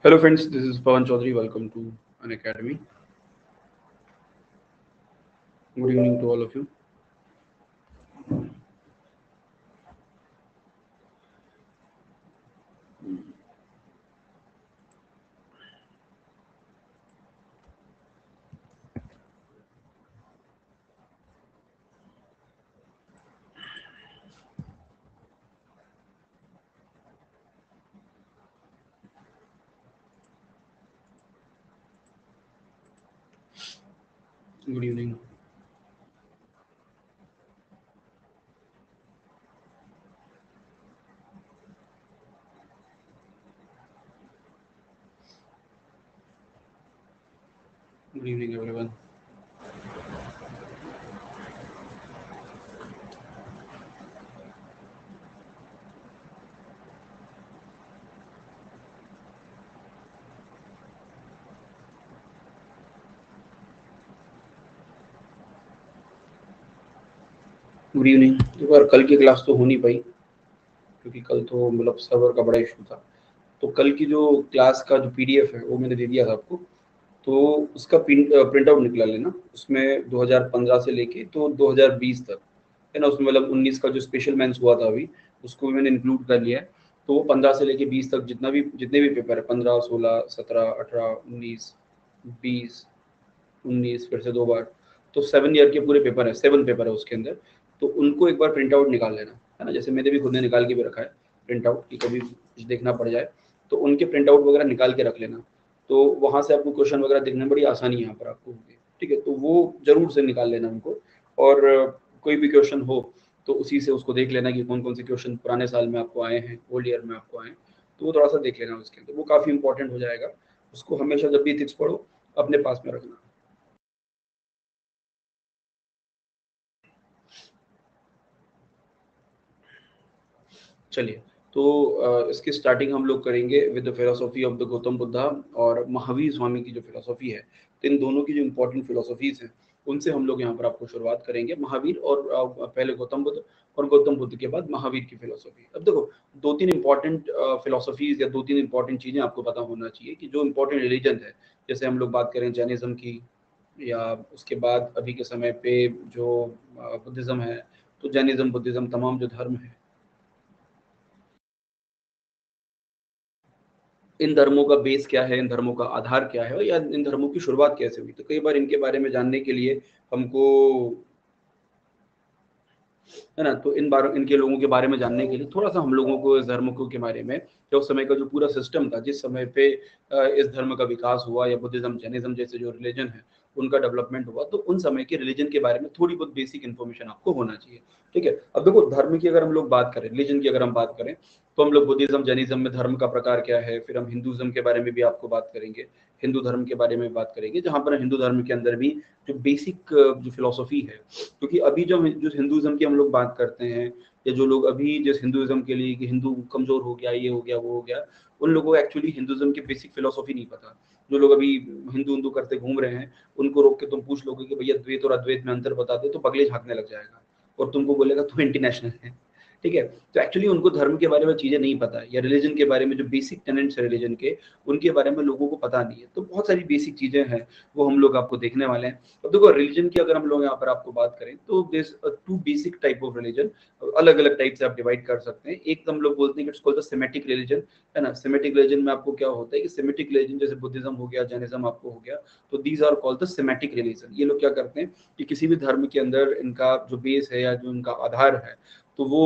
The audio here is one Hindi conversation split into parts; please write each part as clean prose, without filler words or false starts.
Hello friends, this is Pawan Chaudhary. Welcome to an academy. Good evening to all of you. Good evening. Good evening, everyone. Good evening. एक बार कल की क्लास तो हो नहीं पाई क्योंकि कल तो मतलब सर्वर का बड़ा इशू था। तो कल की जो क्लास का जो पीडीएफ है वो मैंने दे दिया था आपको। तो उसका प्रिंट आउट निकला लेना। उसमें 2015 से लेके तो 2020 तक है ना। उसमें मतलब 19 का जो स्पेशल मेंस हुआ था अभी उसको भी मैंने इंक्लूड कर लिया है। तो वो 15 से लेके 20 तक जितने भी पेपर है 15, 16, 17, 18, 19, 20, 19 फिर से 2 बार, तो 7 ईयर के पूरे पेपर है, 7 पेपर है उसके अंदर। तो उनको एक बार प्रिंट आउट निकाल लेना है ना। जैसे मैंने भी खुद ने निकाल के भी रखा है प्रिंट आउट कि कभी कुछ देखना पड़ जाए तो उनके प्रिंट आउट वगैरह निकाल के रख लेना। तो वहाँ से आपको क्वेश्चन वगैरह देखने में बड़ी आसानी यहाँ पर आपको होगी। ठीक है, तो वो जरूर से निकाल लेना उनको। और कोई भी क्वेश्चन हो तो उसी से उसको देख लेना कि कौन कौन से क्वेश्चन पुराने साल में आपको आए हैं, ओल्ड ईयर में आपको आए हैं। तो वो थोड़ा सा देख लेना उसके अंदर, वो काफ़ी इंपॉर्टेंट हो जाएगा। उसको हमेशा जब भी इथिक्स पढ़ो अपने पास में रखना। चलिए, तो इसकी स्टार्टिंग हम लोग करेंगे with the philosophy of the Gautam Buddha और महावीर स्वामी की जो फिलोसॉफी है। तो इन दोनों की जो इम्पोर्टेंट फिलोसॉफीज हैं उनसे हम लोग यहाँ पर आपको शुरुआत करेंगे। महावीर और पहले गौतम बुद्ध और गौतम बुद्ध के बाद महावीर की फिलोसॉफी। अब देखो, दो तीन इंपॉर्टेंट फिलोसॉफीज या दो तीन इंपॉर्टेंट चीजें आपको पता होना चाहिए कि जो इंपॉर्टेंट रिलीजन है। जैसे हम लोग बात करें जैनिज्म की, या उसके बाद अभी के समय पे जो बुद्धिज्म है। तो जैनिज्म, बुद्धिज्म, तमाम जो धर्म है, इन धर्मों का बेस क्या है, इन धर्मों का आधार क्या है, या इन धर्मों की शुरुआत कैसे हुई। तो कई बार इनके बारे में जानने के लिए हमको, है ना, तो इनके लोगों के बारे में जानने के लिए थोड़ा सा हम लोगों को इस धर्म को के बारे में, या उस समय का जो पूरा सिस्टम था जिस समय पे इस धर्म का विकास हुआ, या बुद्धिज्म, जैनिज्म जैसे जो रिलीजन है उनका डेवलपमेंट हुआ, तो उन समय के रिलीजन के बारे में थोड़ी बहुत बेसिक इन्फॉर्मेशन आपको होना चाहिए। ठीक है, अब देखो, धर्म की अगर हम लोग बात करें, रिलीजन की अगर हम बात करें, तो हम लोग बुद्धिज्म, जैनिज्म में धर्म का प्रकार क्या है, फिर हम हिंदुज्म के बारे में भी आपको बात करेंगे, हिंदू धर्म के बारे में बात करेंगे, जहाँ पर हिंदू धर्म के अंदर भी जो बेसिक जो फिलोसॉफी है। क्योंकि अभी जो हिंदुइज्म की हम लोग बात करते हैं, या जो लोग अभी जिस हिंदुइज्म के लिए कि हिंदू कमजोर हो गया, ये हो गया, वो हो गया, उन लोगों को एक्चुअली हिंदुइज्म की बेसिक फिलोसॉफी नहीं पता। जो लोग अभी हिंदू हिंदू करते घूम रहे हैं, उनको रोक के तुम पूछ लोगे कि भैया द्वैत और अद्वैत में अंतर बता दे, तो बगले झांकने लग जाएगा और तुमको बोलेगा तू इंटरनेशनल है। ठीक है, तो एक्चुअली उनको धर्म के बारे में चीजें नहीं पता है, या रिलीजन के बारे में जो बेसिक टेनेंट्स है रिलीजन के, उनके बारे में लोगों को पता नहीं है। तो बहुत सारी बेसिक चीजें हैं वो हम लोग आपको देखने वाले हैं। अब देखो, रिलीजन की अगर हम लोग यहाँ पर आपको बात करें तो this two basic type of religion, अलग अलग टाइप से आप डिवाइड कर सकते हैं। एक हम लोग बोलते हैं कि it's called the Semitic religion, है ना। सेमेटिक रिलीजन में आपको क्या होता है कि सेमेटिक रिलीजन जैसे बुद्धिज्म हो गया, जैनिज्म आपको हो गया, तो these are called the Semitic religion. ये लोग क्या करते हैं कि किसी भी धर्म के अंदर इनका जो बेस है या जो इनका आधार है, तो वो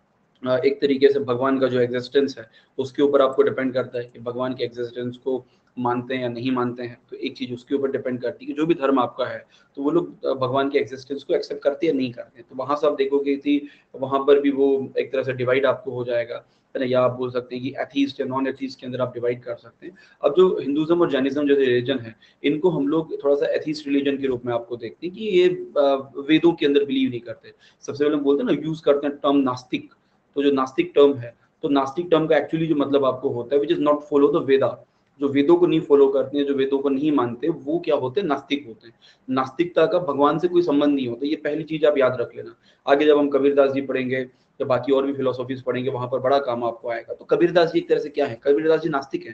एक तरीके से भगवान का जो एग्जिस्टेंस है उसके ऊपर आपको डिपेंड करता है कि भगवान के एग्जिस्टेंस को मानते हैं या नहीं मानते हैं। तो एक चीज उसके ऊपर डिपेंड करती है कि जो भी धर्म आपका है, तो वो लोग भगवान के एग्जिस्टेंस को एक्सेप्ट करते हैं या नहीं करते हैं। तो वहां से आप देखोगे कि वहां पर भी वो एक तरह से डिवाइड आपको हो जाएगा, है ना। या आप बोल सकते हैं कि एथीस्ट या नॉन एथीस्ट के अंदर आप डिवाइड कर सकते हैं। अब जो हिंदुज्म और जैनिज्म जैसे रिलीजन है, इनको हम लोग थोड़ा सा एथीस्ट रिलीजन के रूप में आपको देखते हैं कि ये वेदों के अंदर बिलीव नहीं करते। सबसे पहले हम बोलते हैं ना, यूज करते हैं टर्म नास्तिक। तो जो नास्तिक टर्म है, तो नास्तिक टर्म का एक्चुअली जो मतलब आपको होता है which is not follow the Veda. जो वेदों को नहीं फॉलो करते हैं, जो वेदों को नहीं मानते, वो क्या होते हैं, नास्तिक होते हैं। नास्तिकता का भगवान से कोई संबंध नहीं होता, ये पहली चीज आप याद रख लेना। आगे जब हम कबीरदास जी पढ़ेंगे या बाकी और भी फिलोसॉफीज पढ़ेंगे, वहां पर बड़ा काम आपको आएगा। तो कबीरदास जी एक तरह से क्या है, कबीरदास जी नास्तिक है।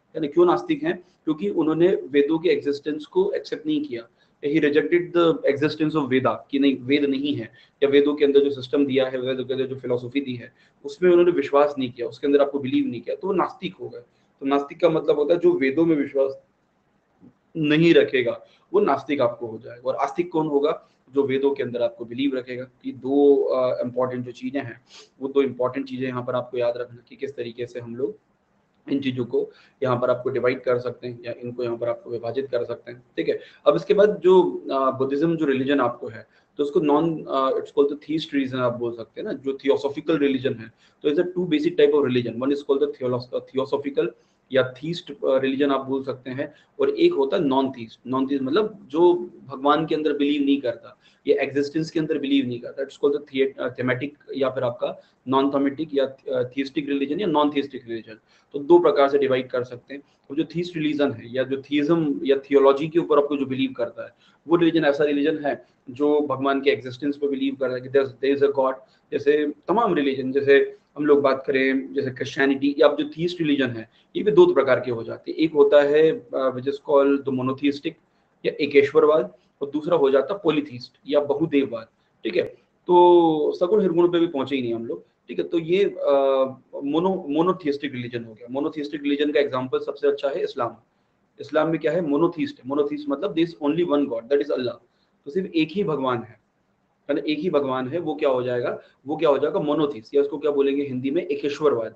है ना। क्यों नास्तिक हैं? क्योंकि उन्होंने वेदों के एग्जिस्टेंस को एक्सेप्ट नहीं किया। He rejected the existence of Veda, कि नहीं वेद नहीं है, या वेदों के अंदर जो सिस्टम दिया है, वेदों के अंदर जो फिलोसफी दी है उसमें उन्होंने विश्वास नहीं किया, उसके अंदर आपको बिलीव नहीं किया, तो वो नास्तिक हो गए। तो नास्तिक का मतलब होता है जो वेदों में विश्वास नहीं रखेगा, वो नास्तिक आपको हो जाएगा। और आस्तिक कौन होगा? जो वेदों के अंदर आपको बिलीव रखेगा। कि दो इंपॉर्टेंट जो चीजें हैं, वो दो इंपॉर्टेंट चीजें यहाँ पर आपको याद रखना कि किस तरीके से हम लोग इन चीजों को यहाँ पर आपको डिवाइड कर सकते हैं, या इनको यहाँ पर आपको विभाजित कर सकते हैं। ठीक है। अब इसके बाद जो बुद्धिज्म जो रिलीजन आपको है, तो उसको non it's called the theist religion आप बोल सकते हैं ना, जो थियोसॉफिकल रिलीजन है। तो is a two basic type of religion, one is called the theosophical या थीस्ट रिलीजन आप बोल सकते हैं, और एक होता है नॉन थीस्ट। नॉन थीस्ट मतलब जो भगवान के अंदर बिलीव नहीं करता, ये एग्जिस्टेंस के अंदर बिलीव नहीं करता। इट्स कॉल्ड द थेमेटिक, या फिर आपका नॉन थेमेटिक या थिस्टिक रिलीजन या नॉन थिस्टिक रिलीजन। तो दो प्रकार से डिवाइड कर सकते हैं। तो जो थीस्ट रिलीजन है, या जो थीज्म या थियोलॉजी के ऊपर आपको जो बिलीव करता है, वो रिलीजन ऐसा रिलीजन है जो भगवान के एग्जिस्टेंस पर बिलीव करता है कि देयर इज अ गॉड। जैसे तमाम रिलीजन, जैसे हम लोग बात करें जैसे क्रिश्चियनिटी, या जो थीस्ट रिलीजन है, ये भी दो प्रकार के हो जाते हैं। एक होता है which is called the monotheistic या एकेश्वरवाद, और दूसरा हो जाता है पॉलीथीस्ट या बहुदेववाद। ठीक है। तो सगुण निर्गुण पे भी पहुंचे ही नहीं हम लोग। ठीक है। तो ये मोनोथिस्टिक रिलीजन हो गया। मोनोथिस्टिक रिलीजन का एग्जांपल सबसे अच्छा है इस्लाम। इस्लाम में क्या है? मोनोथिस्ट है। मोनोथिस्ट मतलब there is only one God, that is Allah. तो सिर्फ एक ही भगवान है, एक ही भगवान है। वो क्या हो जाएगा? वो क्या हो जाएगा? मोनोथिस्ट, या उसको क्या बोलेंगे हिंदी में? एकेश्वरवाद।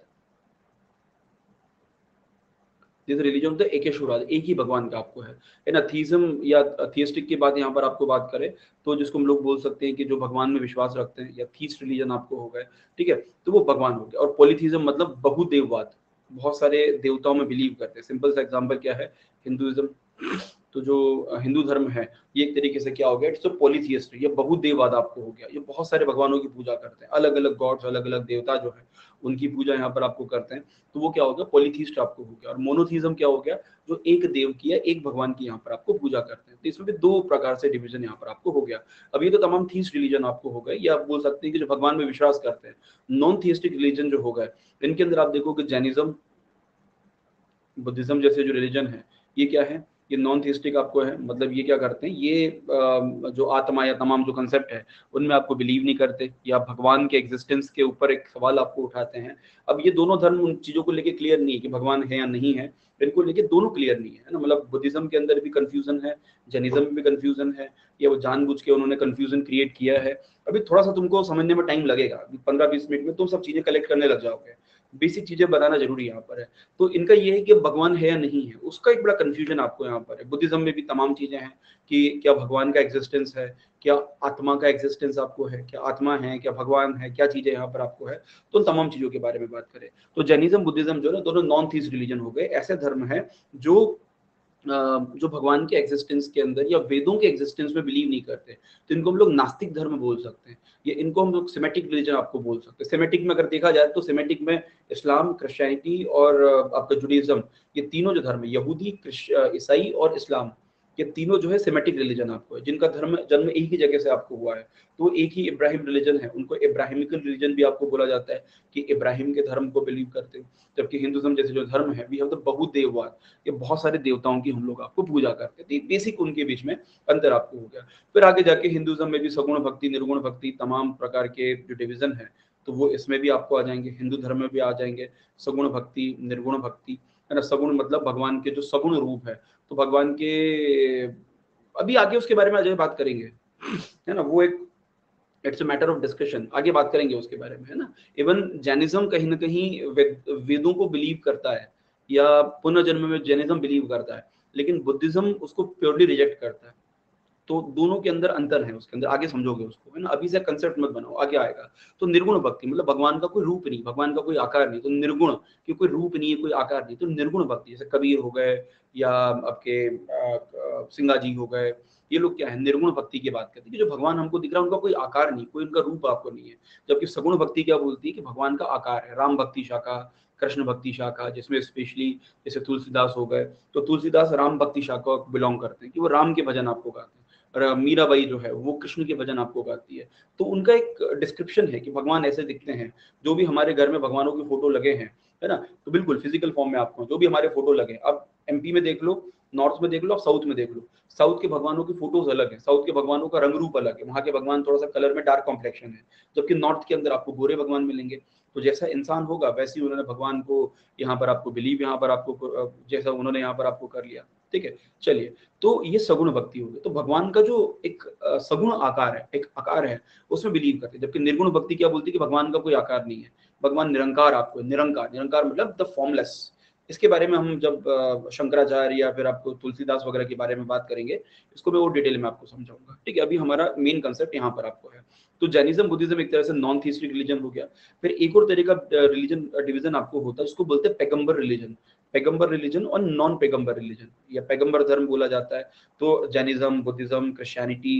जिस रिलीजन होता है एकेश्वरवाद, एक ही भगवान का आपको है ना। थीज्म या थियस्टिक की बात यहाँ पर आपको बात करें, तो जिसको हम लोग बोल सकते हैं कि जो भगवान में विश्वास रखते हैं, या थीस्ट रिलीजन आपको हो गए। ठीक है। तो वो भगवान हो गया। और पॉलीथीज्म मतलब बहुदेववाद, बहुत सारे देवताओं में बिलीव करते हैं। सिंपल सा एग्जाम्पल क्या है? हिंदुइज्म। तो जो हिंदू धर्म है, ये एक तरीके से क्या हो गया? इट्स पॉलीथियस्ट, ये बहुदेववाद आपको हो गया। ये बहुत सारे भगवानों की पूजा करते हैं, अलग अलग गॉड्स, अलग अलग देवता जो है उनकी पूजा यहाँ पर आपको करते हैं। तो वो क्या हो गया? पॉलीथीस्ट आपको हो गया। और मोनोथीज्म क्या हो गया? जो एक देव की या एक भगवान की यहाँ पर आपको पूजा करते हैं। तो इसमें भी दो प्रकार से डिवीजन यहाँ पर आपको हो गया। अब ये तो तमाम थीस्ट रिलीजन आपको हो गए, या आप बोल सकते हैं कि जो भगवान में विश्वास करते हैं। नॉन थियस्टिक रिलीजन जो हो गए, इनके अंदर आप देखो कि जैनिज्म, बुद्धिज्म जैसे जो रिलीजन है, ये क्या है? ये नॉन थिस्टिक आपको है। मतलब ये क्या करते हैं? ये जो आत्मा या तमाम जो कंसेप्ट है, उनमें आपको बिलीव नहीं करते, या भगवान के एग्जिस्टेंस के ऊपर एक सवाल आपको उठाते हैं। अब ये दोनों धर्म उन चीजों को लेके क्लियर नहीं है कि भगवान है या नहीं है, इनको लेके दोनों क्लियर नहीं है ना। मतलब बुद्धिज्म के अंदर भी कंफ्यूजन है, जैनिज्म में भी कंफ्यूजन है, या वो जानबूझ के उन्होंने कंफ्यूजन क्रिएट किया है। अभी थोड़ा सा तुमको समझने में टाइम लगेगा, 15-20 मिनट में तुम सब चीजें कलेक्ट करने लग जाओगे। बेसिक चीजें बताना जरूरी यहाँ पर है। तो इनका ये है कि भगवान है या नहीं है, उसका एक बड़ा कंफ्यूजन आपको यहाँ पर है। बुद्धिज्म में भी तमाम चीजें हैं कि क्या भगवान का एग्जिस्टेंस है, क्या आत्मा का एग्जिस्टेंस आपको है, क्या आत्मा है, क्या भगवान है, क्या चीजें यहाँ पर आपको है। तो उन तमाम चीजों के बारे में बात करें, तो जैनिज्म बुद्धिज्म जो है दोनों नॉन थीस्ट रिलीजन हो गए। ऐसे धर्म है जो जो भगवान के एग्जिस्टेंस के अंदर या वेदों के एग्जिस्टेंस में बिलीव नहीं करते। तो इनको हम लोग नास्तिक धर्म बोल सकते हैं, या इनको हम लोग सेमेटिक रिलीजन आपको बोल सकते हैं। सेमेटिक में अगर देखा जाए तो सेमेटिक में इस्लाम, क्रिश्चियनिटी और आपका जुडाइज्म, ये तीनों जो धर्म है, यहूदी, ईसाई और इस्लाम, ये तीनों जो है सेमेटिक रिलीजन आपको है, जिनका धर्म जन्म एक ही जगह से आपको हुआ है। तो एक ही इब्राहिम रिलीजन है, उनको इब्राहिमिकल रिलीजन भी आपको बोला जाता है कि इब्राहिम के धर्म को बिलीव करते हैं। जबकि हिंदुज्म जैसे जो धर्म है, वी हैव द बहुदेववाद, ये बहुत सारे देवताओं की हम लोग आपको पूजा करते थे। बेसिक उनके बीच में अंतर आपको हो गया। फिर आगे जाके हिंदुज्म में भी सगुण भक्ति, निर्गुण भक्ति, तमाम प्रकार के जो डिवीजन है, तो वो इसमें भी आपको आ जाएंगे, हिंदू धर्म में भी आ जाएंगे। सगुण भक्ति, निर्गुण भक्ति, है ना। सगुण मतलब भगवान के जो सगुण रूप है, तो भगवान के अभी आगे उसके बारे में आज बात करेंगे, है ना। वो एक it's a matter of discussion, आगे बात करेंगे उसके बारे में, है ना। इवन जैनिज्म कहीं ना कहीं वेदों को बिलीव करता है, या पुनर्जन्म में जैनिज्म बिलीव करता है, लेकिन बुद्धिज्म उसको प्योरली रिजेक्ट करता है। तो दोनों के अंदर अंतर है, उसके अंदर आगे समझोगे उसको, है ना। अभी से कंसेप्ट मत बनाओ, आगे आएगा। तो निर्गुण भक्ति मतलब भगवान का कोई रूप नहीं, भगवान का कोई आकार नहीं, तो निर्गुण कि कोई रूप नहीं है, कोई आकार नहीं, तो निर्गुण भक्ति, जैसे कबीर हो गए, या आपके सिंगा जी हो गए, ये लोग क्या है? निर्गुण भक्ति की बात करते हैं कि जो भगवान हमको दिख रहा है, उनका कोई आकार नहीं, कोई उनका रूप आपको नहीं है। जबकि सगुण भक्ति क्या बोलती है कि भगवान का आकार है। राम भक्ति शाखा, कृष्ण भक्ति शाखा, जिसमें स्पेशली जैसे तुलसीदास हो गए, तो तुलसीदास राम भक्ति शाखा को बिलोंग करते हैं कि वो राम के भजन आपको गाते हैं। मीराबाई जो है वो कृष्ण के भजन आपको गाती है। तो उनका एक डिस्क्रिप्शन है कि भगवान ऐसे दिखते हैं। जो भी हमारे घर में भगवानों की फोटो लगे हैं, है ना, तो बिल्कुल फिजिकल फॉर्म में आपको जो भी हमारे फोटो लगे, अब एमपी में देख लो, नॉर्थ में देख लो, आप साउथ में देख लो, साउथ के भगवानों की फोटोज अलग है, साउथ के भगवानों का रंग रूप अलग है, वहाँ के भगवान थोड़ा सा कलर में डार्क कॉम्प्लेक्शन है, जबकि नॉर्थ के अंदर आपको गोरे भगवान मिलेंगे। तो जैसा इंसान होगा वैसे ही उन्होंने भगवान को यहाँ पर आपको बिलीव, यहाँ पर आपको जैसा उन्होंने यहाँ पर आपको कर लिया। ठीक है, चलिए, तो ये सगुण भक्ति हो गई। तो भगवान का जो एक सगुण आकार है, एक आकार है, उसमें बिलीव करते हैं। जबकि निर्गुण भक्ति क्या बोलती है कि भगवान का कोई आकार नहीं है, भगवान निरंकार आपको, निरंकार, निरंकार मतलब द फॉर्मलेस। इसके बारे में हम जब शंकराचार्य या फिर आपको तुलसीदास वगैरह के बारे में बात करेंगे, इसको मैं और डिटेल में आपको समझाऊंगा। ठीक है, अभी हमारा मेन कंसेप्ट यहाँ पर आपको है। तो जैनिज्म बुद्धिज्म एक तरह से नॉन थीस्टिक रिलीजन हो गया। फिर एक और तरह का रिलीजन डिवीजन आपको होता है, उसको बोलते हैं पैगंबर रिलीजन। पैगंबर रिलीजन और नॉन पैगंबर रिलीजन, या पैगंबर धर्म बोला जाता है। तो जैनिज्म, बुद्धिज्म, क्रिश्चियनिटी,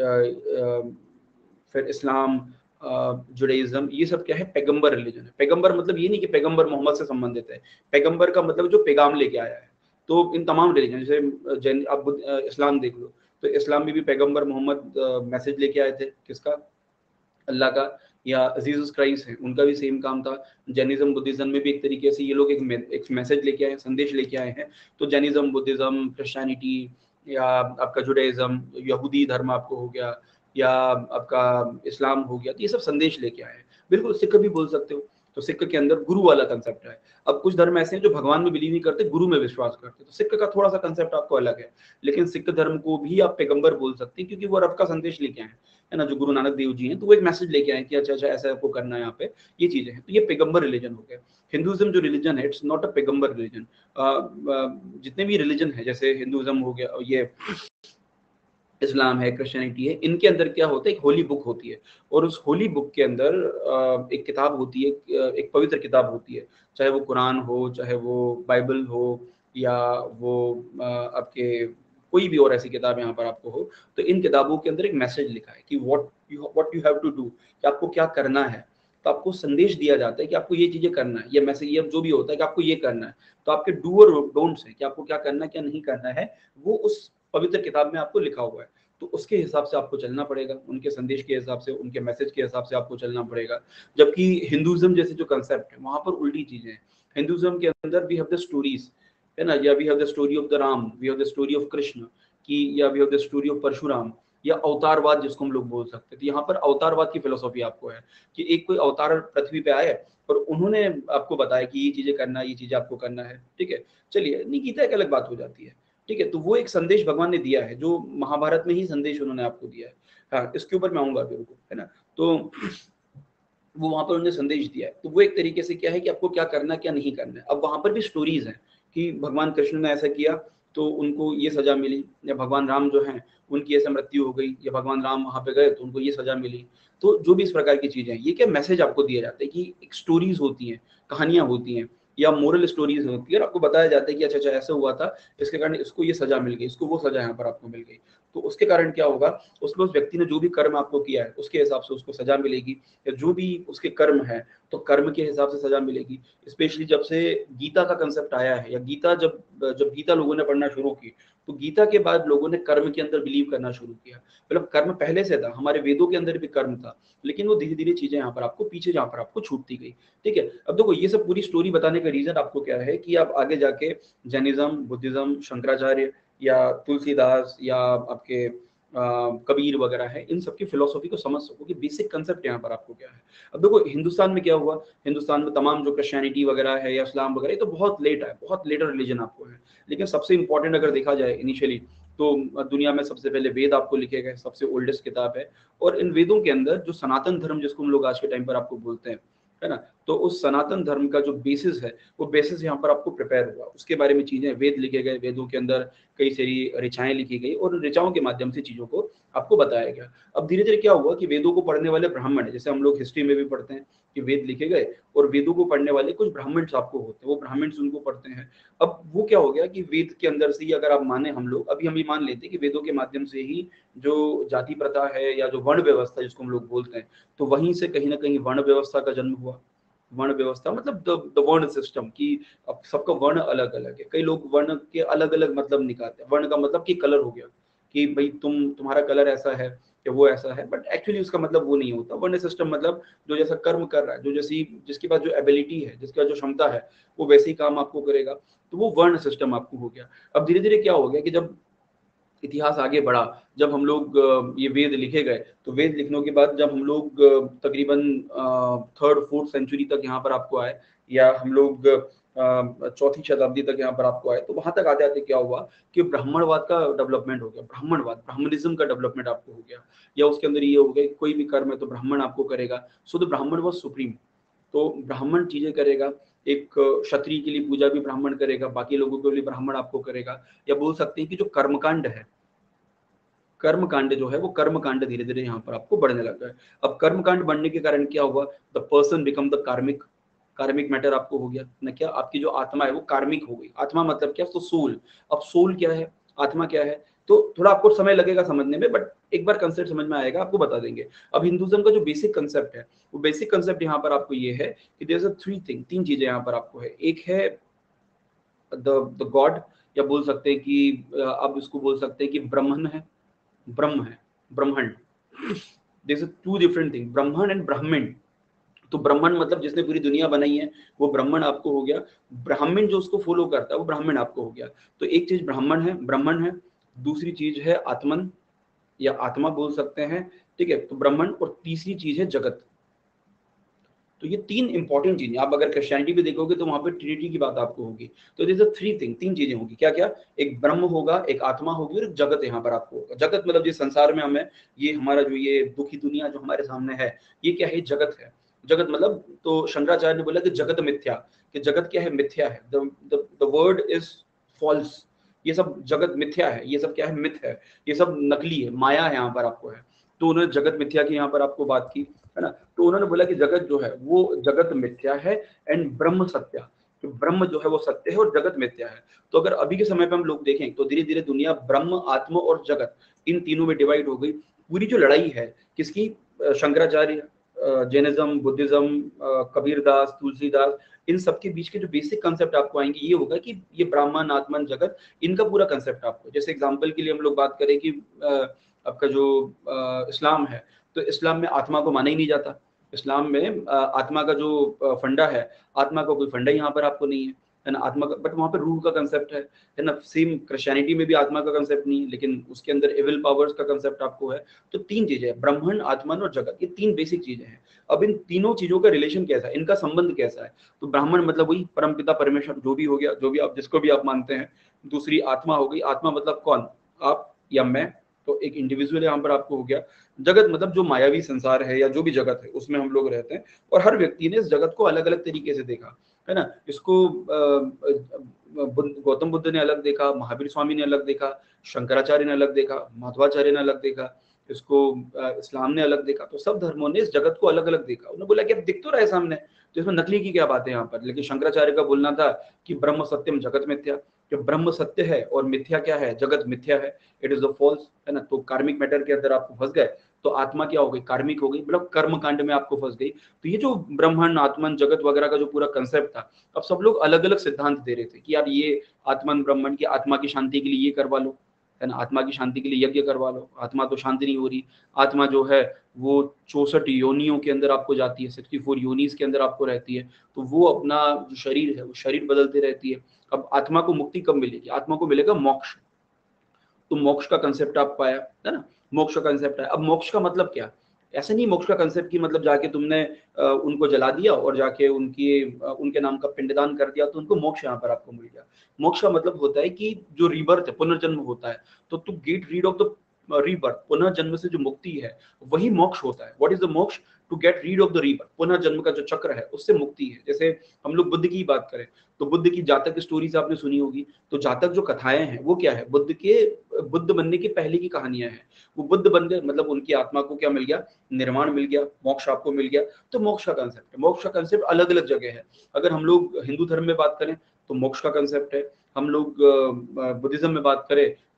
फिर इस्लाम, जुडाइज्म, ये सब क्या है, पैगंबर रिलीजन है। पैगंबर मतलब ये नहीं कि पैगंबर मोहम्मद से संबंधित है, पैगंबर का मतलब जो पैगाम लेके आया है। तो इन तमाम रिलीजन, जैसे जैन, आप इस्लाम देख लो, तो इस्लाम में भी पैगंबर मोहम्मद मैसेज लेके आए थे, किसका, अल्लाह का, या जीसस क्राइस्ट है, उनका भी सेम काम था। जैनिज्म बुद्धिज्म में भी एक तरीके से ये लोग एक मैसेज लेके आए, संदेश लेके आए हैं। तो जैनिज्म, बुद्धिज्म, क्रिश्चियनिटी, या आपका जुडाइज्म, यहूदी धर्म आपको हो गया, या आपका इस्लाम हो गया, तो ये सब संदेश लेके आए हैं। बिल्कुल सिख भी बोल सकते हो। तो सिख के अंदर गुरु वाला कंसेप्ट है। अब कुछ धर्म ऐसे हैं जो भगवान में बिलीव नहीं करते, गुरु में विश्वास करते, तो सिख का थोड़ा सा कंसेप्ट आपको अलग है। लेकिन सिख धर्म को भी आप पैगंबर बोल सकते हैं, क्योंकि वो रब का संदेश लेके आए है ना, जो गुरु नानक देव जी हैं, तो वो एक मैसेज लेके आए कि अच्छा अच्छा ऐसा आपको करना है, यहाँ पे ये चीजें हैं। तो ये पैगंबर रिलीजन हो गया। हिंदुइज्म जो रिलीजन है, इट्स नॉट अ पैगंबर रिलीजन। जितने भी रिलीजन है, जैसे हिंदुइज्म हो गया, ये इस्लाम है, क्रिश्चियनिटी है, इनके अंदर क्या होता है, एक होली बुक होती है। और उस होली बुक के अंदर एक किताब होती है, एक पवित्र किताब होती है, चाहे वो कुरान हो, चाहे वो बाइबल हो, या वो आपके कोई भी और ऐसी किताब यहाँ पर आपको हो। तो इन किताबों के अंदर एक मैसेज लिखा है कि what you have to do, कि आपको क्या करना है। तो आपको संदेश दिया जाता है कि आपको ये चीजें करना है, ये मैसेज, ये जो भी होता है कि आपको ये करना है। तो आपके डू और डोंट्स है कि आपको क्या करना है, क्या नहीं करना है, वो उस पवित्र किताब में आपको लिखा हुआ है। तो उसके हिसाब से आपको चलना पड़ेगा, उनके संदेश के हिसाब से, उनके मैसेज के हिसाब से आपको चलना पड़ेगा। जबकि हिंदुइज्म जैसे जो कंसेप्ट है, वहां पर उल्टी चीजें हैं। हिंदुइज्म के अंदर वी हैव द स्टोरीज, है ना, या we have the story of the Ram, we have the story of Krishna की, या we have the story of Parshuram, या अवतारवाद जिसको हम लोग बोल सकते हैं। तो यहाँ पर अवतारवाद की फिलोसॉफी आपको है कि एक कोई अवतार पृथ्वी पे आए और उन्होंने आपको बताया कि ये चीजें करना है, ये चीजें आपको करना है। ठीक है, चलिए, नहीं गीता एक अलग बात हो जाती है। ठीक है, तो वो एक संदेश भगवान ने दिया है, जो महाभारत में ही संदेश उन्होंने आपको दिया है। हाँ, इसके ऊपर मैं आऊंगा अभी, रुको, है ना। तो वो वहां पर उन्होंने संदेश दिया है। तो वो एक तरीके से क्या है कि आपको क्या करना, क्या नहीं करना है। अब वहां पर भी स्टोरीज हैं कि भगवान कृष्ण ने ऐसा किया तो उनको ये सजा मिली, या भगवान राम जो हैं उनकी ऐसे मृत्यु हो गई, या भगवान राम वहां पे गए तो उनको ये सजा मिली। तो जो भी इस प्रकार की चीजें हैं, ये क्या मैसेज आपको दिया जाता है कि एक स्टोरीज होती हैं, कहानियां होती हैं, या मोरल स्टोरीज होती है, और आपको बताया जाता है कि अच्छा अच्छा ऐसा हुआ था, इसके कारण इसको ये सजा मिल गई, इसको वो सजा यहाँ पर आपको मिल गई। तो उसके कारण क्या होगा, उसमें उस व्यक्ति ने जो भी कर्म आपको किया है उसके हिसाब से उसको सजा मिलेगी, या जो भी उसके कर्म है तो कर्म के हिसाब से सजा मिलेगी। स्पेशली जब से गीता का कंसेप्ट आया है, या गीता जब जब गीता लोगों ने पढ़ना शुरू की, तो गीता के बाद लोगों ने कर्म के अंदर बिलीव करना शुरू किया। मतलब कर्म पहले से था, हमारे वेदों के अंदर भी कर्म था, लेकिन वो धीरे धीरे चीजें यहाँ पर आपको पीछे, जहाँ पर आपको छूटती गई। ठीक है, अब देखो, ये सब पूरी स्टोरी बताने का रीजन आपको क्या है कि आप आगे जाके जैनिज्म, बुद्धिज्म, शंकराचार्य, या तुलसीदास, या आपके कबीर वगैरह है, इन सबकी फिलोसॉफी को समझ सको कि बेसिक कंसेप्ट यहाँ पर आपको क्या है। अब देखो, हिंदुस्तान में क्या हुआ, हिंदुस्तान में तमाम जो क्रिश्चियनिटी वगैरह है या इस्लाम वगैरह, ये तो बहुत लेट है, बहुत लेटर रिलीजन आपको है। लेकिन सबसे इंपॉर्टेंट अगर देखा जाए इनिशियली, तो दुनिया में सबसे पहले वेद आपको लिखे गए, सबसे ओल्डेस्ट किताब है। और इन वेदों के अंदर जो सनातन धर्म जिसको हम लोग आज के टाइम पर आपको बोलते हैं, है ना, तो उस सनातन धर्म का जो बेसिस है, वो बेसिस यहाँ पर आपको प्रिपेयर हुआ, उसके बारे में चीजें, वेद लिखे गए, वेदों के अंदर कई सारी ऋचाएं लिखी गई, और ऋचाओं के माध्यम से चीजों को आपको बताया गया। अब धीरे धीरे क्या हुआ कि वेदों को पढ़ने वाले ब्राह्मण है, जैसे हम लोग हिस्ट्री में भी पढ़ते हैं कि वेद लिखे गए, और वेदों को पढ़ने वाले कुछ ब्राह्मण्स आपको होते हैं, वो ब्राह्मण्स उनको पढ़ते हैं। अब वो क्या हो गया कि वेद के अंदर से ही अगर आप माने, हम लोग अभी हम ये मान लेते हैं कि वेदों के माध्यम से ही जो जाति प्रथा है, या जो वर्ण व्यवस्था जिसको हम लोग बोलते हैं, तो वहीं से कहीं ना कहीं वर्ण व्यवस्था का जन्म हुआ। वर्ण व्यवस्था मतलब द वर्ण सिस्टम की, अब सबका वर्ण अलग अलग है, कई लोग वर्ण के अलग अलग मतलब निकालते हैं। वर्ण का मतलब कि कलर हो गया, कि भाई तुम्हारा कलर ऐसा है या वो ऐसा है, बट एक्चुअली उसका मतलब वो नहीं होता। वर्ण सिस्टम मतलब जो जैसा कर्म कर रहा है, जो जैसी जिसके पास जो एबिलिटी है, जिसका जो क्षमता है, वो वैसे ही काम आपको करेगा, तो वो वर्ण सिस्टम आपको हो गया। अब धीरे धीरे क्या हो गया कि जब इतिहास आगे बढ़ा, जब हम लोग ये वेद लिखे गए, तो वेद लिखने के बाद जब हम लोग तकरीबन 3rd-4th सेंचुरी तक यहाँ पर आपको आए, या हम लोग 4th शताब्दी तक यहाँ पर आपको आए, तो वहां तक आते आते क्या हुआ कि ब्राह्मणवाद का डेवलपमेंट हो गया, ब्राह्मणवाद, ब्राह्मणिज्म का डेवलपमेंट आपको हो गया, या उसके अंदर ये हो गया कि कोई भी कर्म है तो ब्राह्मण आपको करेगा। So the Brahmin was supreme, तो ब्राह्मण चीजें करेगा। एक क्षत्रिय के लिए पूजा भी ब्राह्मण करेगा, बाकी लोगों के लिए ब्राह्मण आपको करेगा। या बोल सकते हैं कि जो कर्मकांड है, कर्मकांड जो है वो कर्मकांड धीरे धीरे यहाँ पर आपको बढ़ने लगा है। अब कर्मकांड बढ़ने के कारण क्या हुआ, द पर्सन बिकम द कार्मिक, कार्मिक मैटर आपको हो गया ना, क्या आपकी जो आत्मा है वो कार्मिक हो गई। आत्मा मतलब क्या, तो सोल। अब सोल क्या है, आत्मा क्या है, तो थोड़ा आपको समय लगेगा समझने में, बट एक बार कंसेप्ट समझ में आएगा, आपको बता देंगे। अब हिंदुज्म का जो बेसिक कंसेप्ट है, वो बेसिक कंसेप्ट यहाँ पर आपको ये है कि there is a three thing, तीन चीजें यहाँ पर आपको है। एक है द गॉड, या बोल सकते हैं कि अब इसको बोल सकते हैं कि ब्रह्मन है, ब्रह्म है, ब्रह्मंड। This is two different thing, Brahman and Brahmin. तो ब्राह्मण मतलब जिसने पूरी दुनिया बनाई है, वो ब्राह्मण आपको हो गया। ब्राह्मण जो उसको फॉलो करता है वो ब्राह्मण आपको हो गया। तो एक चीज ब्राह्मण है, ब्राह्मण है। दूसरी चीज है आत्मन, या आत्मा बोल सकते हैं, ठीक है, तो ब्राह्मण। और तीसरी चीज है जगत। तो ये तीन इंपॉर्टेंट चीजें, आप अगर क्रिश्चियनिटी भी देखोगे तो वहां पे ट्रिनिटी की बात आपको होगी। तो दिस आर थ्री थिंग, तीन चीजें होगी, क्या क्या, एक ब्रह्म होगा, एक आत्मा होगी, और एक जगत यहाँ पर आपको होगा। जगत मतलब जिस संसार में हमें, ये हमारा जो ये दुखी दुनिया जो हमारे सामने है, ये क्या है, जगत है। जगत मतलब, तो शंकराचार्य ने बोला कि जगत मिथ्या, कि जगत क्या है, मिथ्या है। द वर्ड इज फॉल्स, ये सब जगत मिथ्या है, ये सब क्या है, मिथ है, ये सब नकली है, माया है यहाँ पर आपको है। तो उन्होंने जगत मिथ्या की यहाँ पर आपको बात की, है ना। तो उन्होंने बोला कि जगत जो है वो जगत मिथ्या है, एंड ब्रह्म सत्या, कि ब्रह्म जो है वो सत्य है और जगत मिथ्या है। तो अगर अभी के समय पे हम लोग देखें तो धीरे धीरे दुनिया ब्रह्म, आत्म और जगत, इन तीनों में डिवाइड हो गई। पूरी जो लड़ाई है किसकी, शंकराचार्य, जैनिज्म, बुद्धिज्म, कबीरदास, तुलसीदास, इन सबके बीच के जो बेसिक कंसेप्ट आपको आएंगे, ये होगा कि ये ब्राह्मण, आत्मन, जगत, इनका पूरा कंसेप्ट आपको, जैसे एग्जांपल के लिए हम लोग बात करें कि आपका जो इस्लाम है, तो इस्लाम में आत्मा को माना ही नहीं जाता। इस्लाम में आत्मा का जो फंडा है, आत्मा का कोई फंडा यहाँ पर आपको नहीं है ना, आत्मा का, बट वहाँ पर रूह का कंसेप्ट है ना। सेम क्रिश्चियनिटी में भी आत्मा का कंसेप्ट नहीं है, लेकिन उसके अंदर एविल पावर्स का कंसेप्ट आपको है। तो तीन चीजें हैं, ब्रह्मन, आत्मन और जगत, ये तीन बेसिक चीजें हैं। अब इन तीनों चीजों का रिलेशन कैसा है, इनका संबंध कैसा है, तो ब्राह्मण मतलब वही परमपिता परमेश्वर, जो भी हो गया, जो भी आप जिसको भी आप मानते हैं। दूसरी आत्मा हो गई, आत्मा मतलब कौन, आप या मैं, तो एक इंडिविजुअल यहाँ पर आपको हो गया। जगत मतलब जो मायावी संसार है या जो भी जगत है उसमें हम लोग रहते हैं, और हर व्यक्ति ने इस जगत को अलग अलग तरीके से देखा, है ना। इसको गौतम बुद्ध ने अलग देखा, महावीर स्वामी ने अलग देखा, शंकराचार्य ने अलग देखा, माधवाचार्य ने अलग देखा, इसको इस्लाम ने अलग देखा। तो सब धर्मों ने इस जगत को अलग अलग देखा। उन्होंने बोला कि अब दिख तो रहा है सामने, तो इसमें नकली की क्या बात है यहाँ पर। लेकिन शंकराचार्य का बोलना था कि ब्रह्म सत्यम जगत मिथ्या, कि ब्रह्म सत्य है और मिथ्या क्या है, जगत मिथ्या है, इट इज द फॉल्स, है ना। तो कार्मिक मैटर के अंदर आपको फंस गए, तो आत्मा क्या हो गई, कार्मिक हो गई, मतलब कर्म कांड में आपको फंस गई। तो ये जो ब्रह्मन, आत्मन, जगत वगैरह का जो पूरा कंसेप्ट था, अब सब लोग अलग अलग सिद्धांत दे रहे थे कि यार ये आत्मन ब्रह्मन की, आत्मा की शांति के लिए ये करवा लो, है ना, आत्मा की शांति के लिए यज्ञ करवा लो, आत्मा तो शांति नहीं हो रही। आत्मा जो है वो 64 योनियों के अंदर आपको जाती है, 64 योनिस के अंदर आपको रहती है, तो वो अपना जो शरीर है वो शरीर बदलती रहती है। अब आत्मा को मुक्ति कब मिलेगी, आत्मा को मिलेगा मोक्ष। तो मोक्ष का कंसेप्ट आप पाया, है ना, मोक्ष का कंसेप्ट है। अब मोक्ष का मतलब क्या, ऐसा नहीं मोक्ष का कंसेप्ट की मतलब जाके तुमने उनको जला दिया और जाके उनके नाम का पिंडदान कर दिया तो उनको मोक्ष यहाँ पर आपको मिल गया। मोक्ष का मतलब होता है कि जो रीबर्थ है, पुनर्जन्म होता है, तो to get rid of the rebirth, पुनर्जन्म से जो मुक्ति है वही मोक्ष होता है। What is the moksha, to get rid of the rebirth, पुनर्जन्म का जो चक्र है उससे मुक्ति है। जैसे हम लोग बुद्ध की बात करें तो बुद्ध की जातक स्टोरीज आपने सुनी होगी, तो जातक जो कथाएं हैं वो क्या है, बुद्ध बनने की पहले की कहानियां हैं। वो बुद्ध बन गए मतलब उनकी आत्मा को क्या मिल गया, निर्वाण मिल गया, मोक्ष आपको मिल गया। तो मोक्ष का कंसेप्ट है, मोक्ष का कंसेप्ट अलग अलग जगह है। अगर हम लोग हिंदू धर्म में बात करें तो मोक्ष का कंसेप्ट है, हम लोग बुद्धिज्म में बात करें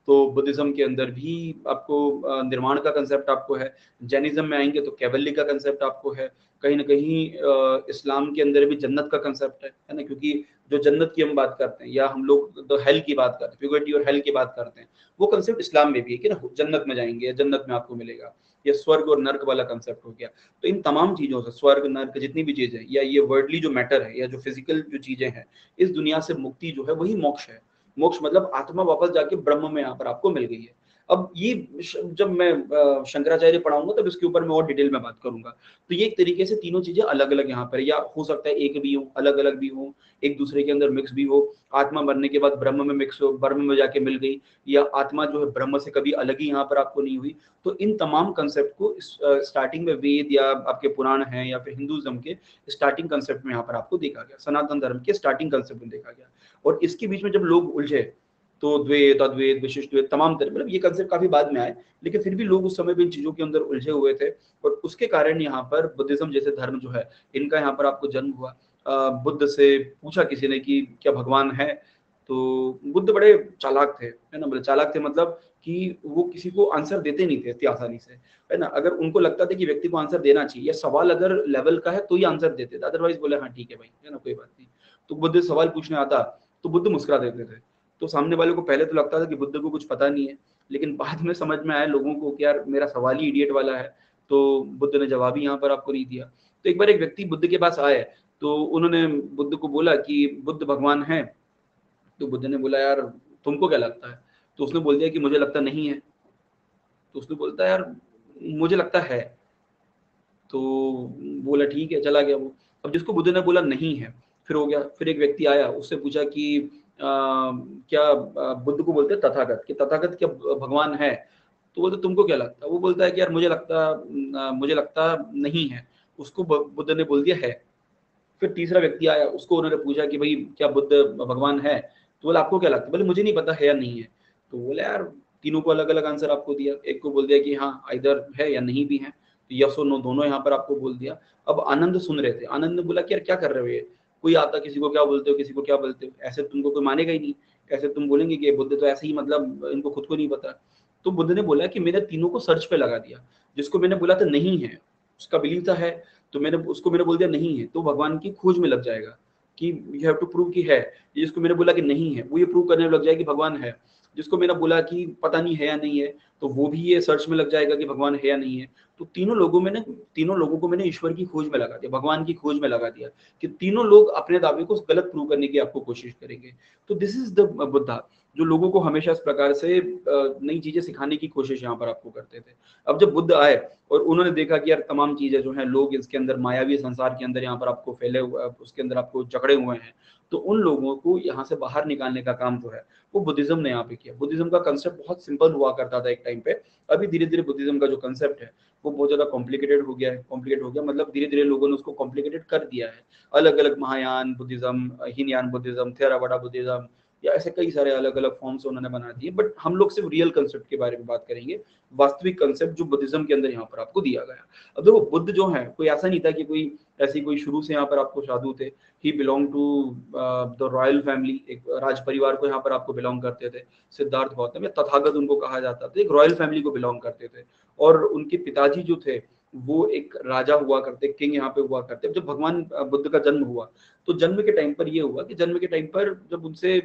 तो बुद्धिज्म के अंदर भी आपको निर्वाण का कंसेप्ट आपको है, जैनिज्म में आएंगे तो कैवल्य का कंसेप्ट आपको है, कहीं ना कहीं इस्लाम के अंदर भी जन्नत का कंसेप्ट है ना, क्योंकि जो जन्नत की हम बात करते हैं या हम लोग तो हेल की बात करते हैं, प्योरिटी और हेल की बात करते हैं, वो कंसेप्ट इस्लाम में भी है कि ना जन्नत में जाएंगे या जन्नत में आपको मिलेगा, या स्वर्ग और नर्क वाला कंसेप्ट हो गया। तो इन तमाम चीजों से स्वर्ग नर्क जितनी भी चीजें या ये वर्ल्डली जो मैटर है या जो फिजिकल जो चीजें हैं, इस दुनिया से मुक्ति जो है वही मोक्ष है। मोक्ष मतलब आत्मा वापस जाके ब्रह्म में यहाँ पर आपको मिल गई है। अब ये जब मैं शंकराचार्य पढ़ाऊंगा तब इसके ऊपर मैं और डिटेल में बात करूंगा। तो ये एक तरीके से तीनों चीजें अलग अलग यहाँ पर, या हो सकता है एक भी हो, अलग अलग भी हो, एक दूसरे के अंदर मिक्स भी हो, आत्मा मरने के बाद ब्रह्म में मिक्स हो, ब्रह्म में जाके मिल गई, या आत्मा जो है ब्रह्म से कभी अलग ही यहाँ पर आपको नहीं हुई। तो इन तमाम कंसेप्ट को स्टार्टिंग में वेद या आपके पुराण हैं या फिर हिंदुज्म के स्टार्टिंग कंसेप्ट में यहाँ पर आपको देखा गया, सनातन धर्म के स्टार्टिंग कंसेप्ट में देखा गया। और इसके बीच में जब लोग उलझे तो द्वैत अद्वैत विशिष्ट द्वैत तमाम तरह, मतलब ये कंसेप्ट काफी बाद में आए, लेकिन फिर भी लोग उस समय भी इन चीजों के अंदर उलझे हुए थे। और उसके कारण यहाँ पर बुद्धिज्म जैसे धर्म जो है, इनका यहाँ पर आपको जन्म हुआ। बुद्ध से पूछा किसी ने कि क्या भगवान है, तो बुद्ध बड़े चालाक थे, है ना, बड़े चालाक थे, मतलब कि वो किसी को आंसर देते नहीं थे इतनी आसानी से, है ना। अगर उनको लगता था कि व्यक्ति को आंसर देना चाहिए या सवाल अगर लेवल का है तो ही आंसर देते थे, अदरवाइज बोले हाँ ठीक है भाई, है ना, कोई बात नहीं। तो बुद्ध सवाल पूछने आता तो बुद्ध मुस्कुरा देते थे। तो सामने वाले को पहले तो लगता था कि बुद्ध को कुछ पता नहीं है, लेकिन बाद में समझ में आया लोगों को कि यार मेरा सवाल ही इडियट वाला है, तो बुद्ध ने जवाब ही यहाँ पर आपको नहीं दिया। तो एक बार एक व्यक्ति बुद्ध के पास आए, तो उन्होंने बुद्ध को बोला कि बुद्ध भगवान है। तो बुद्ध ने बोला यार तुमको क्या लगता है, तो उसने बोल दिया कि मुझे लगता नहीं है। तो उसने बोलता है यार मुझे लगता है। तो बोला ठीक है, चला गया वो। अब जिसको बुद्ध ने बोला नहीं है, फिर हो गया, फिर एक व्यक्ति आया, उससे पूछा कि क्या बुद्ध को बोलते हैं तथागत, कि तथागत क्या भगवान है। तो बोलते तुमको क्या लगता है, वो बोलता है कि यार मुझे लगता नहीं है। उसको बुद्ध ने बोल दिया है। फिर तीसरा व्यक्ति आया, उसको उन्होंने पूछा कि भाई क्या बुद्ध भगवान है, तो बोला आपको क्या लगता है, बोले मुझे नहीं पता है या नहीं है। तो बोले यार तीनों को अलग अलग आंसर आपको दिया, एक को बोल दिया कि हाँ इधर है या नहीं भी है, तो यस और नो दोनों यहाँ पर आपको बोल दिया। अब आनंद सुन रहे थे, आनंद ने बोला कि यार क्या कर रहे हो ये, कोई आता किसी को क्या बोलते हो, किसी को क्या बोलते हो, ऐसे तुमको कोई मानेगा ही नहीं, कैसे तुम बोलेंगे कि बुद्ध तो ऐसे ही, मतलब इनको खुद को नहीं पता। तो बुद्ध ने बोला कि मैंने तीनों को सर्च पे लगा दिया, जिसको मैंने बोला था नहीं है, उसका बिलीव था है, तो मैंने बोल दिया नहीं है, तो भगवान की खोज में लग जाएगा कि यू हैव टू प्रूव कि है। जिसको मैंने बोला कि नहीं है, वो ये प्रूव करने में लग जाएगा कि भगवान है। जिसको मैंने बोला कि पता नहीं है या नहीं है, तो वो भी ये सर्च में लग जाएगा कि भगवान है या नहीं है। तो तीनों लोगों को मैंने ईश्वर की खोज में लगा दिया, भगवान की खोज में लगा दिया, कि तीनों लोग अपने दावे को गलत प्रूव करने की आपको कोशिश करेंगे। तो दिस इज द बुद्धा, जो लोगों को हमेशा इस प्रकार से नई चीजें सिखाने की कोशिश यहाँ पर आपको करते थे। अब जब बुद्ध आए और उन्होंने देखा कि यार तमाम चीजें जो हैं, लोग इसके अंदर मायावी संसार के अंदर यहाँ पर आपको फैले हुए, उसके अंदर आपको जकड़े हुए हैं, तो उन लोगों को यहाँ से बाहर निकालने का काम जो है वो बुद्धिज्म ने यहाँ पे किया। बुद्धिज्म का कंसेप्ट बहुत सिंपल हुआ करता था एक टाइम पे, अभी धीरे धीरे बुद्धिज्म का जो कंसेप्ट है वो बहुत ज्यादा कॉम्प्लिकेटेड हो गया है, मतलब धीरे धीरे लोगों ने उसको कॉम्प्लिकेटेड कर दिया है। अलग अलग Mahayana Buddhism, Hinayana Buddhism, Theravada Buddhism, या ऐसे कई सारे अलग अलग फॉर्म्स उन्होंने बना दिए। बट हम लोग सिर्फ रियल कंसेप्ट के बारे में बात करेंगे, वास्तविक कंसेप्ट जो बुद्धिज्म के अंदर यहाँ पर आपको दिया गया। अब देखो बुद्ध जो है कोई ऐसा नहीं था कि कोई शुरू से यहाँ पर आपको साधु थे। He belong to the royal family, एक राज परिवार को यहाँ पर आपको बिलोंग करते थे। सिद्धार्थ गौतम या तथागत उनको कहा जाता था, एक रॉयल फैमिली को बिलोंग करते थे। और उनके पिताजी जो थे वो एक राजा हुआ करते, किंग यहाँ पे हुआ करते। जब भगवान बुद्ध का जन्म हुआ, तो जन्म के टाइम पर ये हुआ कि जन्म के टाइम पर जब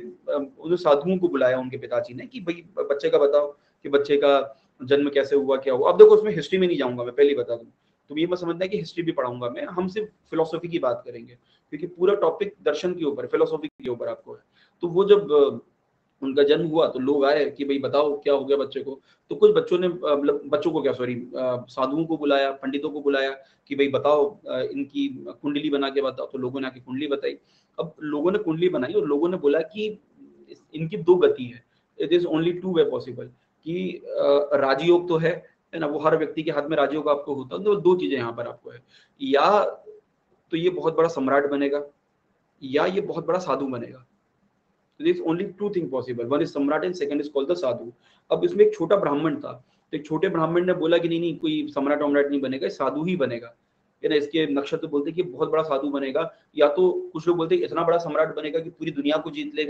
उन साधुओं को बुलाया उनके पिताजी ने कि भाई बच्चे का बताओ कि बच्चे का जन्म कैसे हुआ, क्या हुआ। अब देखो उसमें हिस्ट्री में नहीं जाऊंगा, मैं पहले ही बता दूं, तुम ये मत समझना कि हिस्ट्री भी पढ़ाऊंगा मैं, हम सिर्फ फिलोसॉफी की बात करेंगे, क्योंकि पूरा टॉपिक दर्शन के ऊपर, फिलोसॉफी के ऊपर आपको है। तो वो जब उनका जन्म हुआ तो लोग आए कि भाई बताओ क्या हो गया बच्चे को। तो कुछ बच्चों ने मतलब बच्चों को क्या, सॉरी, साधुओं को बुलाया, पंडितों को बुलाया कि भाई बताओ इनकी कुंडली बना के बताओ। तो लोगों ने आके कुंडली बताई। अब लोगों ने कुंडली बनाई और लोगों ने बोला कि इनकी दो गति है, it is only two way possible, कि राजयोग तो है ना, वो हर व्यक्ति के हाथ में राजयोग आपको होता है। तो दो चीजें यहाँ पर आपको है, या तो ये बहुत बड़ा सम्राट बनेगा या ये बहुत बड़ा साधु बनेगा। So there is only two things possible. One is सम्राट and second is called the साधु। अब इसमें एक छोटा ब्राह्मण था, तो एक छोटे ब्राह्मण ने बोला कि नहीं नहीं, कोई सम्राट वम्राट नहीं बनेगा, साधु ही बनेगा। है ना, इसके नक्षत्र बोलते कि बहुत बड़ा साधु बनेगा, या तो कुछ लोग बोलते इतना बड़ा सम्राट बनेगा कि पूरी दुनिया को जीत लेगा,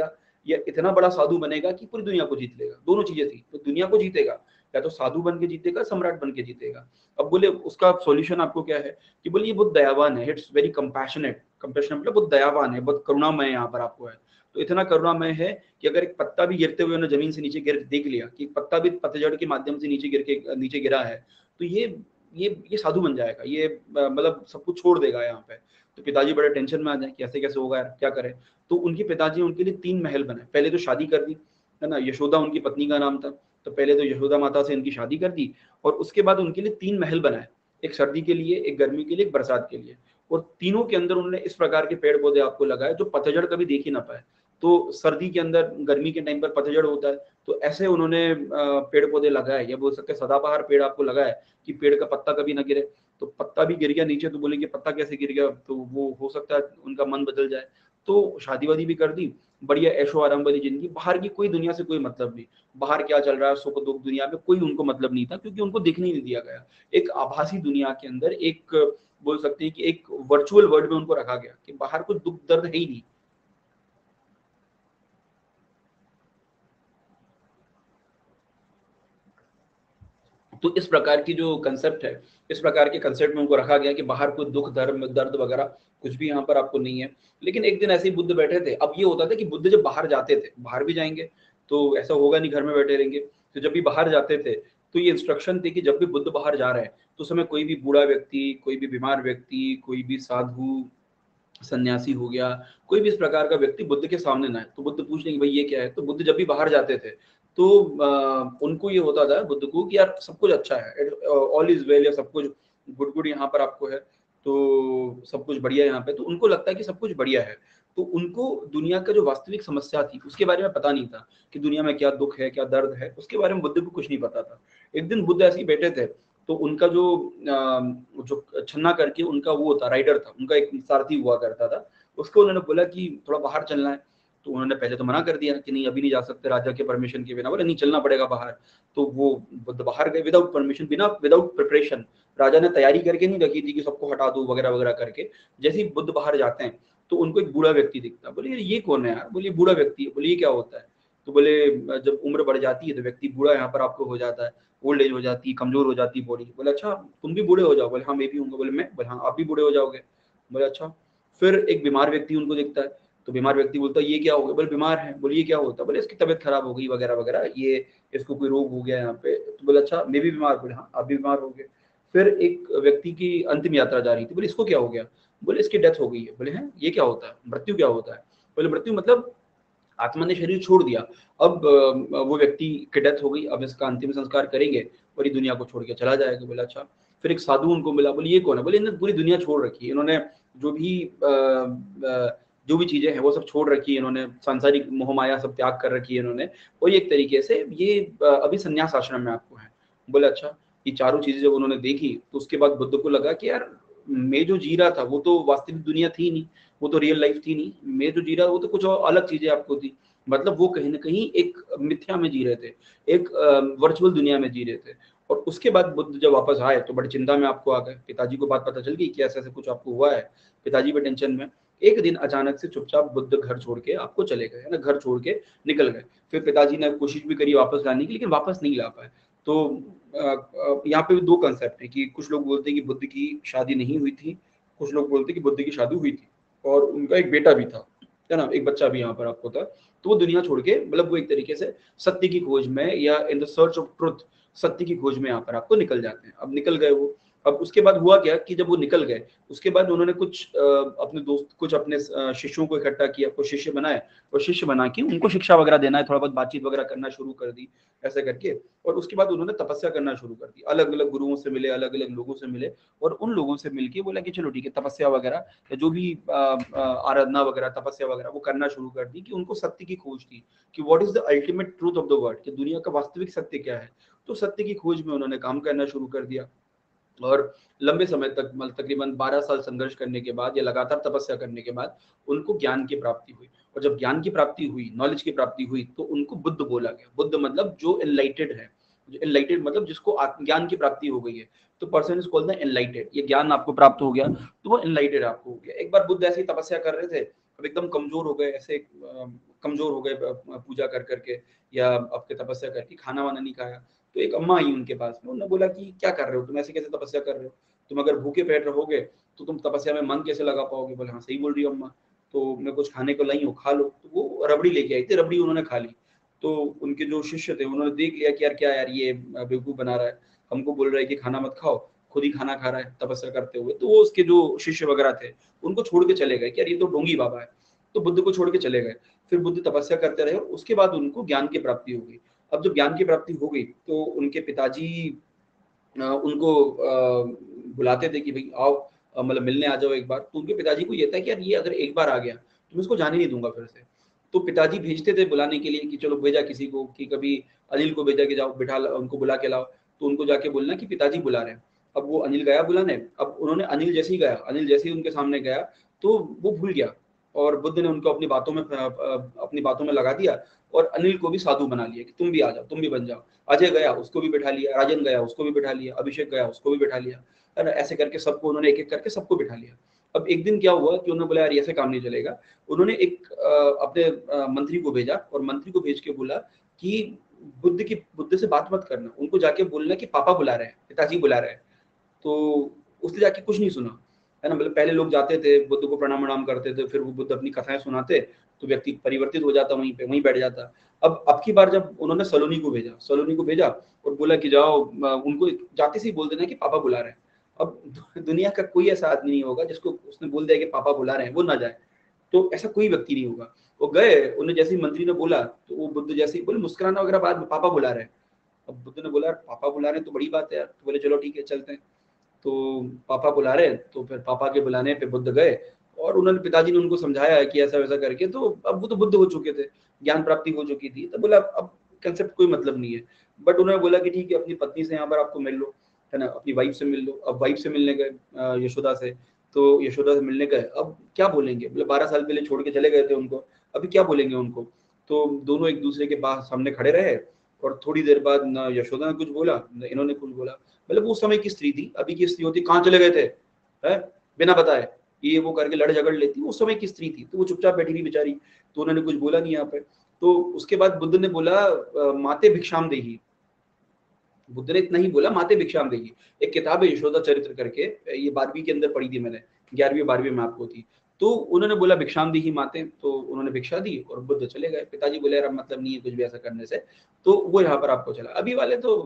या इतना बड़ा साधु बनेगा कि पूरी दुनिया को जीत लेगा। दोनों चीजें थी, तो दुनिया को जीतेगा या तो साधु बन के जीतेगा, सम्राट बन के जीतेगा। अब बोले उसका सॉल्यूशन आपको क्या है कि बोले ये बहुत दयावान है, इट्स वेरी कंपैशनेट, कंपैशनेट मतलब बहुत दयावान है, बहुत करुणामय यहाँ पर आपको है। तो इतना करुणामय है कि अगर एक पत्ता भी गिरते हुए जमीन से नीचे गिर देख लिया कि पत्ता भी पतझड़ के माध्यम से नीचे गिरा है, तो ये साधु बन जाएगा, ये मतलब सब कुछ छोड़ देगा यहाँ पे। तो पिताजी बड़े टेंशन में आ जाए कि ऐसे कैसे होगा यार, क्या करें। तो उनके पिताजी उनके लिए 3 महल बनाए। पहले तो शादी कर दी, है ना, यशोदा उनकी पत्नी का नाम था, तो पहले तो यशोदा माता से इनकी शादी कर दी और उसके बाद उनके लिए 3 महल बनाए, एक सर्दी के लिए, एक गर्मी के लिए, एक बरसात के लिए। और तीनों के अंदर उन्होंने इस प्रकार के पेड़ पौधे आपको लगाए जो पतझड़ कभी देख ही ना पाए। तो सर्दी के अंदर, गर्मी के टाइम पर पतझड़ होता है, तो ऐसे उन्होंने पेड़ पौधे लगाए, या बोल सकते हैं सदाबहार पेड़ आपको लगाए कि पेड़ का पत्ता कभी ना गिरे। तो पत्ता भी गिर गया नीचे तो बोलेंगे पत्ता कैसे गिर गया, तो वो हो सकता है उनका मन बदल जाए। तो शादी वादी भी कर दी, बढ़िया ऐशो आराम वाली जिंदगी, बाहर की कोई दुनिया से कोई मतलब नहीं, बाहर क्या चल रहा है सुख दुख दुनिया में कोई उनको मतलब नहीं था, क्योंकि उनको दिखने नहीं दिया गया। एक आभासी दुनिया के अंदर, एक बोल सकते हैं कि एक वर्चुअल वर्ल्ड में उनको रखा गया कि बाहर कुछ दुख दर्द है ही नहीं। तो इस प्रकार की जो कंसेप्ट है, इस प्रकार के कंसेप्ट में उनको रखा गया कि बाहर कोई दुख दर्द दर्द वगैरह कुछ भी यहाँ पर आपको नहीं है। लेकिन एक दिन ऐसे ही बुद्ध बैठे थे। अब ये होता था कि बुद्ध जब बाहर जाते थे, बाहर भी जाएंगे तो ऐसा होगा नहीं घर में बैठे रहेंगे, तो जब भी बाहर जाते थे तो ये इंस्ट्रक्शन थी कि जब भी बुद्ध बाहर जा रहे हैं तो उस समय कोई भी बूढ़ा व्यक्ति, कोई भी बीमार व्यक्ति, कोई भी साधु सन्यासी हो गया, कोई भी इस प्रकार का व्यक्ति बुद्ध के सामने ना है। तो बुद्ध पूछ रहे कि भाई ये क्या है। तो बुद्ध जब भी बाहर जाते थे तो उनको ये होता था बुद्ध को कि यार सब कुछ अच्छा है, ऑल इज वेल, या सब कुछ गुड गुड यहाँ पर आपको है, तो सब कुछ बढ़िया है यहाँ पे। तो उनको लगता है कि सब कुछ बढ़िया है। तो उनको दुनिया का जो वास्तविक समस्या थी उसके बारे में पता नहीं था कि दुनिया में क्या दुख है, क्या दर्द है, उसके बारे में बुद्ध को कुछ नहीं पता था। एक दिन बुद्ध ऐसे ही बैठे थे, तो उनका जो छन्ना करके उनका वो था, राइडर था, उनका एक सारथी हुआ करता था, उसको उन्होंने बोला कि थोड़ा बाहर चलना है। तो उन्होंने पहले तो मना कर दिया कि नहीं अभी नहीं जा सकते राजा के परमिशन के बिना। बोले नहीं चलना पड़ेगा बाहर। तो वो बुद्ध बाहर गए विदाउट परमिशन, बिना विदाउट प्रिपरेशन। राजा ने तैयारी करके नहीं रखी थी कि सबको हटा दो वगैरह वगैरह करके। जैसे ही बुद्ध बाहर जाते हैं तो उनको एक बूढ़ा व्यक्ति दिखता है। बोले ये कौन है यार, बोले बूढ़ा व्यक्ति है। बोले ये क्या होता है। तो बोले जब उम्र बढ़ जाती है तो व्यक्ति बूढ़ा यहाँ पर आपको हो जाता है, ओल्ड एज हो जाती है, कमजोर हो जाती है बॉडी। बोले अच्छा तुम भी बूढ़े हो जाओ। बोले हाँ मैं भी हूँ। बोले मैं। बोले हाँ आप भी बूढ़े हो जाओगे। बोले अच्छा। फिर एक बीमार व्यक्ति उनको दिखता है। तो बीमार व्यक्ति बोलता है ये क्या हो गया। बोले बीमार है। बोले ये क्या होता है। बोले इसकी तबीयत खराब हो गई वगैरह वगैरह, ये इसको कोई रोग हो गया यहाँ पे। तो बोले अच्छा मैं भी बीमार। बोले हाँ आप भी बीमार हो गए। फिर एक व्यक्ति की अंतिम यात्रा जा रही थी। बोले इसको क्या हो गया। बोले इसकी डेथ हो गई है। बोले हैं ये क्या होता है, मृत्यु क्या होता है। बोले मृत्यु मतलब आत्मा ने शरीर छोड़ दिया, अब वो व्यक्ति की डेथ हो गई, अब इसका अंतिम संस्कार करेंगे और ये दुनिया को छोड़ के चला जाएगा। बोला अच्छा। फिर एक साधु उनको मिला। बोले ये कौन है। बोले इन्होंने पूरी दुनिया छोड़ रखी है, इन्होंने जो भी जो भी चीजें हैं वो सब छोड़ रखी है, इन्होंने सांसारिक मोह माया सब त्याग कर रखी है इन्होंने, और ये एक तरीके से ये अभी संन्यास आश्रम में आपको है। बोले अच्छा। ये चारों चीजें जब उन्होंने देखी तो उसके बाद बुद्ध को लगा कि यार मैं जो जी रहा था वो तो वास्तविक दुनिया थी नहीं, वो तो रियल लाइफ थी नहीं, मैं जो जी रहा वो तो कुछ और अलग चीजें आपको थी। मतलब वो कहीं ना कहीं एक मिथ्या में जी रहे थे, एक वर्चुअल दुनिया में जी रहे थे। और उसके बाद बुद्ध जब वापस आए तो बड़ी चिंता में आपको आ गए। पिताजी को बात पता चल गई कि ऐसा ऐसा कुछ आपको हुआ है। पिताजी भी टेंशन में। एक दिन अचानक से चुपचाप बुद्ध घर छोड़ के आपको चले गए, है ना, घर छोड़ के निकल गए। फिर पिताजी ने कोशिश भी करी वापस लाने की, लेकिन वापस नहीं ला पाए। तो यहाँ पे दो कंसेप्ट है कि कुछ लोग बोलते हैं कि बुद्ध की शादी नहीं हुई थी, कुछ लोग बोलते हैं कि बुद्ध की शादी हुई थी और उनका एक बेटा भी था, है ना, एक बच्चा भी यहाँ पर आपको था। तो वो दुनिया छोड़ के, मतलब वो एक तरीके से सत्य की खोज में या in the search of truth, सत्य की खोज में यहाँ पर आपको निकल जाते हैं। अब निकल गए वो। अब उसके बाद हुआ क्या कि जब वो निकल गए उसके बाद उन्होंने कुछ अपने दोस्त, कुछ अपने शिष्यों को इकट्ठा किया, कुछ शिष्य बनाए और शिष्य बना के उनको शिक्षा वगैरह देना है, थोड़ा बहुत बातचीत वगैरह करना शुरू कर दी ऐसे करके। और उसके बाद उन्होंने तपस्या करना शुरू कर दी, अलग अलग गुरुओं से मिले, अलग अलग लोगों से मिले और उन लोगों से मिलके बोला कि चलो ठीक है, तपस्या वगैरह या जो भी आराधना वगैरह, तपस्या वगैरह वो करना शुरू कर दी। कि उनको सत्य की खोज थी कि what is the ultimate truth of the world, कि दुनिया का वास्तविक सत्य क्या है। तो सत्य की खोज में उन्होंने काम करना शुरू कर दिया और लंबे समय तक, मतलब तकरीबन 12 साल संघर्ष करने के बाद या लगातार तपस्या करने के बाद उनको ज्ञान की प्राप्ति हुई। और जब ज्ञान की प्राप्ति हुई, नॉलेज की प्राप्ति हुई, तो उनको बुद्ध बोला गया। बुद्ध मतलब जो एनलाइटेड है, जो एनलाइटेड मतलब जिसको ज्ञान की प्राप्ति हो गई है, तो person is called the enlightened. ये ज्ञान आपको प्राप्त हो गया तो वो एनलाइटेड आपको हो गया। एक बार बुद्ध ऐसे ही तपस्या कर रहे थे, अब एकदम कमजोर हो गए, ऐसे कमजोर हो गए पूजा कर करके या आपके तपस्या करके, खाना वाना नहीं खाया। तो एक अम्मा आई उनके पास में, उन्होंने बोला कि क्या कर रहे हो तुम, ऐसे कैसे तपस्या कर रहे हो, तुम अगर भूखे पेट रहोगे तो तुम तपस्या में मन कैसे लगा पाओगे। बोले हाँ सही बोल रही हो अम्मा, तो मैं कुछ खाने को लाई हूँ, खा लो। तो वो रबड़ी लेके आई थी, रबड़ी उन्होंने खा ली। तो उनके जो शिष्य थे उन्होंने देख लिया कि यार क्या यार ये बेवकूफ बना रहा है, हमको बोल रहा है कि खाना मत खाओ, खुद ही खाना खा रहा है तपस्या करते हुए। तो वो उसके जो शिष्य वगैरह थे उनको छोड़ के चले गए कि यार ये तो ढोंगी बाबा है, तो बुद्ध को छोड़ के चले गए। फिर बुद्ध तपस्या करते रहे और उसके बाद उनको ज्ञान की प्राप्ति हो गई। अब जब ज्ञान की प्राप्ति हो गई तो उनके पिताजी उनको बुलाते थे कि भाई आओ, मतलब मिलने आ जाओ एक बार। तो उनके पिताजी को ये था कि यार ये अगर एक बार आ गया तो मैं इसको जाने नहीं दूंगा फिर से। तो पिताजी भेजते थे बुलाने के लिए कि चलो भेजा किसी को, कि कभी अनिल को भेजा कि जाओ बिठा उनको बुला के लाओ, तो उनको जाके बोलना कि पिताजी बुला रहे हैं। अब वो अनिल गया बुलाने। अब उन्होंने अनिल जैसे ही गया, अनिल जैसे ही उनके सामने गया तो वो भूल गया, और बुद्ध ने उनको अपनी बातों में लगा दिया और अनिल को भी साधु बना लिया कि तुम भी आ जाओ, तुम भी बन जाओ। अजय गया उसको भी बैठा लिया, राजन गया उसको भी बैठा लिया, अभिषेक गया उसको भी बैठा लिया, है ना। ऐसे करके सबको उन्होंने एक एक करके सबको बैठा लिया। अब एक दिन क्या हुआ कि उन्होंने बोला यार ऐसे काम नहीं चलेगा। उन्होंने एक अपने मंत्री को भेजा और मंत्री को भेज के बोला कि बुद्ध से बात मत करना, उनको जाके बोलना कि पापा बुला रहे हैं, पिताजी बुला रहे हैं। तो उसने जाके कुछ नहीं सुना, है ना। मतलब पहले लोग जाते थे बुद्ध को प्रणाम वणाम करते थे, फिर वो बुद्ध अपनी कथाएं सुनाते तो व्यक्ति परिवर्तित हो जाता, वहीं पे वहीं बैठ जाता। अब की बार जब उन्होंने सलोनी को भेजा और बोला कि जाओ उनको जाते से ही बोल देना कि पापा बुला रहे हैं। अब दुनिया का कोई ऐसा आदमी नहीं होगा जिसको उसने बोल दिया कि पापा बुला रहे हैं वो ना जाए, तो ऐसा कोई व्यक्ति नहीं होगा। वो गए, उन्हें जैसे ही मंत्री ने बोला तो वो बुद्ध जैसे ही बोले मुस्कुराना वगैरह बाद में, पापा बुला रहे हैं। अब बुद्ध ने बोला पापा बुला रहे हैं तो बड़ी बात है यार, तो बोले चलो ठीक है चलते हैं। तो पापा बुला रहे, तो फिर पापा के बुलाने पे बुद्ध गए और उन्होंने पिताजी ने उनको समझाया कि ऐसा वैसा करके। तो अब वो तो बुद्ध हो चुके थे, ज्ञान प्राप्ति हो चुकी थी, तो बोला अब कंसेप्ट कोई मतलब नहीं है। बट उन्होंने बोला कि ठीक है अपनी पत्नी से यहाँ पर आपको मिल लो, है ना, अपनी वाइफ से मिल लो। अब वाइफ से मिलने गए यशोदा से, तो यशोदा से मिलने गए, अब क्या बोलेंगे, बोले 12 साल पहले छोड़ के चले गए थे उनको, अभी क्या बोलेंगे उनको। तो दोनों एक दूसरे के पास सामने खड़े रहे और थोड़ी देर बाद न यशोदा ने कुछ बोला न इन्होंने कुछ बोला। मतलब उस समय की स्त्री थी, अभी की स्त्री होती कहाँ चले गए थे, है, बिना बताए ये वो करके लड़ झगड़ लेती। उस समय की स्त्री थी तो वो चुपचाप बैठी थी बेचारी, तो उन्होंने कुछ बोला नहीं यहाँ पे। तो उसके बाद बुद्ध ने बोला माते भिक्षाम देही, बुद्ध ने इतना ही बोला माते भिक्षाम देही। एक किताब है यशोदा चरित्र करके, ये 12वीं के अंदर पढ़ी थी मैंने, 11वीं 12वीं में आपको थी। तो उन्होंने बोला भिक्षाम देही माते, तो उन्होंने भिक्षा दी और बुद्ध चले गए। पिताजी बोले यार मतलब नहीं है कुछ भी ऐसा करने से, तो वो यहाँ पर आपको चला। अभी वाले तो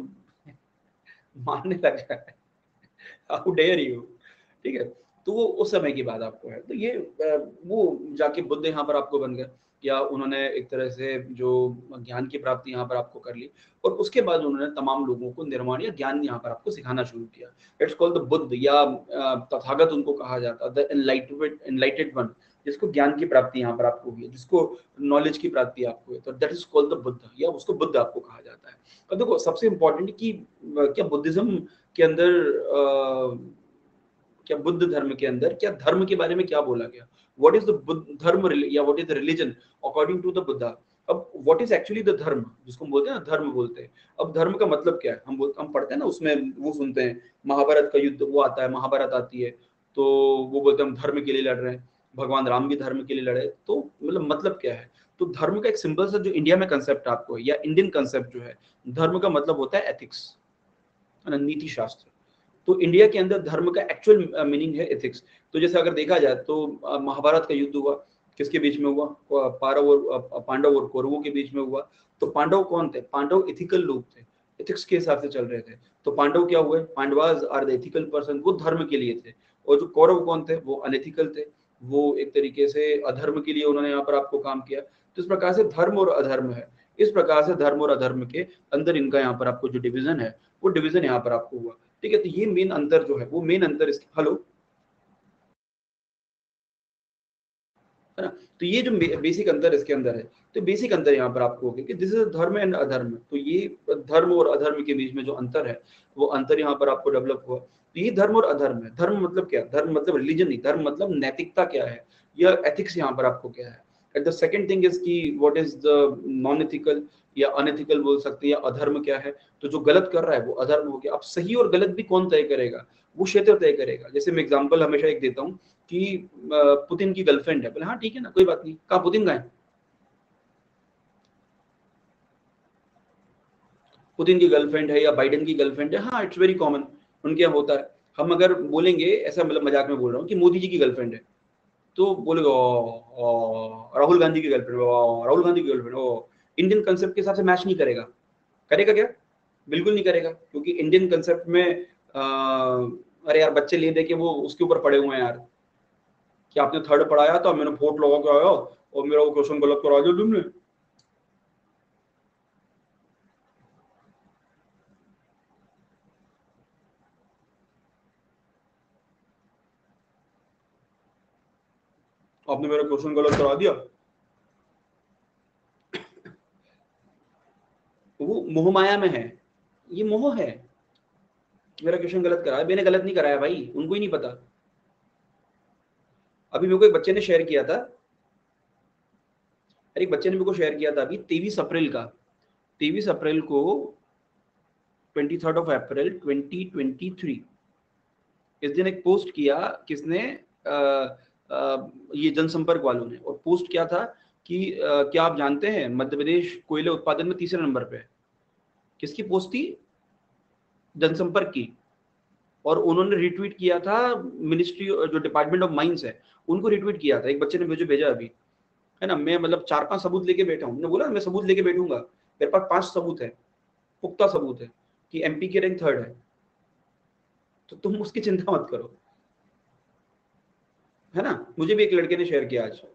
मारने लग जाए, हाउ डेयर यू, ठीक है। तो वो उस समय की बात आपको है। तो ये वो जाके बुद्ध यहाँ पर आपको बन गए, या उन्होंने एक तरह से जो ज्ञान की प्राप्ति यहाँ पर आपको कर ली, और उसके बाद उन्होंने तमाम लोगों को निर्माण या ज्ञान यहाँ पर आपको सिखाना शुरू किया। इट्स कॉल्ड द बुद्ध, या तथागत उनको कहा जाता, द एनलाइटेड वन, जिसको ज्ञान की प्राप्ति यहाँ पर आपको हुई है, जिसको नॉलेज की प्राप्ति आपको है, तो that is called the Buddha, या उसको बुद्ध आपको कहा जाता है। और देखो सबसे इंपॉर्टेंट कि क्या बुद्धिज्म के अंदर क्या बुद्ध धर्म के अंदर क्या धर्म के बारे में क्या बोला गया, what is the Buddha dharma, या what is the religion according to the Buddha. अब व्हाट इज एक्चुअली द धर्म, जिसको हम बोलते हैं ना धर्म बोलते हैं। अब धर्म का मतलब क्या है, हम पढ़ते हैं ना उसमें, वो सुनते हैं महाभारत का युद्ध, वो आता है महाभारत आती है, तो वो बोलते हैं हम धर्म के लिए लड़ रहे हैं, भगवान राम भी धर्म के लिए लड़े। तो मतलब क्या है, तो धर्म का एक सिंपल सा जो इंडिया में कंसेप्ट आपको है, या इंडियन कंसेप्ट जो है, धर्म का मतलब होता है एथिक्स, नीति शास्त्र। तो इंडिया के अंदर धर्म का एक्चुअल मीनिंग है एथिक्स। तो जैसे अगर देखा जाए तो महाभारत का युद्ध हुआ, किसके बीच में हुआ, पांडव और पांडव और कौरवों के बीच में हुआ। तो पांडव कौन थे, पांडव एथिकल लोग थे, एथिक्स के हिसाब से चल रहे थे। तो पांडव क्या हुए, Pandavas are the ethical person, वो धर्म के लिए थे। और जो कौरव कौन थे, वो अनएथिकल थे, वो एक तरीके से अधर्म के लिए उन्होंने यहाँ पर आपको काम किया। तो इस प्रकार से धर्म और अधर्म है, इस प्रकार से धर्म और अधर्म के अंदर इनका यहाँ पर आपको जो डिवीजन है, वो डिवीजन यहाँ पर आपको हुआ। ठीक है, तो ये मेन अंतर जो है, वो मेन अंतर इस, हेलो, है ना। तो ये जो बेसिक अंतर इसके अंदर है, तो बेसिक अंतर यहाँ पर आपको होगा कि दिस इज धर्म एंड अधर्म। तो ये धर्म और अधर्म के बीच में जो अंतर है, वो अंतर यहाँ पर आपको डेवलप हुआ। तो ये धर्म और अधर्म है। धर्म मतलब क्या, धर्म मतलब रिलीजन नहीं, धर्म मतलब नैतिकता क्या है, या एथिक्स यहाँ पर आपको क्या है। And the second thing is की what is the non ethical या अनएथिकल बोल सकते हैं, या अधर्म क्या है। तो जो गलत कर रहा है वो अधर्म हो गया। अब सही और गलत भी कौन तय करेगा, वो क्षेत्र तय करेगा। जैसे मैं एग्जांपल हमेशा एक देता हूँ कि पुतिन की गर्लफ्रेंड है, बोले हाँ ठीक है ना कोई बात नहीं, कहाँ पुतिन गए, पुतिन की गर्लफ्रेंड है या बाइडेन की गर्लफ्रेंड है, हाँ इट्स वेरी कॉमन, उनके यहाँ होता है। हम अगर बोलेंगे, ऐसा मतलब मजाक में बोल रहा हूँ, कि मोदी जी की गर्लफ्रेंड है, तो बोलेगा राहुल गांधी की गर्लफ्रेंड, राहुल गांधी की गर्लफ्रेंड, इंडियन कंसेप्ट के हिसाब से मैच नहीं करेगा। करेगा क्या? बिल्कुल नहीं करेगा, क्योंकि इंडियन कंसेप्ट में अरे यार बच्चे ले दे के वो उसके ऊपर पड़े हुए हैं यार, कि आपने थर्ड पढ़ाया था, मैंने फोर्थ लगा के आया और मेरा वो क्वेश्चन गलत करा दिया तुमने। आपने मेरा क्वेश्चन गलत करा दिया। वो मोह माया में है, ये मोह है। मेरा क्वेश्चन गलत कराया, मैंने गलत नहीं कराया भाई, उनको ही नहीं पता। अभी मेरे को एक बच्चे ने शेयर किया था, अरे एक बच्चे ने मेरे को शेयर किया था अभी 23 अप्रैल का, 23 अप्रैल को, 23 अप्रैल 2023, इस दिन एक पोस्ट किया किसने, ये जनसंपर्क वालों ने, और पोस्ट क्या था कि क्या आप जानते हैं मध्य प्रदेश कोयले उत्पादन में तीसरे नंबर पे है। किसकी पोस्ट थी? जनसंपर्क की। और उन्होंने रिट्वीट किया था मिनिस्ट्री, जो डिपार्टमेंट ऑफ माइंस है, उनको रिट्वीट किया था। एक बच्चे ने मुझे भेजा अभी, है ना, मैं मतलब 4-5 सबूत लेके बैठा हूँ, मैंने बोला मैं सबूत लेके बैठूंगा, मेरे पास 5 सबूत है, पुख्ता सबूत है कि एमपी की रैंक 3rd है, तो तुम उसकी चिंता मत करो, है ना। मुझे भी एक लड़के ने शेयर किया आज।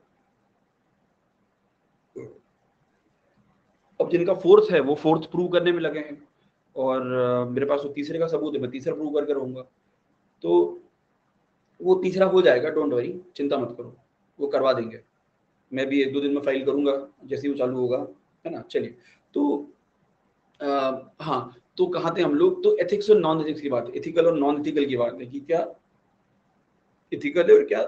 अब जिनका 4th है वो 4th प्रूव करने में लगे हैं, और मेरे पास वो तीसरे का सबूत है, मैं तीसरा प्रूव करके रहूंगा, तो वो तीसरा हो जाएगा, डोंट वरी, चिंता मत करो, वो करवा देंगे। मैं भी 1-2 दिन में फाइल करूंगा जैसे ही वो चालू होगा, है ना। चलिए, तो हाँ, तो कहाँ थे हम लोग? तो एथिक्स और नॉन एथिक्स की बात है, एथिकल और नॉन एथिकल की बात है, कि क्या एथिकल है और क्या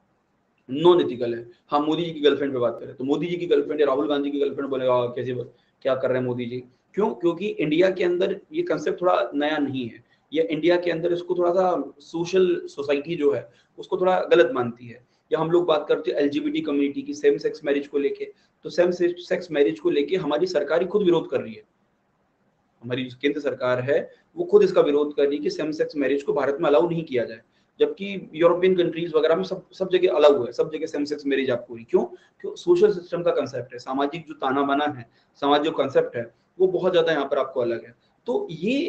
नॉन एथिकल है। हाँ, मोदी जी की गर्लफ्रेंड पे बात करें, तो मोदी जी की गर्लफ्रेंड या राहुल गांधी की गर्लफ्रेंड बोलेगा कैसे, क्या कर रहे हैं मोदी जी? क्यों? क्योंकि इंडिया के अंदर ये कंसेप्ट थोड़ा नया नहीं है, या इंडिया के अंदर इसको थोड़ा सा सोशल सोसाइटी जो है उसको थोड़ा गलत मानती है। या हम लोग बात करते हैं एलजीबीटी कम्युनिटी की, सेम सेक्स मैरिज को लेके, तो सेम सेक्स मैरिज को लेके हमारी सरकार ही खुद विरोध कर रही है। हमारी जो केंद्र सरकार है वो खुद इसका विरोध कर रही है कि सेम सेक्स मैरिज को भारत में अलाउ नहीं किया जाए, जबकि यूरोपियन कंट्रीज वगैरह में सब सब जगह अलाउ है, सब जगह सेम सेक्स मैरिज आपको हुई। क्यों? क्यों? सोशल सिस्टम का कंसेप्ट है, सामाजिक जो ताना बाना है, समाज जो कंसेप्ट है, वो बहुत ज्यादा यहाँ पर आपको अलग है। तो ये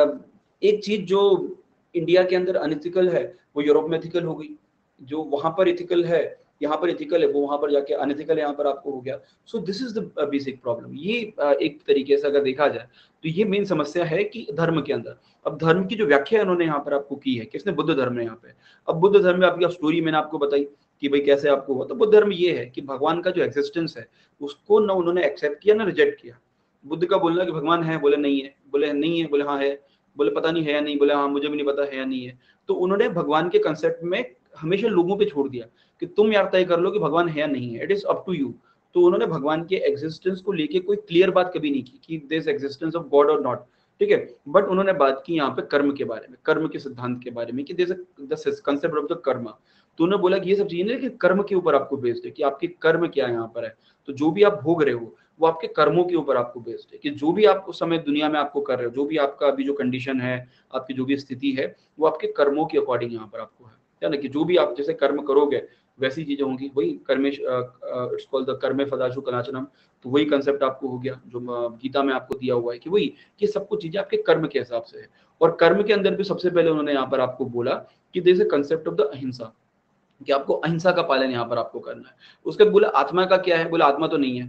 एक चीज जो इंडिया के अंदर अनइथिकल है वो यूरोप में एथिकल हो गई, जो वहां पर एथिकल है यहाँ पर एथिकल है, वो वहां पर जाके अनएथिकल यहाँ पर आपको हो गया। So this is the basic problem. ये एक तरीके से अगर देखा जाए तो ये मेन समस्या है कि धर्म के अंदर, अब धर्म की जो व्याख्या इन्होंने यहाँ पर आपको की है, किसने? बुद्ध धर्म ने यहाँ पे। अब बुद्ध धर्म में आपकी स्टोरी मैंने आपको बताई कि भाई कैसे आपको हुआ। तो बुद्ध धर्म ये है कि भगवान का जो एग्जिस्टेंस है उसको ना उन्होंने एक्सेप्ट किया ना रिजेक्ट किया। बुद्ध का बोलना कि भगवान है, बोले नहीं है, बोले नहीं है, बोले हाँ है, बोले पता नहीं है या नहीं, बोले हाँ मुझे भी नहीं पता है या नहीं है। तो उन्होंने भगवान के कंसेप्ट में हमेशा लोगों पे छोड़ दिया कि तुम यार तय कर लो कि भगवान है या नहीं है, it is up to you. तो उन्होंने भगवान के एग्जिस्टेंस को लेके कोई क्लियर बात कभी नहीं की कि दिस एग्जिस्टेंस ऑफ गॉड और नॉट, ठीक है। बट उन्होंने बात की यहाँ पे कर्म के बारे में, कर्म के सिद्धांत के बारे में, कि this the concept of the karma. तो उन्होंने बोला कि ये सब चीजें नहीं, लेकिन कर्म के ऊपर आपको बेस्ड है कि आपके कर्म क्या यहाँ पर है। तो जो भी आप भोग रहे हो वो आपके कर्मों के ऊपर आपको बेस्ड है, कि जो भी आप उस समय दुनिया में आपको कर रहे हो, जो भी आपका अभी जो कंडीशन है, आपकी जो भी स्थिति है, वो आपके कर्मों के अकॉर्डिंग यहाँ पर आपको है ना। कि जो भी आप जैसे कर्म करोगे वैसी चीजें होंगी, वही कर्मेश, इट्स कॉल्ड द कर्मे फदाशु कलाचनम। तो वही कंसेप्ट आपको हो गया जो गीता में आपको दिया हुआ है, कि वही कि सब कुछ चीजें आपके कर्म के हिसाब से है। और कर्म के अंदर भी सबसे पहले उन्होंने यहाँ पर आपको बोला कि there is a concept of the ahimsa, कि आपको अहिंसा का पालन यहाँ पर आपको करना है। उसके बाद बोला आत्मा का क्या है, बोला आत्मा तो नहीं है।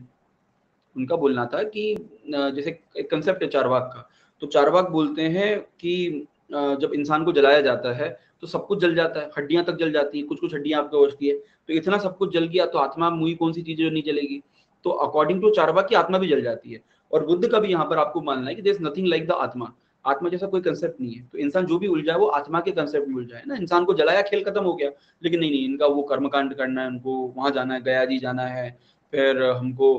उनका बोलना था कि जैसे एक कंसेप्ट है चारवाक का, तो चारवाक बोलते हैं कि जब इंसान को जलाया जाता है तो सब कुछ जल जाता है, हड्डियां तक जल जाती है, कुछ कुछ हड्डियां आपको बचती है। तो इतना सब कुछ जल गया तो आत्मा मुई कौन सी चीज जो नहीं जलेगी? तो अकॉर्डिंग टू चारवाक की आत्मा भी जल जाती है। और बुद्ध का भी यहाँ पर आपको मानना है कि there is nothing like the atma, आत्मा जैसा कोई कंसेप्ट नहीं है। तो इंसान जो भी उलझा है वो आत्मा के कंसेप्ट में उलझा है ना। इंसान को जलाया, खेल खत्म हो गया। लेकिन नहीं नहीं, इनका वो कर्मकांड करना है, उनको वहां जाना है, गया जी जाना है, फिर हमको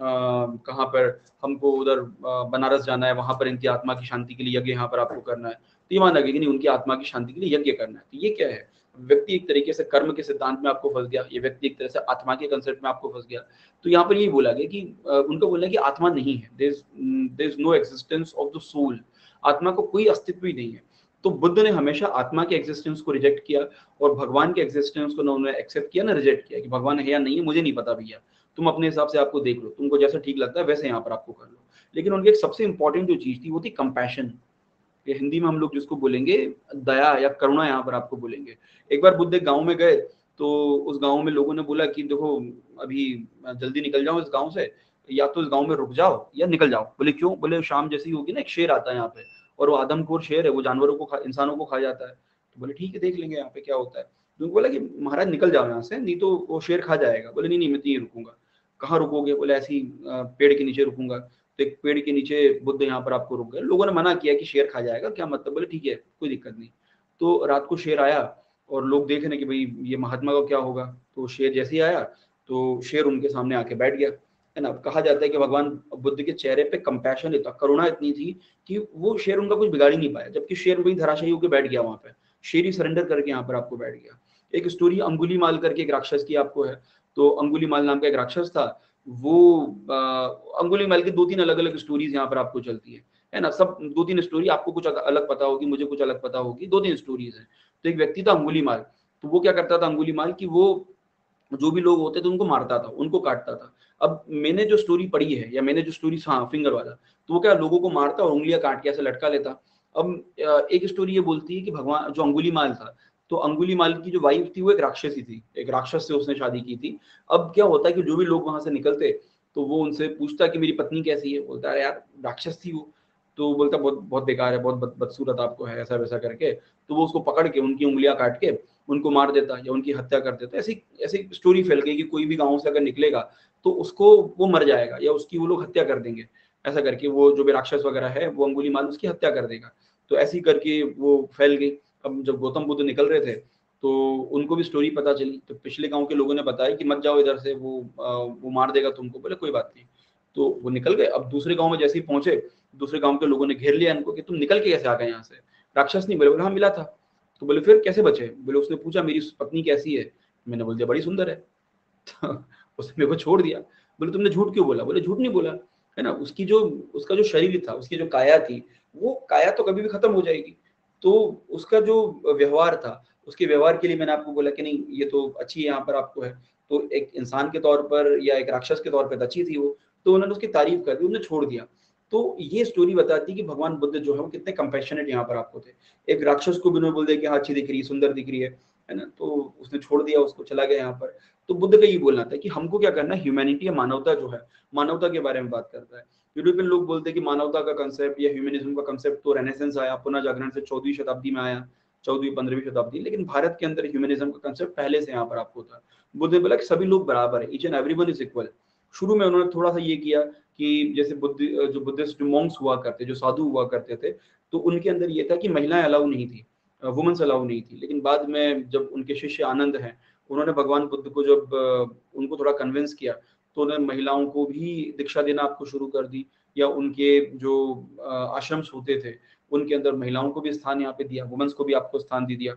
कहाँ पर, हमको उधर बनारस जाना है, वहां पर इनकी आत्मा की शांति के लिए यज्ञ यहाँ पर आपको करना है। तो ये माना गया कि नहीं, उनकी आत्मा की शांति के लिए यज्ञ करना है। तो ये क्या है? व्यक्ति एक तरीके से कर्म के सिद्धांत में आपको फंस गया, ये व्यक्ति एक तरह से आत्मा के कंसेप्ट में आपको फंस गया। तो यहाँ पर यही बोला गया कि उनका बोलना है कि आत्मा नहीं है, there is no existence of the soul, आत्मा को कोई अस्तित्व ही नहीं है। तो बुद्ध ने हमेशा आत्मा के एग्जिस्टेंस को रिजेक्ट किया और भगवान के एग्जिस्टेंस को उन्होंने एक्सेप्ट किया ना रिजेक्ट किया कि भगवान है या नहीं है मुझे नहीं पता भैया, तुम अपने हिसाब से आपको देख लो, तुमको जैसा ठीक लगता है वैसे यहाँ पर आपको कर लो। लेकिन उनकी एक सबसे इंपॉर्टेंट जो चीज थी वो थी कंपैशन, ये हिंदी में हम लोग जिसको बोलेंगे दया या करुणा, यहाँ पर आपको बोलेंगे। एक बार बुद्ध एक गांव में गए तो उस गांव में लोगों ने बोला कि देखो अभी जल्दी निकल जाओ इस गांव से, या तो इस गांव में रुक जाओ या निकल जाओ। बोले क्यों? बोले शाम जैसी होगी ना एक शेर आता है यहाँ पे, और वो आदमखोर शेर है, वो जानवरों को इंसानों को खा जाता है। तो बोले ठीक है देख लेंगे यहाँ पे क्या होता है। तो उनको बोला कि महाराज निकल जाओ यहाँ से, नहीं तो वो शेर खा जाएगा। बोले नहीं नहीं मैं तो यहीं रुकूंगा। कहाँ रुकोगे? बोले ऐसे ही पेड़ के नीचे रुकूंगा। तो एक पेड़ के नीचे बुद्ध यहाँ पर आपको रुक गए। लोगों ने मना किया कि शेर खा जाएगा, क्या मतलब? बोले ठीक है कोई दिक्कत नहीं। तो रात को शेर आया और लोग देख रहे हैं कि भाई ये महात्मा का क्या होगा। तो शेर जैसे ही आया तो शेर उनके सामने आके बैठ गया, है ना। कहा जाता है कि भगवान बुद्ध के चेहरे पे कंपैशन इतना, करुणा इतनी थी कि वो शेर उनका कुछ बिगाड़ ही नहीं पाया, जबकि शेर वही धराशायी होकर बैठ गया वहां पे। शेर ही सरेंडर करके यहाँ पर आपको बैठ गया। एक स्टोरी अंगुलीमाल करके एक राक्षस की आपको है। तो अंगुलीमाल नाम का एक राक्षस था, वो अंगुलीमाल की 2-3 अलग अलग स्टोरीज यहाँ पर आपको चलती है ना। सब 2-3 स्टोरी, आपको कुछ अलग पता होगी, मुझे कुछ अलग पता होगी, 2-3 स्टोरीज है। तो एक व्यक्ति था अंगुलीमाल, तो वो क्या करता था अंगुलीमाल कि वो जो भी लोग होते थे उनको मारता था, उनको काटता था। अब मैंने जो स्टोरी पढ़ी है या मैंने जो स्टोरी, हाँ फिंगर वाला, तो वो क्या लोगों को मारता और उंगलियां काट के ऐसे लटका लेता। अब एक स्टोरी ये बोलती है कि भगवान जो अंगुलीमाल था, तो अंगुलीमाल की जो वाइफ थी वो एक राक्षसी थी, एक राक्षस से उसने शादी की थी। अब क्या होता है कि जो भी लोग वहां से निकलते तो वो उनसे पूछता कि मेरी पत्नी कैसी है। बोलता है यार राक्षस थी वो। तो बोलता बहुत बहुत बेकार है, बहुत बदसूरत आपको है, ऐसा वैसा करके। तो वो उसको पकड़ के उनकी उंगलियां काट के उनको मार देता या उनकी हत्या कर देता। ऐसी ऐसी स्टोरी फैल गई कि कोई भी गांव से अगर निकलेगा तो उसको वो मर जाएगा या उसकी वो लोग हत्या कर देंगे, ऐसा करके वो जो भी राक्षस वगैरह है वो अंगुलीमाल उसकी हत्या कर देगा। तो ऐसी करके वो फैल गई। अब जब गौतम बुद्ध निकल रहे थे तो उनको भी स्टोरी पता चली, तो पिछले गांव के लोगों ने बताया कि मत जाओ इधर से, वो मार देगा तुमको। बोले कोई बात नहीं। तो वो निकल गए। अब दूसरे गांव में जैसे ही पहुंचे, दूसरे गांव के लोगों ने घेर लिया इनको कि तुम निकल के कैसे आ गए यहाँ से, राक्षस नहीं? बोले हाँ मिला था। तो बोले फिर कैसे बचे? बोले उसने पूछा मेरी पत्नी कैसी है, मैंने बोल दिया बड़ी सुंदर है। तो उसने मेरे को छोड़ दिया। बोले तुमने झूठ क्यों बोला? बोले झूठ नहीं बोला, है ना। उसका जो शरीर था, उसकी जो काया थी, वो काया तो कभी भी खत्म हो जाएगी। तो उसका जो व्यवहार था, उसके व्यवहार के लिए मैंने आपको बोला कि नहीं ये तो अच्छी है यहाँ पर आपको है। तो एक इंसान के तौर पर या एक राक्षस के तौर पर अच्छी थी वो, तो उन्होंने उसकी तारीफ कर दी, उन्होंने छोड़ दिया। तो ये स्टोरी बताती है कि भगवान बुद्ध जो है वो कितने कंपैशनेट यहाँ पर आपको थे। एक राक्षस को भी उन्होंने बोल दिया कि हाँ अच्छी दिख रही है, सुंदर दिख रही है ना। तो उसने छोड़ दिया उसको, चला गया यहाँ पर। तो बुद्ध का ये बोलना था कि हमको क्या करना है, ह्यूमैनिटी या मानवता जो है, मानवता के बारे में बात करता है। यूरोपियन लोग बोलते हैं कि मानवता का कंसेप्ट या ह्यूमनिज्म का कंसेप्ट तो रेनेसेंस आया, पुनः जागरण से 14वीं शताब्दी में आया, 14वीं-15वीं शताब्दी। लेकिन भारत के अंदर ह्यूमनिज्म का कंसेप्ट पहले से यहाँ पर आपको था। बुद्ध ने बोला कि सभी लोग बराबर है, each and everyone is equal. शुरू में उन्होंने थोड़ा सा ये किया कि जैसे जो बुद्धिस्ट मॉन्क्स हुआ करते, जो साधु हुआ करते थे, तो उनके अंदर ये था कि महिलाएं अलाउ नहीं थी, वुमेन्स अलाउ नहीं थी। लेकिन बाद में जब उनके शिष्य आनंद हैं, उन्होंने भगवान बुद्ध को जब उनको थोड़ा कन्विंस किया, तो उन्होंने महिलाओं को भी दीक्षा देना आपको शुरू कर दी, या उनके जो आश्रम्स होते थे उनके अंदर महिलाओं को भी स्थान यहाँ पे दिया, वुमेन्स को भी आपको स्थान दे दिया।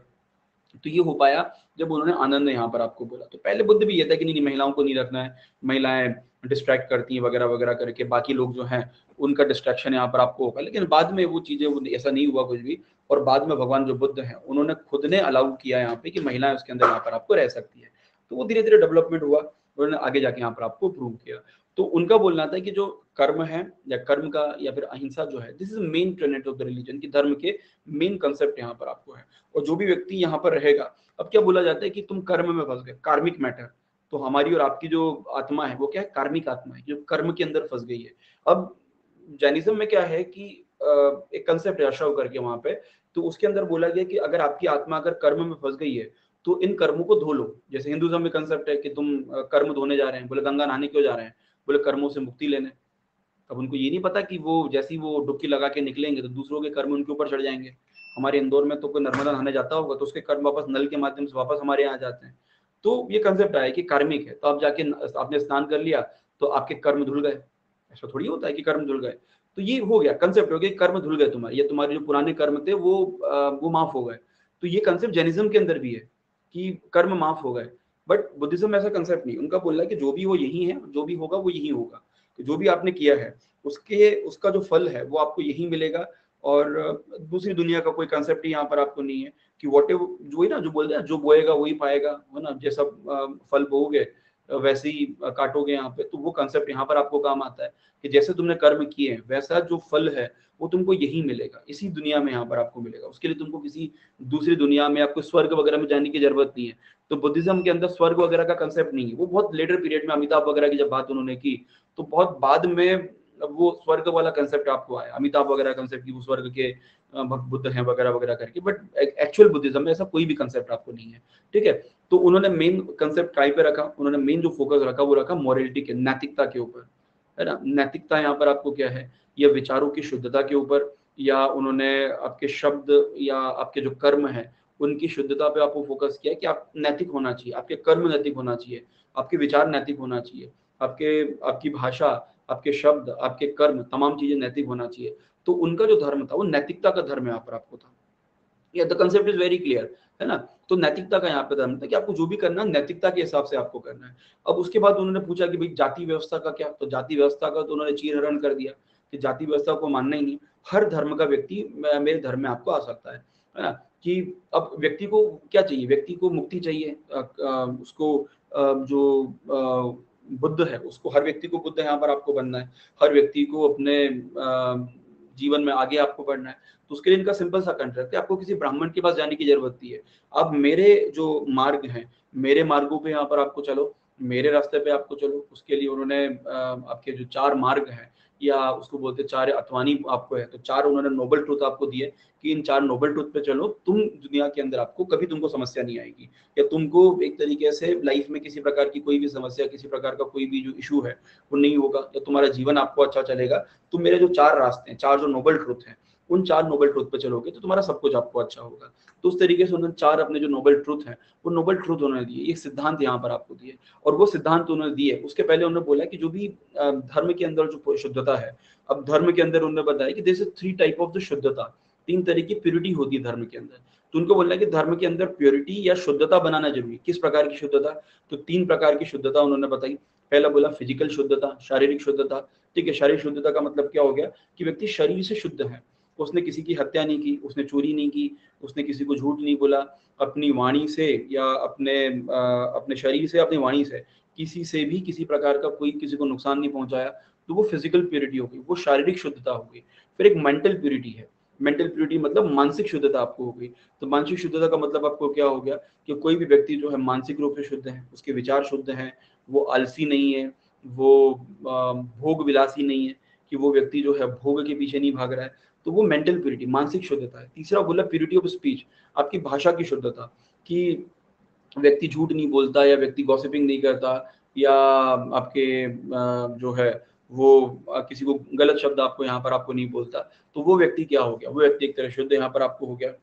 तो ये हो पाया जब उन्होंने आनंद ने यहाँ पर आपको बोला। तो पहले बुद्ध भी ये था कि नहीं महिलाओं को नहीं रखना है, महिलाएं डिस्ट्रैक्ट करती हैं वगैरह वगैरह करके, बाकी लोग जो हैं उनका डिस्ट्रैक्शन यहाँ पर आपको होगा। लेकिन बाद में वो चीजें ऐसा नहीं हुआ कुछ भी, और बाद में भगवान जो बुद्ध हैं उन्होंने खुद ने अलाउ किया यहाँ पे कि महिलाएं उसके अंदर यहाँ पर आपको रह सकती है। तो वो धीरे धीरे डेवलपमेंट हुआ, उन्होंने आगे जाके यहाँ पर आपको प्रूव किया। तो उनका बोलना था कि जो कर्म है या कर्म का या फिर अहिंसा जो है, this is main tenet of the religion, की धर्म के मेन कंसेप्ट यहाँ पर आपको है। और जो भी व्यक्ति यहाँ पर रहेगा, अब क्या बोला जाता है कि तुम कर्म में फंस गए, कार्मिक मैटर। तो हमारी और आपकी जो आत्मा है वो क्या है, कार्मिक आत्मा है, जो कर्म के अंदर फंस गई है। अब जैनिज्म में क्या है कि एक कंसेप्ट है अशव करके वहां पे, तो उसके अंदर बोला गया कि अगर आपकी आत्मा अगर कर्म में फंस गई है तो इन कर्मों को धो लो। जैसे हिंदुइज्म में कंसेप्ट है कि तुम कर्म धोने जा रहे हैं, बोले गंगा नहाने क्यों जा रहे हैं? बोले कर्मों से मुक्ति लेने। अब उनको ये नहीं पता कि वो जैसी वो डुबकी लगा के निकलेंगे तो दूसरों के कर्म उनके ऊपर चढ़ जाएंगे। हमारे इंदौर में तो कोई नर्मदा नहाने जाता होगा तो उसके कर्म वापस नल के माध्यम से वापस हमारे यहाँ आ जाते हैं। तो ये कंसेप्ट आया कि कार्मिक है, तो आप जाके आपने स्नान कर लिया तो आपके कर्म धुल गए। ऐसा थोड़ी होता है कि कर्म धुल गए। तो ये हो गया कंसेप्ट, हो गया कर्म धुल गए तुम्हारे, या तुम्हारे जो पुराने कर्म थे वो माफ हो गए। तो ये कंसेप्ट जैनिज्म के अंदर भी है। कि कर्म माफ हो गए। बट बुद्धिज्म में ऐसा कंसेप्ट नहीं, उनका बोलना है कि जो भी वो यही है, जो भी होगा वो यही होगा, कि जो भी आपने किया है उसका जो फल है वो आपको यही मिलेगा। और दूसरी दुनिया का कोई कंसेप्ट ही यहाँ पर आपको नहीं है कि वॉट एवर, जो है ना, जो बोलते हैं जो बोएगा वही पाएगा, है ना, जैसा फल बोओगे वैसे ही काटोगे यहाँ पे। तो वो कंसेप्ट यहाँ पर आपको काम आता है कि जैसे तुमने कर्म किए हैं वैसा जो फल है वो तुमको यही मिलेगा, इसी दुनिया में यहाँ पर आपको मिलेगा। उसके लिए तुमको किसी दूसरी दुनिया में, आपको स्वर्ग वगैरह में जाने की जरूरत नहीं है। तो बुद्धिज्म के अंदर स्वर्ग वगैरह का कंसेप्ट नहीं है। वो बहुत लेटर पीरियड में अमिताभ वगैरह की जब बात उन्होंने की तो बहुत बाद में वो स्वर्ग वाला कंसेप्ट आपको आया, अमिताभ वगैरह कंसेप्ट की वो स्वर्ग के भक्त बुद्ध हैं वगैरह वगैरह करके। बट एक्चुअल बुद्धिज्म में ऐसा कोई भी कंसेप्ट आपको नहीं है, ठीक है। तो उन्होंने मेन कंसेप्ट ट्राई पे रखा, उन्होंने मेन जो फोकस रखा वो रखा मॉरलिटी के, नैतिकता के ऊपर, है ना। नैतिकता यहाँ पर आपको क्या है, या विचारों की शुद्धता के ऊपर, या उन्होंने आपके शब्द या आपके जो कर्म है उनकी शुद्धता पे आपको फोकस किया कि आप नैतिक होना चाहिए, आपके कर्म नैतिक होना चाहिए, आपके विचार नैतिक होना चाहिए, आपकी भाषा, आपके शब्द, आपके कर्म, तमाम चीजें नैतिक होना चाहिए। तो उनका जो धर्म था वो नैतिकता का धर्म यहाँ पर आपको था। या the concept is very clear, है ना। तो नैतिकता का यहाँ पे धर्म था कि आपको जो भी करना है नैतिकता के हिसाब से आपको करना है। अब उसके बाद उन्होंने पूछा कि भाई जाति व्यवस्था का क्या, तो जाति व्यवस्था का तो उन्होंने चीरहरण कर दिया कि जाति व्यवस्था को मानना ही नहीं। हर धर्म का व्यक्ति मेरे धर्म में आपको आ सकता है ना। कि अब व्यक्ति को क्या चाहिए, व्यक्ति को मुक्ति चाहिए, उसको जो बुद्ध है उसको, हर व्यक्ति को बुद्ध यहाँ पर आपको बनना है, हर व्यक्ति को अपने जीवन में आगे आपको बढ़ना है। तो उसके लिए इनका सिंपल सा कंट्रैक्ट है, आपको किसी ब्राह्मण के पास जाने की जरूरत नहीं है। अब मेरे जो मार्ग हैं, मेरे मार्गों पे यहाँ पर आपको चलो, मेरे रास्ते पे आपको चलो। उसके लिए उन्होंने आपके जो 4 मार्ग हैं, या उसको बोलते हैं 4 अथवानी आपको है, तो 4 उन्होंने नोबल ट्रूथ आपको दिए कि इन 4 नोबल ट्रूथ पे चलो, तुम दुनिया के अंदर आपको कभी तुमको समस्या नहीं आएगी, या तुमको एक तरीके से लाइफ में किसी प्रकार की कोई भी समस्या, किसी प्रकार का कोई भी जो इशू है वो नहीं होगा, या तुम्हारा जीवन आपको अच्छा चलेगा। तो मेरे जो 4 रास्ते हैं, 4 जो नोबल ट्रूथ हैं, उन 4 नोबल ट्रूथ पे चलोगे तो तुम्हारा सब कुछ आपको अच्छा होगा। तो उस तरीके से उन्होंने 4 अपने जो नोबल ट्रूथ हैं वो नोबल ट्रूथ उन्होंने दिए, एक सिद्धांत यहाँ पर आपको दिए। और वो सिद्धांत उन्होंने दिए, उसके पहले उन्होंने बोला कि जो भी धर्म के अंदर जो शुद्धता है, अब धर्म के अंदर उन्होंने बताया कि there is 3 type of the shuddhata, 3 तरह की प्योरिटी होती है धर्म के अंदर। तो उनको बोलना है कि धर्म के अंदर प्योरिटी या शुद्धता बनाना जरूरी। किस प्रकार की शुद्धता, तो 3 प्रकार की शुद्धता उन्होंने बताई। पहला बोला फिजिकल शुद्धता, शारीरिक शुद्धता, ठीक है। शारीरिक शुद्धता का मतलब क्या हो गया कि व्यक्ति शरीर से शुद्ध है, उसने किसी की हत्या नहीं की, उसने चोरी नहीं की, उसने किसी को झूठ नहीं बोला, अपनी वाणी से या अपने शरीर से, अपनी वाणी से किसी से भी किसी प्रकार का कोई किसी को नुकसान नहीं पहुंचाया। तो वो फिजिकल प्योरिटी हो गई, वो शारीरिक शुद्धता हो गई। फिर एक मेंटल प्योरिटी है, मेंटल प्योरिटी मतलब मानसिक शुद्धता आपको हो गई। तो मानसिक शुद्धता का मतलब आपको क्या हो गया कि कोई भी व्यक्ति जो है मानसिक रूप से शुद्ध है, उसके विचार शुद्ध हैं, वो आलसी नहीं है, वो भोग विलासी नहीं है, कि वो व्यक्ति जो है भोग के पीछे नहीं भाग रहा है। तो वो मेंटल प्योरिटी, मानसिक शुद्धता है। तीसरा बोला प्योरिटी ऑफ स्पीच, आपकी भाषा की शुद्धता, कि व्यक्ति झूठ नहीं बोलता, या व्यक्ति गॉसिपिंग नहीं करता, या आपके जो है वो किसी को गलत शब्द आपको यहाँ पर आपको नहीं बोलता। तो वो व्यक्ति क्या हो गया, वो व्यक्ति एक तरह शुद्ध यहाँ पर आपको हो गया,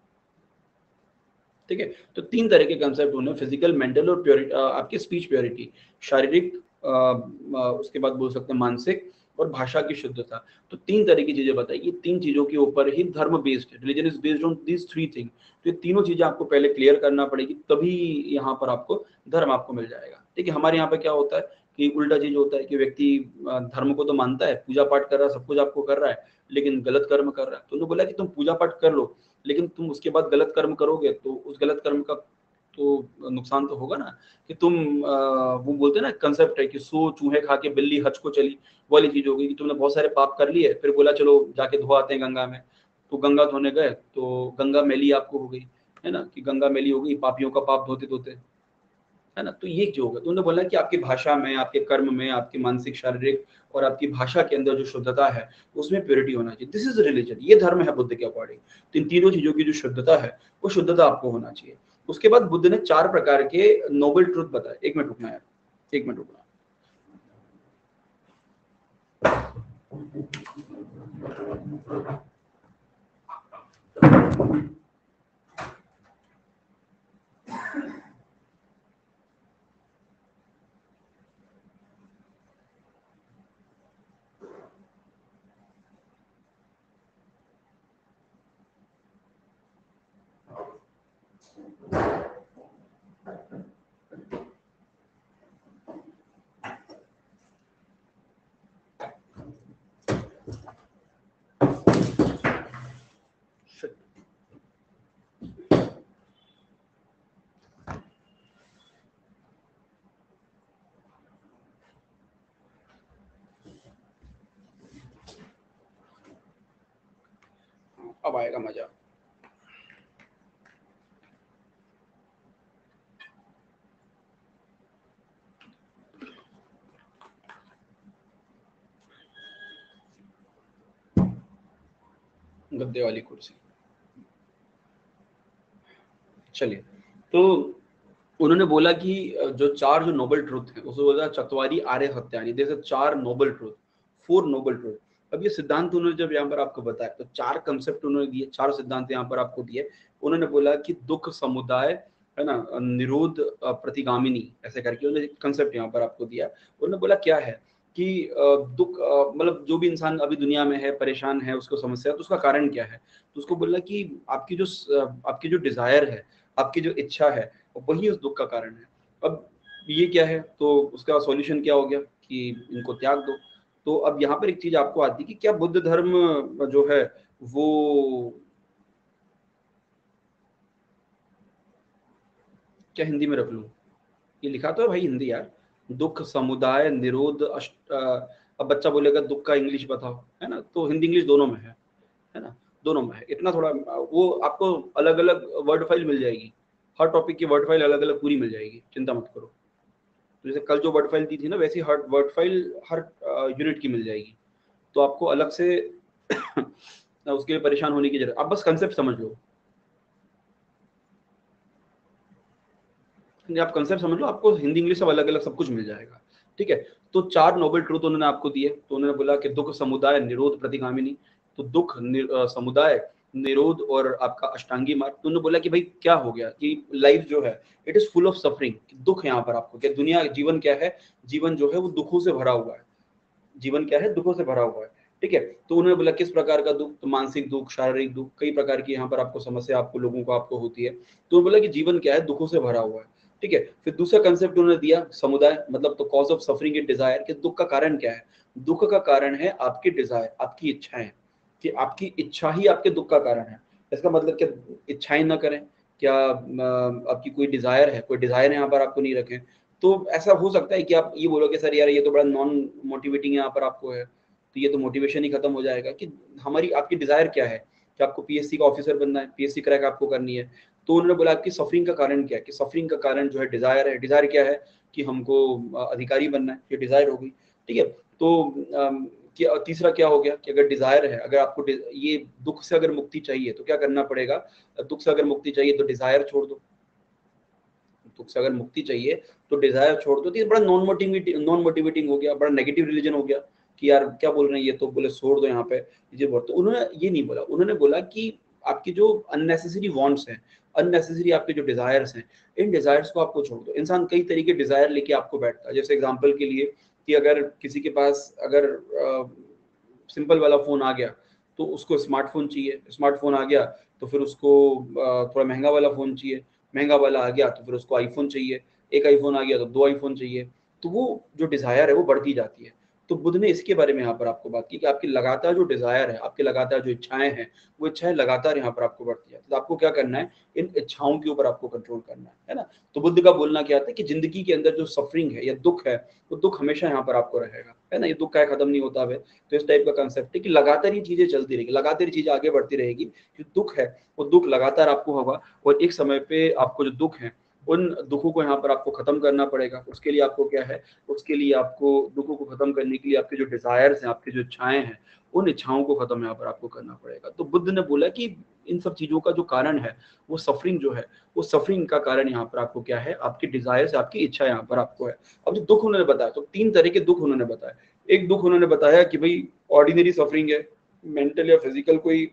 ठीक है। तो 3 तरह के कंसेप्ट होने, फिजिकल, मेंटल और प्योरिटी, आपकी स्पीच प्योरिटी, शारीरिक, उसके बाद बोल सकते हैं मानसिक, और भाषा की शुद्धता। तो 3 तरह की चीजें बताई। ये 3 चीजों के ऊपर ही धर्म बेस्ड है, religion is based on these 3 thing. तो ये तीनों चीजें आपको पहले क्लियर करना पड़ेगी, तभी यहाँ पर आपको धर्म आपको मिल जाएगा, ठीक है। हमारे यहाँ पे क्या होता है कि उल्टा चीज होता है कि व्यक्ति धर्म को तो मानता है, पूजा पाठ कर रहा है, सब कुछ आपको कर रहा है, लेकिन गलत कर्म कर रहा है। तो उन्होंने बोला कि तुम पूजा पाठ कर लो, लेकिन तुम उसके बाद गलत कर्म करोगे तो उस गलत कर्म का तो नुकसान तो होगा ना। कि तुम वो बोलते हैं ना, कंसेप्ट है कि सो चूहे खा के बिल्ली हज को चली, वो वाली चीज होगी कि तुमने बहुत सारे पाप कर लिए, फिर बोला चलो जाके धो आते हैं गंगा में। तो गंगा धोने गए तो गंगा मैली आपको हो गई, है ना, कि गंगा मैली हो गई पापियों का पाप धोते धोते, है ना। तो ये जो होगा, तो उन्होंने बोला कि आपकी भाषा में, आपके कर्म में, आपकी मानसिक, शारीरिक और आपकी भाषा के अंदर जो शुद्धता है उसमें प्योरिटी होना चाहिए। दिस इज रिलीजन, ये धर्म है बुद्ध के अकॉर्डिंग। तो इन तीनों चीजों की जो शुद्धता है वो शुद्धता आपको होना चाहिए। उसके बाद बुद्ध ने 4 प्रकार के नोबल ट्रुथ बताए। 1 मिनट रुकना यार, 1 मिनट रुकना। अब आएगा मजा। गद्दे वाली कुर्सी। चलिए, तो उन्होंने बोला कि जो नोबल ट्रूथ है उसको बोला चतवारी आर्य सत्यानि, जैसे 4 नोबल ट्रूथ, 4 नोबल ट्रूथ। अब ये सिद्धांत उन्होंने जब यहाँ पर आपको बताया तो 4 कंसेप्ट उन्होंने दिए, 4 सिद्धांत यहाँ पर आपको दिए। उन्होंने बोला कि दुख समुदाय है ना, निरोध प्रतिगामिनी, ऐसे करके उन्होंने कंसेप्ट यहाँ पर आपको दिया। उन्होंने बोला क्या है कि दुख मतलब जो भी इंसान अभी दुनिया में है, परेशान है, उसको समस्या है, तो उसका कारण क्या है। तो उसको बोला कि आपकी जो डिजायर है, आपकी जो इच्छा है, वही उस दुख का कारण है। अब ये क्या है, तो उसका सॉल्यूशन क्या हो गया कि इनको त्याग दो। तो अब यहाँ पर एक चीज आपको आती है कि क्या बुद्ध धर्म जो है वो क्या हिंदी में रख लूं, ये लिखा तो है भाई हिंदी यार, दुख समुदाय निरोध अब बच्चा बोलेगा दुख का इंग्लिश बताओ, है ना, तो हिंदी इंग्लिश दोनों में है ना, दोनों में है। इतना थोड़ा वो आपको अलग अलग वर्ड फाइल मिल जाएगी, हर टॉपिक की वर्ड फाइल अलग अलग पूरी मिल जाएगी, चिंता मत करो। तो जैसे कल जो वर्ड फाइल दी थी ना, वैसी हर वर्ड फाइल हर यूनिट की मिल जाएगी, तो आपको अलग से उसके लिए परेशान होने की जरूरत, आप बस कंसेप्ट समझ लो, आप कंसेप्ट समझ लो, आपको हिंदी इंग्लिश सब अलग अलग सब कुछ मिल जाएगा। ठीक है, तो 4 नोबल ट्रूथ उन्होंने आपको दिए। तो उन्होंने बोला कि दुख समुदाय निरोध प्रतिगामिनी, तो दुख समुदाय निरोध और आपका अष्टांगी मार्ग। तो उन्होंने बोला कि भाई क्या हो गया कि लाइफ जो है it is full of suffering, दुख यहाँ पर आपको क्या, दुनिया जीवन क्या है, जीवन जो है वो दुखों से भरा हुआ है, जीवन क्या है, दुखों से भरा हुआ है। ठीक है, तो उन्होंने बोला किस प्रकार का दुख, तो मानसिक दुख, शारीरिक दुख, कई प्रकार की यहाँ पर आपको समस्या आपको लोगों को आपको होती है। तो बोला कि जीवन क्या है, दुखों से भरा हुआ है। ठीक है, फिर दूसरा कंसेप्ट उन्होंने दिया समुदाय, मतलब तो cause of suffering is desire, कि दुख का कारण क्या है। दुख का कारण है आपकी डिजायर, आपकी इच्छाएं, कि आपकी इच्छा ही आपके दुख का कारण है। इसका मतलब क्या, इच्छाएं ना करें क्या, आपकी कोई डिजायर है, कोई डिजायर यहाँ पर आपको नहीं रखें, तो ऐसा हो सकता है कि आप ये बोलोगे सर यार ये तो बड़ा नॉन मोटिवेटिंग यहाँ पर आपको है, तो ये तो मोटिवेशन ही खत्म हो जाएगा। कि हमारी आपकी डिजायर क्या है, कि आपको पीएससी का ऑफिसर बनना है, पीएससी क्रैक आपको करनी है। तो उन्होंने बोला आपकी सफरिंग का कारण क्या है, कि सफरिंग का कारण जो है डिजायर है। डिजायर क्या है कि हमको अधिकारी बनना है, ये डिजायर होगी। ठीक है, तो तीसरा क्या हो गया कि अगर डिजायर है, अगर आपको ये दुख से अगर मुक्ति चाहिए तो क्या करना पड़ेगा, दुख से अगर मुक्ति चाहिए तो डिजायर छोड़ दो, दुख से अगर मुक्ति चाहिए तो डिजायर छोड़ दो। तो ये बड़ा नॉन मोटिवेटिंग हो गया, बड़ा नेगेटिव रिलीजन हो गया कि यार क्या बोल रहे हैं ये, तो बोले छोड़ दो यहाँ पे ये बहुत। तो उन्होंने ये नहीं बोला, उन्होंने बोला कि आपकी जो अननेसेसरी वांट्स हैं, अननेसेसरी आपके जो डिजायर्स हैं, इन डिजायर्स को आपको छोड़ दो। इंसान कई तरीके डिजायर लेके आपको बैठता है, जैसे एग्जांपल के लिए कि अगर किसी के पास अगर सिंपल वाला फोन आ गया तो उसको स्मार्टफोन चाहिए, स्मार्टफोन आ गया तो फिर उसको थोड़ा महंगा वाला फोन चाहिए, महंगा वाला आ गया तो फिर उसको आईफोन चाहिए, एक आईफोन आ गया तो 2 आईफोन चाहिए। तो वो जो डिजायर है वो बढ़ती जाती है। तो बुद्ध ने इसके बारे में यहाँ पर आपको बात की कि आपकी लगातार जो डिजायर है, आपकी लगातार जो इच्छाएं हैं, वो इच्छाएं लगातार यहाँ पर आपको बढ़ती जाती है। तो आपको क्या करना है, इन इच्छाओं के ऊपर आपको कंट्रोल करना है ना। तो बुद्ध का बोलना क्या था कि जिंदगी के अंदर जो सफरिंग है या दुख है, वो दुख हमेशा यहाँ पर आपको रहेगा, है ना, ये दुख का खत्म नहीं होता है। तो इस टाइप का कंसेप्ट है कि लगातार ये चीजें चलती रहेगी, लगातार ये चीजें आगे बढ़ती रहेगी। जो दुख है वो दुख लगातार आपको होगा, और एक समय पे आपको जो दुख है उन दुखों को यहाँ पर आपको खत्म करना पड़ेगा। उसके लिए आपको क्या है, उसके लिए आपको दुखों को खत्म करने के लिए आपके जो डिजायर्स हैं, आपकी जो इच्छाएं हैं, उन इच्छाओं को खत्म यहाँ पर आपको करना पड़ेगा। तो बुद्ध ने बोला कि इन सब चीजों का जो कारण है वो सफरिंग जो है, वो सफरिंग का कारण यहाँ पर आपको क्या है, आपकी डिजायर्स, आपकी इच्छा यहाँ पर आपको है। अब जो दुख उन्होंने बताया, तो 3 तरह के दुख उन्होंने बताया। एक दुख उन्होंने बताया कि भाई ऑर्डिनरी सफरिंग है, मेंटल या फिजिकल कोई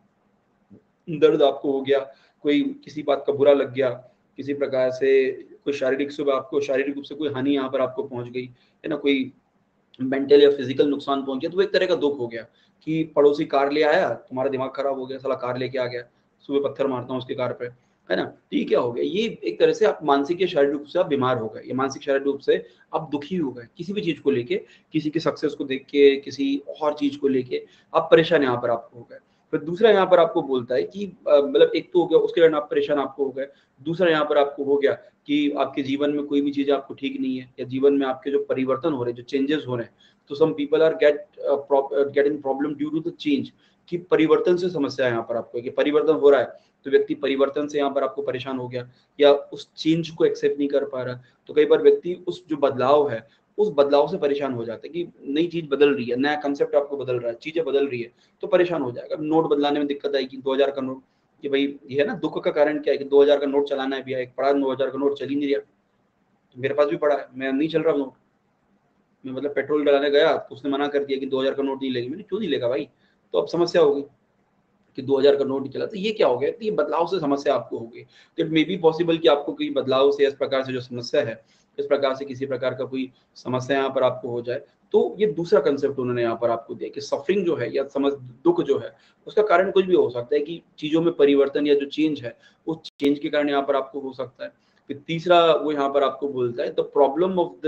दर्द आपको हो गया, कोई किसी बात का बुरा लग गया, किसी प्रकार से कोई शारीरिक रूप से कोई हानि यहाँ पर आपको पहुंच गई, है ना, कोई मेंटल या फिजिकल नुकसान पहुंच गया, तो वो एक तरह का दुख हो गया। कि पड़ोसी कार ले आया, तुम्हारा दिमाग खराब हो गया, साला कार लेके आ गया, सुबह पत्थर मारता हूँ उसकी कार पे, है ना? तो ये क्या हो गया, ये एक तरह से आप मानसिक या शारीरिक रूप से आप बीमार हो गए, या मानसिक शारीरिक रूप से आप दुखी हो गए किसी भी चीज को लेके, किसी के सक्सेस को देख के, किसी और चीज को लेके आप परेशान यहाँ पर आपको हो गए। फिर दूसरा यहाँ पर आपको बोलता है कि मतलब एक तो हो गया उसके कारण आप परेशान आपको हो गए, दूसरा यहाँ पर आपको हो गया कि आपके जीवन में कोई भी चीज आपको ठीक नहीं है, या जीवन में आपके जो परिवर्तन हो रहे हैं, जो चेंजेस हो रहे हैं, तो some people are getting problem due to the change, कि परिवर्तन से समस्या है यहाँ पर आपको, कि परिवर्तन हो रहा है तो व्यक्ति परिवर्तन से यहाँ पर आपको परेशान हो गया, या उस चेंज को एक्सेप्ट नहीं कर पा रहा। तो कई बार व्यक्ति उस जो बदलाव है उस बदलाव से परेशान हो जाता है, कि नई चीज बदल रही है, नया कंसेप्ट आपको बदल रहा है, चीजें बदल रही है, तो परेशान हो जाएगा। नोट बदलाने में दिक्कत आएगी, 2000 का नोट, कि भाई ये है ना, दुख का कारण क्या है कि 2000 का नोट चलाना है भैया, एक पड़ा 2000 का नोट चल ही नहीं रहा, मेरे पास भी पड़ा है, मैं नहीं चल रहा नोट, मैं मतलब पेट्रोल डलाने गया तो उसने मना कर दिया कि 2000 का नोट नहीं लेगी, मैंने क्यों नहीं लेगा भाई, तो अब समस्या होगी कि 2000 का नोट नहीं चला। तो ये क्या हो गया, तो ये बदलाव से समस्या आपको होगी। तो इट मे बी पॉसिबल कि आपको कोई बदलाव से, इस प्रकार से जो समस्या है, इस प्रकार से किसी प्रकार का कोई समस्या यहाँ पर आपको हो जाए। तो ये दूसरा कंसेप्ट उन्होंने यहाँ पर आपको दिया कि सफरिंग जो है, या समझ दुख जो है, उसका कारण कुछ भी हो सकता है, कि चीजों में परिवर्तन या जो चेंज है उस चेंज के कारण यहाँ पर आपको हो सकता है। फिर तीसरा वो यहाँ पर आपको बोलता है द प्रॉब्लम ऑफ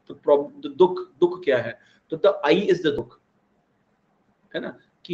द दुख, दुख क्या है, तो द आई इज द दुख, है ना, कि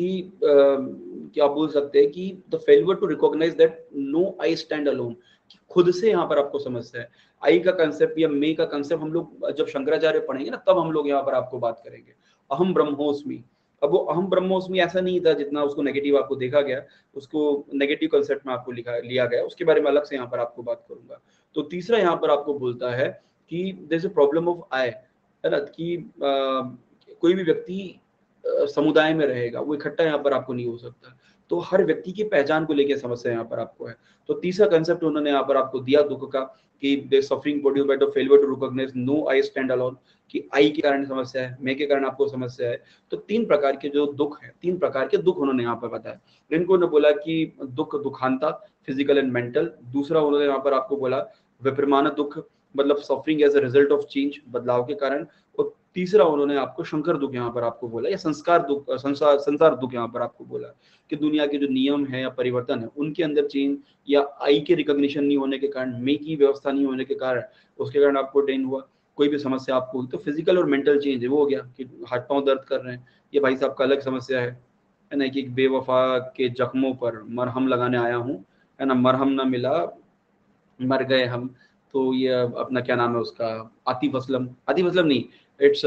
क्या बोल सकते हैं कि the failure to recognise that no I stand alone, खुद से यहाँ पर आपको समस्या है। आई का कंसेप्ट या मे का कंसेप्ट हम लोग जब शंकराचार्य पढ़ेंगे ना, तब हम लोग यहाँ पर आपको बात करेंगे। अहम ब्रह्मोस्मि, अब वो अहम ब्रह्मोस्मि ऐसा नहीं था जितना उसको नेगेटिव आपको देखा गया, उसको नेगेटिव कंसेप्ट में आपको लिया गया, उसके बारे में अलग से यहाँ पर आपको बात करूंगा। तो तीसरा यहाँ पर आपको बोलता है कि there is a problem of I, है ना, कि कोई भी व्यक्ति समुदाय में रहेगा, वो इकट्ठा यहाँ पर आपको नहीं हो सकता। तो हर व्यक्ति की पहचान को लेकर समस्या यहाँ पर आपको है। तो तीसरा कंसेप्ट उन्होंने यहाँ पर आपको दिया दुख का, कि they suffering produced by the failure to recognise no I stand alone, कि आई के कारण समस्या है, मैं के कारण आपको समस्या है। तो तीन प्रकार के जो दुख है, तीन प्रकार के दुख उन्होंने यहाँ पर बताया। इनको उन्होंने बोला कि दुख दुखांता, फिजिकल एंड मेंटल। दूसरा उन्होंने यहाँ पर आपको बोला विपरिमाण दुख, मतलब suffering as a result of change, बदलाव के कारण। और तीसरा उन्होंने आपको शंकर दुख यहाँ पर आपको बोला, या संस्कार दुख, संसार दुख यहाँ पर आपको बोला, कि दुनिया के जो नियम है या परिवर्तन है उनके अंदर चेंज, या आई के रिकॉग्निशन नहीं होने के कारण, मे की व्यवस्था नहीं होने के कारण, उसके कारण आपको डेन हुआ, कोई भी समस्या आपको हुई। तो फिजिकल और मेंटल चेंज है, वो हो गया कि हाथ पांव दर्द कर रहे हैं, ये भाई साहब का अलग समस्या है ना, कि एक बेवफा के जख्मों पर मरहम लगाने आया हूँ, है ना, मरहम ना मिला, मर गए हम। तो ये अपना क्या नाम है उसका, आतिफ असलम, आतिफ असलम नहीं, इट्स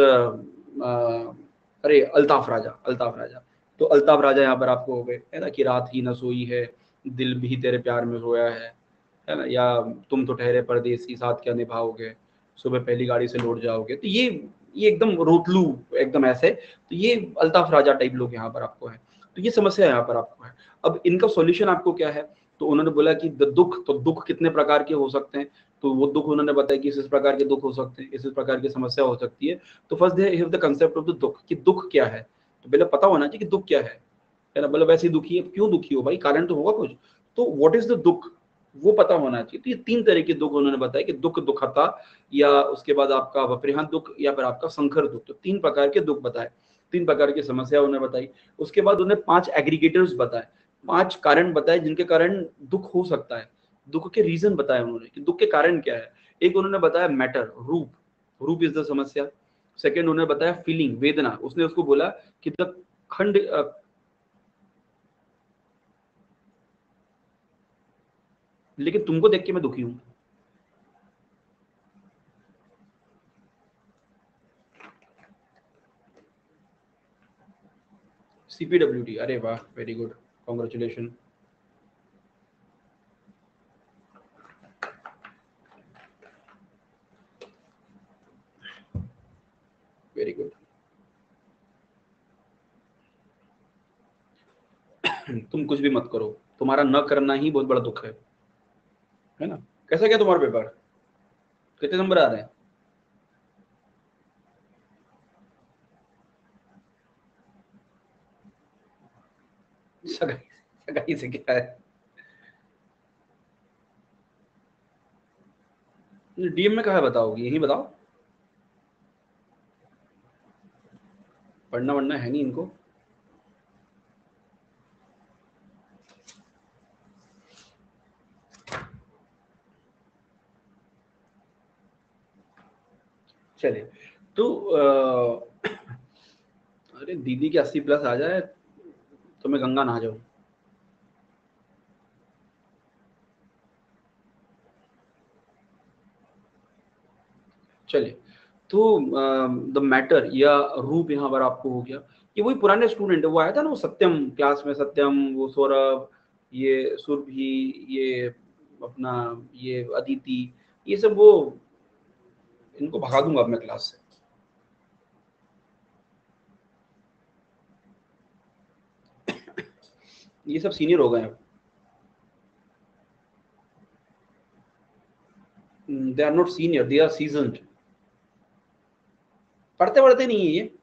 अरे अल्ताफ राजा, अल्ताफ राजा। तो अल्ताफ राजा यहाँ पर आपको हो गए, है ना, कि रात ही न सोई है, दिल भी तेरे प्यार में सोया है ना, या तुम तो ठहरे परदेसी, साथ क्या निभाओगे, सुबह पहली गाड़ी से लौट जाओगे। तो ये एकदम रोतलू, एकदम ऐसे, तो ये अल्ताफ राजा टाइप लोग यहाँ पर आपको है। तो ये समस्या यहाँ पर आपको है। अब इनका सॉल्यूशन आपको क्या है, तो उन्होंने बोला कि दुख, तो दुख कितने प्रकार के हो सकते हैं, तो वो दुख उन्होंने बताया कि इस प्रकार के दुख हो सकते हैं, इस प्रकार की समस्या हो सकती है। तो first they have the concept of the dukh, कि दुख क्या है, तो पहले पता होना चाहिए कि दुख क्या है ना, मतलब ऐसे दुखी है, क्यों दुखी हो भाई, कारण तो होगा कुछ। तो व्हाट इज द दुख, वो पता होना चाहिए। तो ये तीन तरह के दुख उन्होंने बताया, कि दुख दुखता, या उसके बाद आपका वपरिहान दुख, या फिर आपका संकर दुख। तो तीन प्रकार के दुख बताए, तीन प्रकार की समस्या उन्हें बताई। उसके बाद उन्हें 5 एग्रीगेटर्स बताए, 5 कारण बताए जिनके कारण दुख हो सकता है। दुख के रीजन बताए उन्होंने कि दुख के कारण क्या है। एक उन्होंने बताया मैटर, रूप, रूप इज द समस्या। सेकंड उन्होंने बताया फीलिंग, वेदना, उसने उसको बोला कि द खंड, लेकिन तुमको देख के मैं दुखी हूं। सीपीडब्ल्यूडी, अरे वाह, very good, congratulation. Very good. तुम कुछ भी मत करो, तुम्हारा न करना ही बहुत बड़ा दुख है ना। कैसा क्या तुम्हारा पेपर, कितने नंबर आ रहे हैं? सगाई, सगाई से क्या है? डीएम में कहा है, बताओगी यही बताओ, पढ़ना वढ़ना है नहीं इनको। चलिए, तो अरे दीदी के 80 प्लस आ जाए तो मैं गंगा नहा जाऊं। चलिए, तो द मैटर या रूप यहाँ पर आपको हो गया। ये वही पुराने स्टूडेंट है, वो आया था ना, वो सत्यम क्लास में, सत्यम, वो सौरभ, ये सुरभि, ये अपना, ये अदिति, ये सब वो, इनको भगा दूंगा अब मैं क्लास से। ये सब सीनियर हो गए हैं। They are not senior, they are seasoned. पढ़ते पढ़ते नहीं है ये,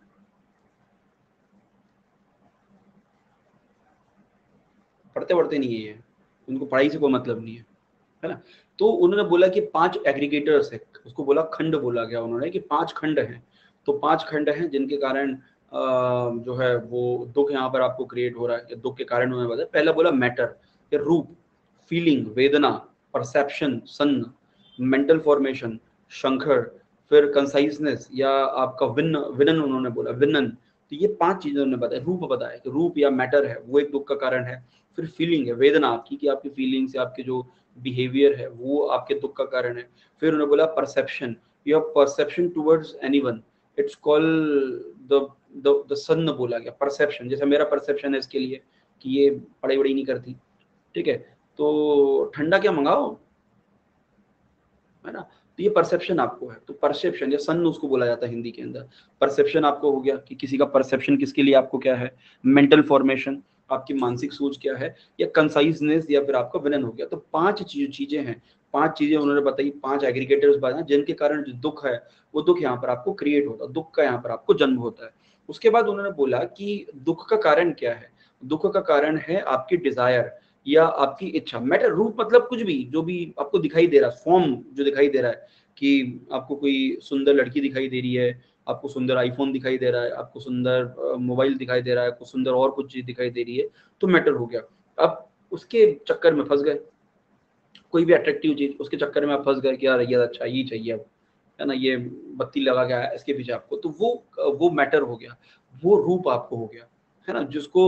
पढ़ते पढ़ते नहीं है ये, उनको पढ़ाई से कोई मतलब नहीं है ना। तो उन्होंने बोला कि 5 एग्रीगेटर्स है, उसको बोला खंड बोला गया उन्होंने कि 5 खंड हैं। तो 5 खंड हैं जिनके कारण जो है वो दुख यहाँ पर आपको क्रिएट हो रहा है, या दुख के कारण उन्होंने बताया। पहला बोला मैटर या रूप, फीलिंग वेदना, परसेप्शन सन, मेंटल फॉर्मेशन शंकर, फिर कंसाइजनेस या आपका विनन उन्होंने बोला विनन। तो ये 5 चीजें उन्होंने बताया। रूप बताया कि रूप या मैटर है वो एक दुख का कारण है। फिर फीलिंग है, वेदना आपकी, कि आपकी फीलिंग्स, आपके जो बिहेवियर है वो आपके दुख का कारण है। फिर उन्होंने बोला perception, your perception towards anyone, it's called the सन बोला गया। परसेप्शन, जैसे मेरा परसेप्शन है इसके लिए कि ये पढ़ाई वढ़ाई नहीं करती, ठीक है, तो ठंडा क्या मंगाओ, है ना। तो ये परसेप्शन आपको है, तो परसेप्शन या सन उसको बोला जाता है हिंदी के अंदर। परसेप्शन आपको हो गया कि किसी का परसेप्शन किसके लिए आपको क्या है। मेंटल फॉर्मेशन, आपकी मानसिक सोच क्या है, या कंसाइजनेस, या फिर आपका विनन हो गया। तो 5 चीजें हैं, 5 चीजें उन्होंने बताई, 5 एग्रीगेटर्स बताए जिनके कारण जो दुख है वो दुख यहाँ पर आपको क्रिएट होता है, दुख का यहाँ पर आपको जन्म होता है। उसके बाद उन्होंने बोला कि दुख का कारण क्या है। दुख का कारण है आपकी डिजायर या आपकी इच्छा। मैटर, रूप मतलब कुछ भी, जो भी आपको दिखाई दे रहा है, फॉर्म जो दिखाई दे रहा है, कि आपको कोई सुंदर लड़की दिखाई दे रही है, आपको सुंदर आईफोन दिखाई दे रहा है, आपको सुंदर मोबाइल दिखाई दे रहा है, आपको सुंदर और कुछ चीज दिखाई दे रही है, तो मैटर हो गया। अब उसके चक्कर में फंस गए, कोई भी अट्रैक्टिव चीज उसके चक्कर में आप फंस गए कि यार ये अच्छा ही चाहिए अब, है ना, ये बत्ती लगा गया है इसके पीछे आपको, तो वो मैटर हो गया, वो रूप आपको हो गया, है ना, जिसको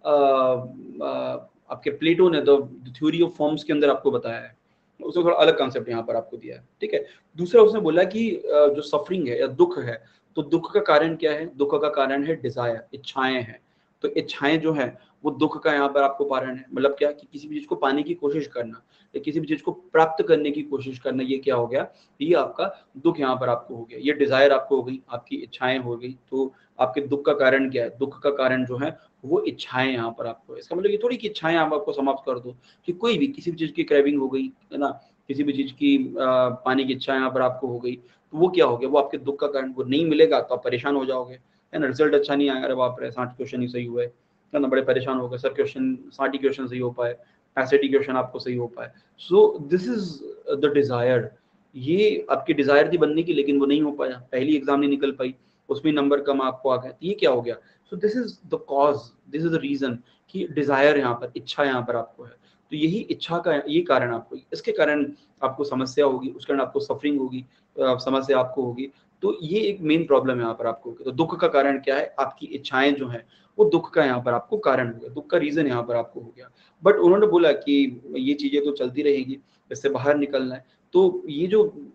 आपके प्लेटो ने द थ्योरी ऑफ फॉर्म्स के अंदर आपको बताया है। उसने थोड़ा अलग कॉन्सेप्ट यहाँ पर आपको दिया है, ठीक है। दूसरा उसने बोला कि जो सफरिंग है या दुख है, तो दुख का कारण क्या है। दुख का कारण है डिजायर, इच्छाएं हैं। तो इच्छाएं जो है वो दुख का यहाँ पर आपको कारण है। मतलब क्या, कि किसी भी चीज को पाने की कोशिश करना या किसी भी चीज को प्राप्त करने की कोशिश करना, ये क्या हो गया, ये आपका दुख यहाँ पर आपको हो गया। ये डिजायर आपको हो गई, आपकी इच्छाएं हो गई। तो आपके दुख का कारण क्या है। दुख का कारण जो है वो इच्छाएं यहाँ पर आपको है। इसका मतलब ये थोड़ी कि इच्छाएं आप आपको समाप्त कर दो, कि कोई भी किसी भी चीज की क्रेविंग हो गई, है ना, किसी भी चीज की पाने की इच्छा यहाँ पर आपको हो गई, तो वो क्या हो गया, वो आपके दुख का कारण। वो नहीं मिलेगा तो आप परेशान हो जाओगे, है ना, रिजल्ट अच्छा नहीं आया, अरे बाप रे 60 क्वेश्चन ही सही हुए, है ना, बड़े परेशान हो गए, सर क्वेश्चन 60 ही क्वेश्चन सही हो पाए, 65 क्वेश्चन आपको सही हो पाए। So this is the desire. ये आपकी डिजायर थी बनने की, लेकिन वो नहीं हो पाया, पहली एग्जाम नहीं निकल पाई, उसमें नंबर कम आपको आ गए, तो ये क्या हो गया। So this is the cause, this is the reason, कि डिजायर यहाँ पर, इच्छा यहाँ पर आपको है। तो यही इच्छा का ये कारण आपको, इसके कारण आपको समस्या होगी, उस कारण आपको सफरिंग होगी, समस्या आपको होगी। तो ये एक मेन प्रॉब्लम यहाँ पर आपको होगी। तो दुख का कारण क्या है, आपकी इच्छाएं जो है वो दुख का यहाँ पर आपको कारण हो गया, दुख का रीजन यहाँ पर आपको हो गया। बट उन्होंने बोला कि ये चीजें तो चलती रहेगी, इससे बाहर निकलना है। तो ये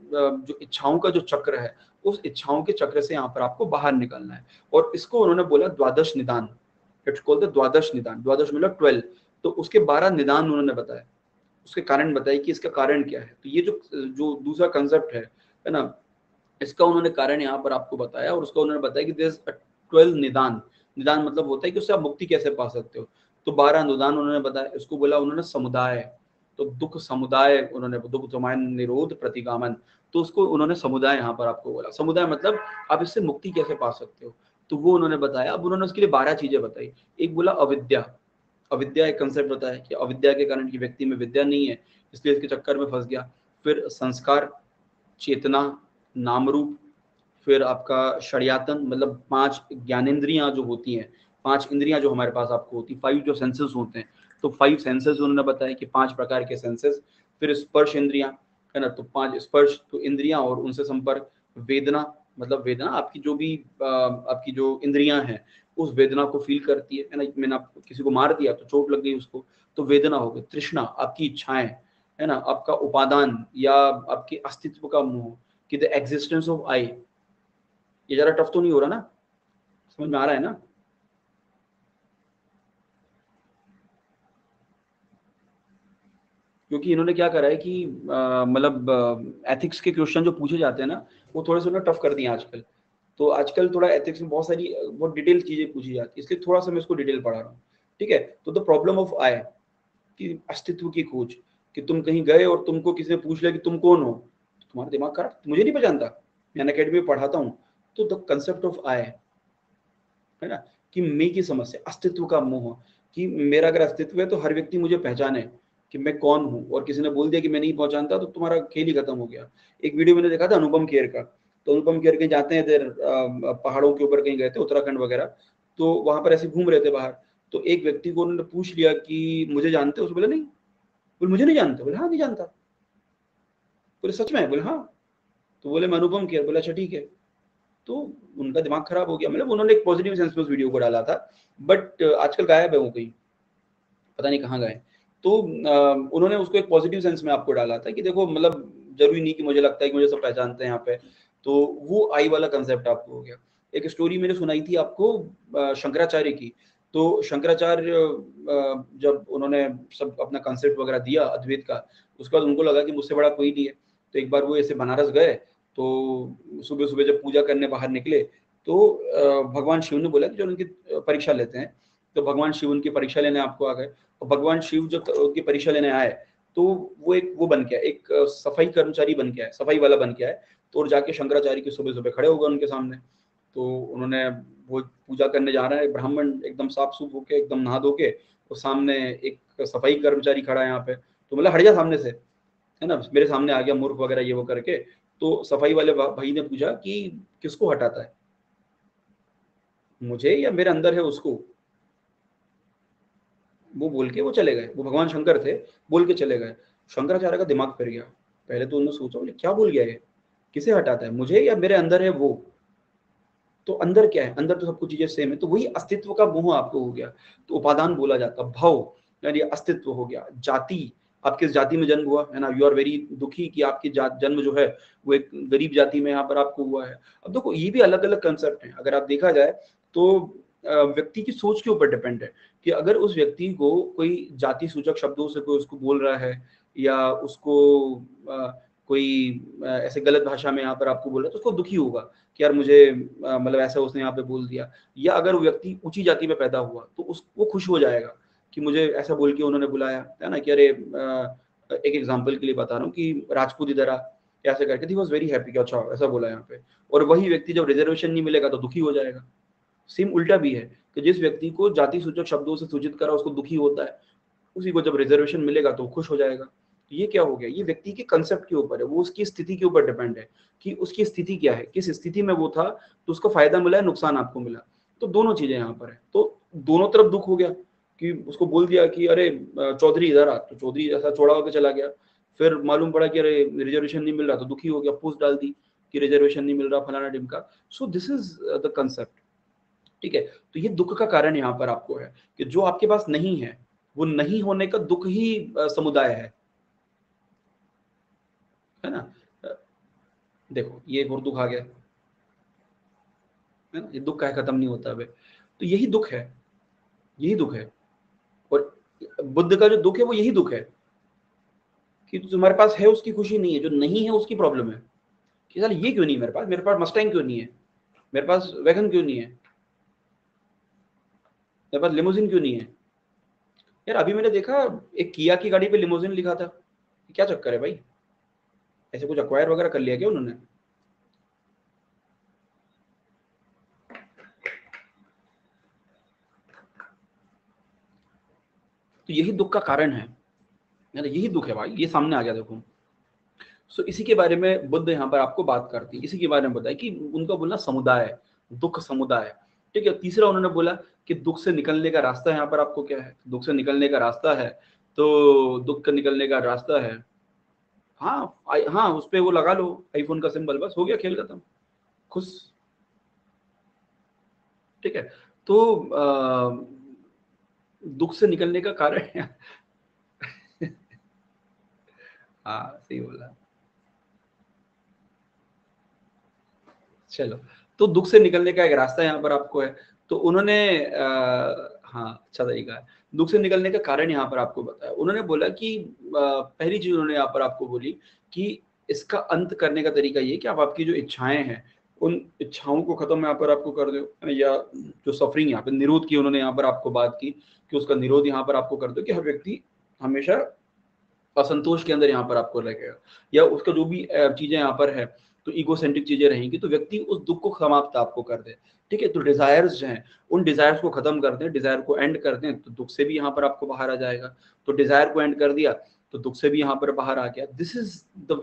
जो इच्छाओं का जो चक्र है, उस इच्छाओं के चक्र से यहाँ पर आपको बाहर निकलना है। और इसको उन्होंने बोला द्वादश निदान, इट्स कॉल्ड द द्वादश निदान। द्वादश मतलब 12, तो उसके 12 निदान उन्होंने बताया, उसके कारण बताए कि इसका कारण क्या है। तो ये जो जो दूसरा कंसेप्ट है ना, इसका उन्होंने कारण यहाँ पर आपको बताया, और उसका उन्होंने बताया कि देयर इज 12 निदान। निदान मतलब होता है कि उससे आप मुक्ति कैसे पा सकते हो। तो 12 निदान उन्होंने बताया, इसको बोला उन्होंने समुदाय। तो दुख समुदाय, उन्होंने दुख समाय निरोध प्रतिगामन, तो उसको उन्होंने समुदाय यहाँ पर आपको बोला। समुदाय मतलब आप इससे मुक्ति कैसे पा सकते हो, तो वो उन्होंने बताया। अब उन्होंने उसके लिए 12 चीजें बताई। एक बोला अविद्या, अविद्या एक कंसेप्ट बताया कि अविद्या के कारण की व्यक्ति में विद्या नहीं है, इसलिए इसके चक्कर में फंस गया। फिर संस्कार, चेतना, नाम रूप, फिर आपका षड्यातन, मतलब 5 ज्ञानेंद्रियां जो होती हैं, 5 इंद्रियां जो हमारे पास आपको होती, 5 जो सेंसेस होते हैं, तो 5 सेंसेस उन्होंने बताया कि 5 प्रकार के सेंसेस। फिर स्पर्श इंद्रियां, है ना, तो 5 स्पर्श तो इंद्रियां और उनसे संपर्क, वेदना, मतलब वेदना आपकी जो भी आपकी जो इंद्रियां हैं उस वेदना को फील करती है ना। मैंने आपको किसी को मार दिया तो चोट लग गई उसको, तो वेदना हो गई। तृष्णा आपकी इच्छाएं, है ना, आपका उपादान या आपके अस्तित्व का मोह, कि द एग्जिस्टेंस ऑफ आई। ये जरा टफ तो नहीं हो रहा ना, समझ में आ रहा है ना? क्योंकि इन्होंने क्या करा है कि मतलब एथिक्स के क्वेश्चन जो पूछे जाते हैं ना, वो थोड़े से उन्होंने टफ कर दिए आजकल। तो आजकल थोड़ा एथिक्स में बहुत सारी बहुत डिटेल चीजें पूछी जाती है, इसलिए थोड़ा सा मैं इसको डिटेल पढ़ा रहा हूँ। ठीक है, तो द प्रॉब्लम ऑफ आई, कि अस्तित्व की खोज, कि तुम कहीं गए और तुमको किसी ने पूछ लिया कि तुम कौन हो, तो तुम्हारा दिमाग खराब, मुझे नहीं पहचानता, मैं अकेडमी में पढ़ाता हूँ। तो द कंसेप्ट ऑफ आई, है ना, कि मैं की समस्या, अस्तित्व का मोह, कि मेरा अगर अस्तित्व है तो हर व्यक्ति मुझे पहचाने कि मैं कौन हूँ, और किसी ने बोल दिया कि मैं नहीं पहचानता तो तुम्हारा खेल ही खत्म हो गया। एक वीडियो मैंने देखा था अनुपम खेर का, तो अनुपम खेर कहीं जाते हैं इधर पहाड़ों के ऊपर कहीं गए थे, उत्तराखंड वगैरह, तो वहां पर ऐसे घूम रहे थे बाहर, तो एक व्यक्ति को उन्होंने पूछ लिया कि मुझे जानते हो? उसने बोला नहीं। बोले मुझे नहीं जानते? बोले हाँ नहीं जानता। बोले सच में? बोले हाँ। तो बोले मैं अनुपम खेर। बोले अच्छा ठीक है। तो उनका दिमाग खराब हो गया, मतलब उन्होंने एक पॉजिटिव सेंस में उस वीडियो को डाला था, बट आजकल गायब है वो कहीं, पता नहीं कहाँ गए। तो उन्होंने उसको एक पॉजिटिव सेंस में आपको डाला था कि देखो मतलब जरूरी नहीं कि मुझे लगता है कि मुझे सब पहचानते हैं यहाँ पे। तो वो आई वाला कंसेप्ट आपको हो गया। एक स्टोरी मैंने सुनाई थी आपको शंकराचार्य की। तो शंकराचार्य जब उन्होंने सब अपना कंसेप्ट वगैरह दिया अद्वैत का, उसके बाद उनको लगा कि मुझसे बड़ा कोई नहीं है। तो एक बार वो ऐसे बनारस गए, तो सुबह सुबह जब पूजा करने बाहर निकले, तो भगवान शिव ने बोला कि जो उनकी परीक्षा लेते हैं, तो भगवान शिव उनकी परीक्षा लेने आपको आ गए। और भगवान शिव जो उनकी परीक्षा लेने आए, तो वो एक वो बन गया, एक सफाई कर्मचारी बन गया है, सफाई वाला बन गया है। तो और जाके शंकराचार्य की सुबह सुबह खड़े हो गए उनके सामने। तो उन्होंने वो पूजा करने जा रहे हैं, ब्राह्मण एकदम साफ सूफ होके एकदम नहा धो के, और सामने एक सफाई कर्मचारी खड़ा है यहाँ पे, तो मतलब हट जा सामने से, है ना, मेरे सामने आ गया मूर्ख वगैरह ये वो करके। तो सफाई वाले भाई ने पूछा कि किसको हटाता है, मुझे या मेरे अंदर है उसको? वो बोल के वो चले गए, वो भगवान शंकर थे, बोल के चले गए। शंकराचार्य का दिमाग फिर गया। पहले तो उन्होंने सोचा बोले क्या बोल गया ये, किसे हटाता है, मुझे या मेरे अंदर है वो? तो अंदर क्या है? अंदर तो सब कुछ चीजें सेम है। तो वही अस्तित्व का मोह आपको हो गया। तो उपादान बोला जाता, भाव यानी अस्तित्व हो गया। जाति, आप किस जाति में जन्म हुआ, है ना, यू आर वेरी दुखी कि आपकी जन्म जो है वो एक गरीब जाति में यहाँ पर आपको हुआ है। अब देखो ये भी अलग अलग कंसेप्ट है, अगर आप देखा जाए तो व्यक्ति की सोच के ऊपर डिपेंड है, कि अगर उस व्यक्ति को कोई जाति सूचक शब्दों से कोई उसको बोल रहा है, या उसको कोई ऐसे गलत भाषा में यहाँ पर आपको बोल रहा है, तो उसको दुखी होगा कि यार मुझे मतलब ऐसा उसने यहाँ पे बोल दिया। या अगर वो व्यक्ति ऊंची जाति में पैदा हुआ तो उस वो खुश हो जाएगा कि मुझे ऐसा बोल के उन्होंने बुलाया, है ना, कि अरे एक एग्जांपल के लिए बता रहा हूँ कि राजपूत इधर आ, ऐसे करके ही वाज वेरी हैप्पी कि अच्छा ऐसा बोला यहाँ पे। और वही व्यक्ति जब रिजर्वेशन नहीं मिलेगा तो दुखी हो जाएगा। सेम उल्टा भी है, कि जिस व्यक्ति को जाति सूचक शब्दों से सूचित करा उसको दुखी होता है, उसी को जब रिजर्वेशन मिलेगा तो खुश हो जाएगा। तो ये क्या हो गया, ये व्यक्ति के कंसेप्ट के ऊपर है, वो उसकी स्थिति के ऊपर डिपेंड है कि उसकी स्थिति क्या है, किस स्थिति में वो था, तो उसको फायदा मिला है, नुकसान आपको मिला। तो दोनों चीजें यहाँ पर है, तो दोनों तरफ दुख हो गया कि उसको बोल दिया कि अरे चौधरी इधर आ, तो चौधरी ऐसा चौड़ा होकर चला गया। फिर मालूम पड़ा कि अरे रिजर्वेशन नहीं मिल रहा, तो दुखी हो गया, पोस्ट डाल दी कि रिजर्वेशन नहीं मिल रहा फलाना ढिमका। So this is the concept. ठीक है, तो ये दुख का कारण यहाँ पर आपको है कि जो आपके पास नहीं है, वो नहीं होने का दुख ही समुदाय है ना। अ, देखो ये एक और दुख आ गया, है ना, ये दुख का खत्म नहीं होता है। तो यही दुख है, यही दुख है। और बुद्ध का जो दुख है वो यही दुख है, कि तुम्हारे पास है उसकी खुशी नहीं है, जो नहीं है उसकी प्रॉब्लम है, कि साल ये क्यों नहीं मेरे पास, मेरे पास मस्टैंग क्यों नहीं है, मेरे पास वैगन क्यों नहीं है, मेरे पास लिमोजिन क्यों नहीं है। यार अभी मैंने देखा एक किया की गाड़ी पे लिमोजिन लिखा था, क्या चक्कर है भाई, ऐसे कुछ अक्वायर वगैरह कर लिया क्या उन्होंने? तो यही दुख का कारण है यार, यही दुख है भाई, ये सामने आ गया देखो। सो इसी के बारे में बुद्ध यहाँ पर आपको बात करती है, इसी के बारे में बताया कि उनका बोलना समुदाय, दुख समुदाय। ठीक है, तीसरा उन्होंने बोला कि दुख से निकलने का रास्ता यहाँ पर आपको क्या है, दुख से निकलने का रास्ता है, तो दुख का निकलने का रास्ता है, हाँ हाँ उस पर वो लगा लो आईफोन का सिंबल, बस हो गया खेल खत्म। खुश। ठीक है, तो दुख से निकलने का कारण हाँ सही बोला। चलो, तो दुख से निकलने का एक रास्ता यहाँ पर आपको है। तो उन्होंने हाँ अच्छा तरीका है। दुख से निकलने का कारण यहाँ पर आपको बताया। उन्होंने बोला कि पहली चीज उन्होंने यहाँ पर आपको बोली कि इसका अंत करने का तरीका ये कि आप आपकी जो इच्छाएं हैं उन इच्छाओं को खत्म यहाँ पर आपको कर दो, या जो सफरिंग यहाँ पे निरोध की उन्होंने यहाँ पर आपको बात की कि उसका निरोध यहाँ पर आपको कर दो कि हर व्यक्ति हमेशा असंतोष के अंदर यहाँ पर आपको लगेगा, या उसका जो भी चीजें यहाँ पर है तो इगोसेंट्रिक चीजें रहेंगी, तो व्यक्ति उस दुख को समाप्त आपको कर दे। ठीक है, तो डिजायर्स जो हैं उन डिजायर्स को खत्म कर दें, डिजायर को एंड कर दें, तो दुख से भी यहाँ पर आपको बाहर आ जाएगा। तो डिजायर को एंड कर दिया तो दुख से भी यहाँ पर बाहर आ गया। This is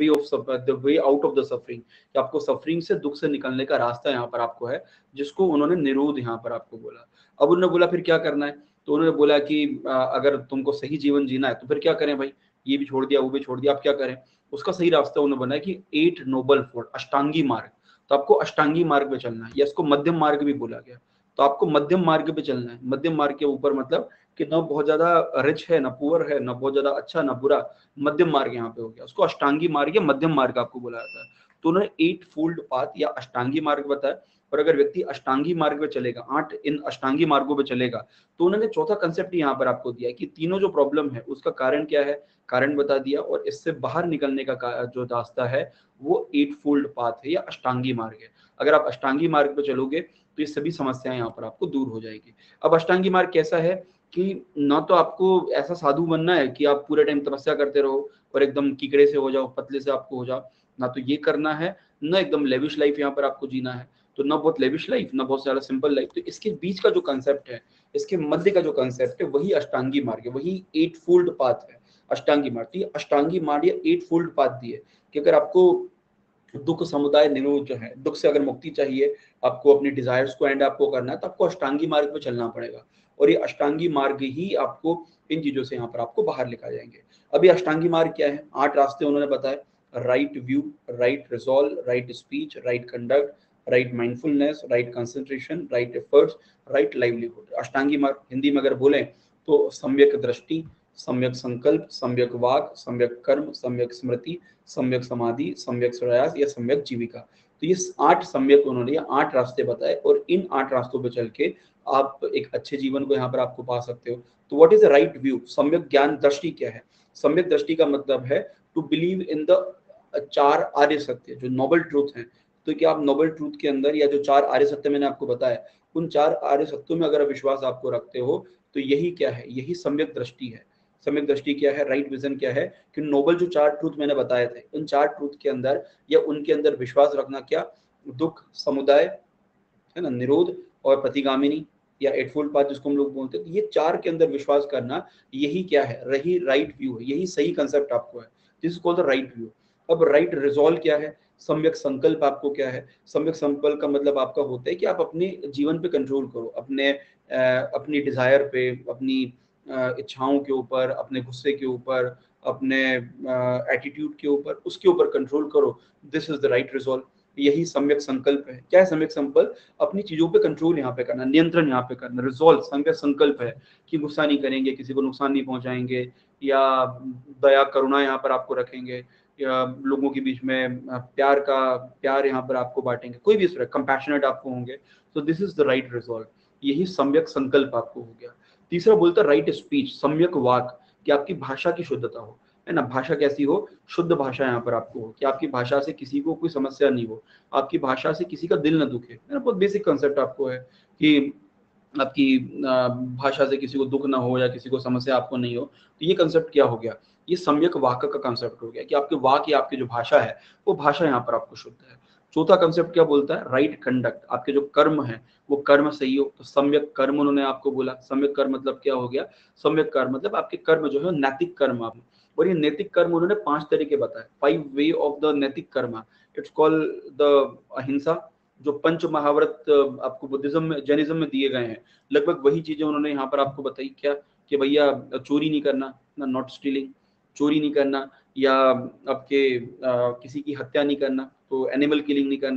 the way out of the suffering, कि आपको सफरिंग से, दुख से निकलने का रास्ता यहाँ पर आपको है, जिसको उन्होंने निरोध यहाँ पर आपको बोला। अब उन्होंने बोला फिर क्या करना है, तो उन्होंने बोला कि अगर तुमको सही जीवन जीना है तो फिर क्या करें भाई, ये भी छोड़ दिया वो भी छोड़ दिया, आप क्या करें। उसका सही रास्ता उन्होंने बनाया कि 8 नोबल फोर्ड, अष्टांगी मार्ग। तो आपको अष्टांगी मार्ग पे चलना है, या इसको मध्यम मार्ग भी बोला गया। तो आपको मध्यम मार्ग पे चलना है। मध्यम मार्ग के ऊपर मतलब कि ना बहुत ज्यादा रिच है ना पुअर है, ना बहुत ज्यादा अच्छा ना बुरा, मध्यम मार्ग यहाँ पे हो गया। उसको अष्टांगी मार्ग या मध्यम मार्ग आपको बोला जाता है। तो उन्होंने 8 फोल्ड पाथ या अष्टांगी मार्ग बताया। और अगर व्यक्ति अष्टांगी मार्ग पे चलेगा, 8 इन अष्टांगी मार्गों पे चलेगा, तो उन्होंने चौथा कंसेप्ट यहाँ पर आपको दिया कि तीनों जो प्रॉब्लम है उसका कारण क्या है, कारण बता दिया, और इससे बाहर निकलने का जो रास्ता है वो 8 फोल्ड पाथ है या अष्टांगी मार्ग है। अगर आप अष्टांगी मार्ग पे चलोगे तो ये सभी समस्याएं यहाँ पर आपको दूर हो जाएगी। अब अष्टांगी मार्ग कैसा है कि ना तो आपको ऐसा साधु बनना है कि आप पूरे टाइम तपस्या करते रहो और एकदम कीकड़े से हो जाओ, पतले से आपको हो जाओ, ना तो ये करना है, ना एकदम लेविश लाइफ यहाँ पर आपको जीना है। तो ना बहुत लेविश लाइफ, ना बहुत ज्यादा सिंपल लाइफ। तो इसके बीच का जो कंसेप्ट है, इसके मध्य का जो कंसेप्ट है, वही अष्टांगी मार्ग है, वही 8 फोल्ड पाथ है अष्टांगी मार्ग। तो ये अष्टांगी मार्ग या 8 फोल्ड पाथ दिए कि अगर आपको दुख समुदाय निरोध जो है, दुख से अगर मुक्ति चाहिए, आपको अपनी डिजायर्स को एंड आपको करना है, तो आपको अष्टांगी मार्ग पे चलना पड़ेगा। और ये अष्टांगी मार्ग ही आपको इन चीजों से यहाँ पर आपको बाहर लेकर जाएंगे। अब ये अष्टांगी मार्ग क्या है, 8 रास्ते उन्होंने बताए। Right view, right resolve, right speech, right conduct, right mindfulness, right concentration, right efforts, right livelihood. अष्टांगी मार्ग हिंदी में अगर बोले तो सम्यक दृष्टि, सम्यक संकल्प, सम्यक वाक, सम्यक कर्म, सम्यक स्मृति, सम्यक समाधि, सम्यक प्रयास या सम्यक जीविका। तो ये 8 सम्यक उन्होंने, ये 8 रास्ते बताए, और इन 8 रास्तों पे चल के आप एक अच्छे जीवन को यहाँ पर आपको पा सकते हो। तो what is the right view, सम्यक ज्ञान दृष्टि क्या है। सम्यक दृष्टि का मतलब है टू बिलीव इन द 4 आर्य सत्य, जो नोबल ट्रूथ हैं। तो क्या आप नोबल ट्रूथ के अंदर, या जो 4 आर्य सत्य मैंने आपको बताया, उन 4 आर्य सत्यों में अगर विश्वास आपको रखते हो, तो यही क्या है, यही सम्यक दृष्टि है। सम्यक दृष्टि क्या है, राइट विजन क्या है, कि नोबल जो 4 ट्रूथ मैंने बताए थे, उन 4 ट्रूथ के अंदर या उनके अंदर विश्वास रखना। क्या, दुख समुदाय है ना, निरोध और प्रतिगामिनी या एटफोल्ड पाथ जिसको हम लोग बोलते हैं, तो ये 4 के अंदर विश्वास करना, यही क्या है, रही राइट व्यू है, यही सही कंसेप्ट आपको है। This is called the right view. अब राइट रिजॉल्व क्या है, सम्यक संकल्प आपको क्या है। सम्यक संकल्प का मतलब आपका होता है कि आप अपने जीवन पे कंट्रोल करो, अपनी डिजायर पे, अपनी इच्छाओं के ऊपर, अपने गुस्से के ऊपर, अपने एटीट्यूड के ऊपर, उसके ऊपर कंट्रोल करो। This is the right resolve. यही सम्यक संकल्प है। क्या है सम्यक संकल्प, अपनी चीजों पे कंट्रोल यहाँ पे करना, नियंत्रण यहाँ पे करना। रिजॉल्व सम्यक संकल्प है कि गुस्सा नहीं करेंगे, किसी को नुकसान नहीं पहुंचाएंगे, या दया करुणा यहाँ पर आपको रखेंगे, या लोगों के बीच में प्यार यहाँ पर आपको बांटेंगे, कोई भी इस तरह कंपैशनेट आपको होंगे। तो this is the right resolve, यही सम्यक संकल्प आपको हो गया। तीसरा बोलता राइट स्पीच, सम्यक वाक, कि आपकी भाषा की शुद्धता हो, है ना। भाषा कैसी हो, शुद्ध भाषा यहाँ पर आपको हो, कि आपकी भाषा से किसी को कोई समस्या नहीं हो, आपकी भाषा से किसी का दिल न दुखे, है ना। बहुत बेसिक कंसेप्ट आपको है कि आपकी भाषा से किसी को दुख ना हो या किसी को समस्या आपको नहीं हो। तो ये कंसेप्ट क्या हो गया, ये सम्यक वाक का कंसेप्ट हो गया, कि आपके वाक या आपकी जो भाषा है वो भाषा यहाँ पर आपको शुद्ध है। चौथा कंसेप्ट क्या बोलता है, राइट कंडक्ट, आपके जो कर्म है वो कर्म सही हो। तो सम्यक कर्म उन्होंने आपको बोला। सम्यक कर्म मतलब क्या हो गया, सम्यक कर्म मतलब आपके कर्म जो है नैतिक कर्म आप। और ये नैतिक कर्म उन्होंने 5 तरीके बताए, 5 वे ऑफ द नैतिक कर्म। इट्स कॉल्ड द अहिंसा, जो पंच महाव्रत आपको बुद्धिज्म में, जैनिज्म में दिए गए हैं, लगभग वही चीजें उन्होंने यहाँ पर आपको बताई। क्या, कि भैया चोरी नहीं करना, ना, नॉट स्टीलिंग, चोरी नहीं करना, या आपके किसी की हत्या नहीं करना, तो एनिमल किलिंग नहीं करना,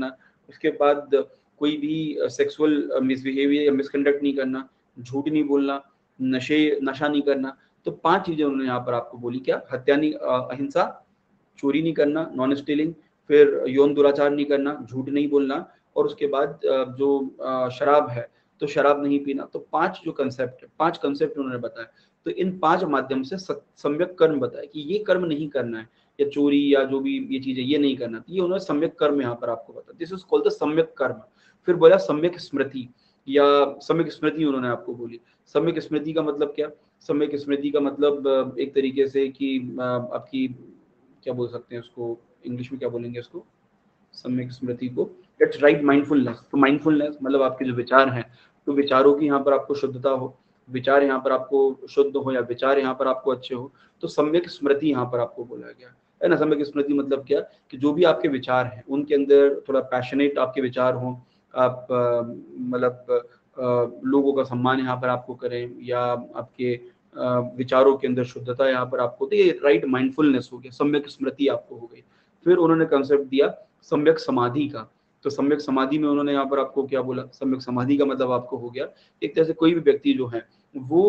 उसके बाद कोई भी सेक्सुअल मिसबिहेवियर या मिसकंडक्ट नहीं करना, झूठ नहीं बोलना, नशा नहीं करना। तो 5 चीजें उन्होंने यहाँ पर आपको बोली, क्या? हत्या नहीं, अहिंसा, चोरी नहीं करना, नॉन स्टीलिंग, फिर यौन दुराचार नहीं करना, झूठ नहीं बोलना, और उसके बाद जो शराब है तो शराब नहीं पीना। तो 5 जो कंसेप्ट है, 5 कंसेप्ट उन्होंने बताया। तो इन 5 माध्यम से सम्यक कर्म बताया कि ये कर्म नहीं करना है, या चोरी या जो भी ये चीजें ये नहीं करना। तो ये उन्होंने सम्यक कर्म यहाँ पर आपको बताया, दिस इज कॉल्ड द सम्यक कर्म। फिर बोला सम्यक स्मृति, या सम्यक स्मृति उन्होंने आपको बोली। सम्यक स्मृति का मतलब क्या? सम्यक स्मृति का मतलब एक तरीके से कि आपकी क्या बोल सकते हैं उसको, इंग्लिश में क्या बोलेंगे उसको, सम्यक स्मृति को, इट्स राइट माइंडफुलनेस। तो माइंडफुलनेस मतलब आपके जो विचार हैं, तो विचारों की यहाँ पर आपको शुद्धता हो, विचार यहाँ पर आपको शुद्ध हो, या विचार यहाँ पर आपको अच्छे हो, तो सम्यक स्मृति यहाँ पर आपको बोला गया है ना। सम्यक स्मृति मतलब क्या? कि जो भी आपके विचार हैं उनके अंदर थोड़ा पैशनेट आपके विचार हों, आप मतलब लोगों का सम्मान यहाँ पर आपको करें, या आपके विचारों के अंदर शुद्धता यहाँ पर आपको, तो ये राइट माइंडफुलनेस हो गया, सम्यक स्मृति आपको हो गई। फिर उन्होंने कंसेप्ट दिया सम्यक समाधि का। तो सम्यक समाधि में उन्होंने यहाँ पर आपको क्या बोला? सम्यक समाधि का मतलब आपको हो गया, एक तरह से कोई भी व्यक्ति जो है वो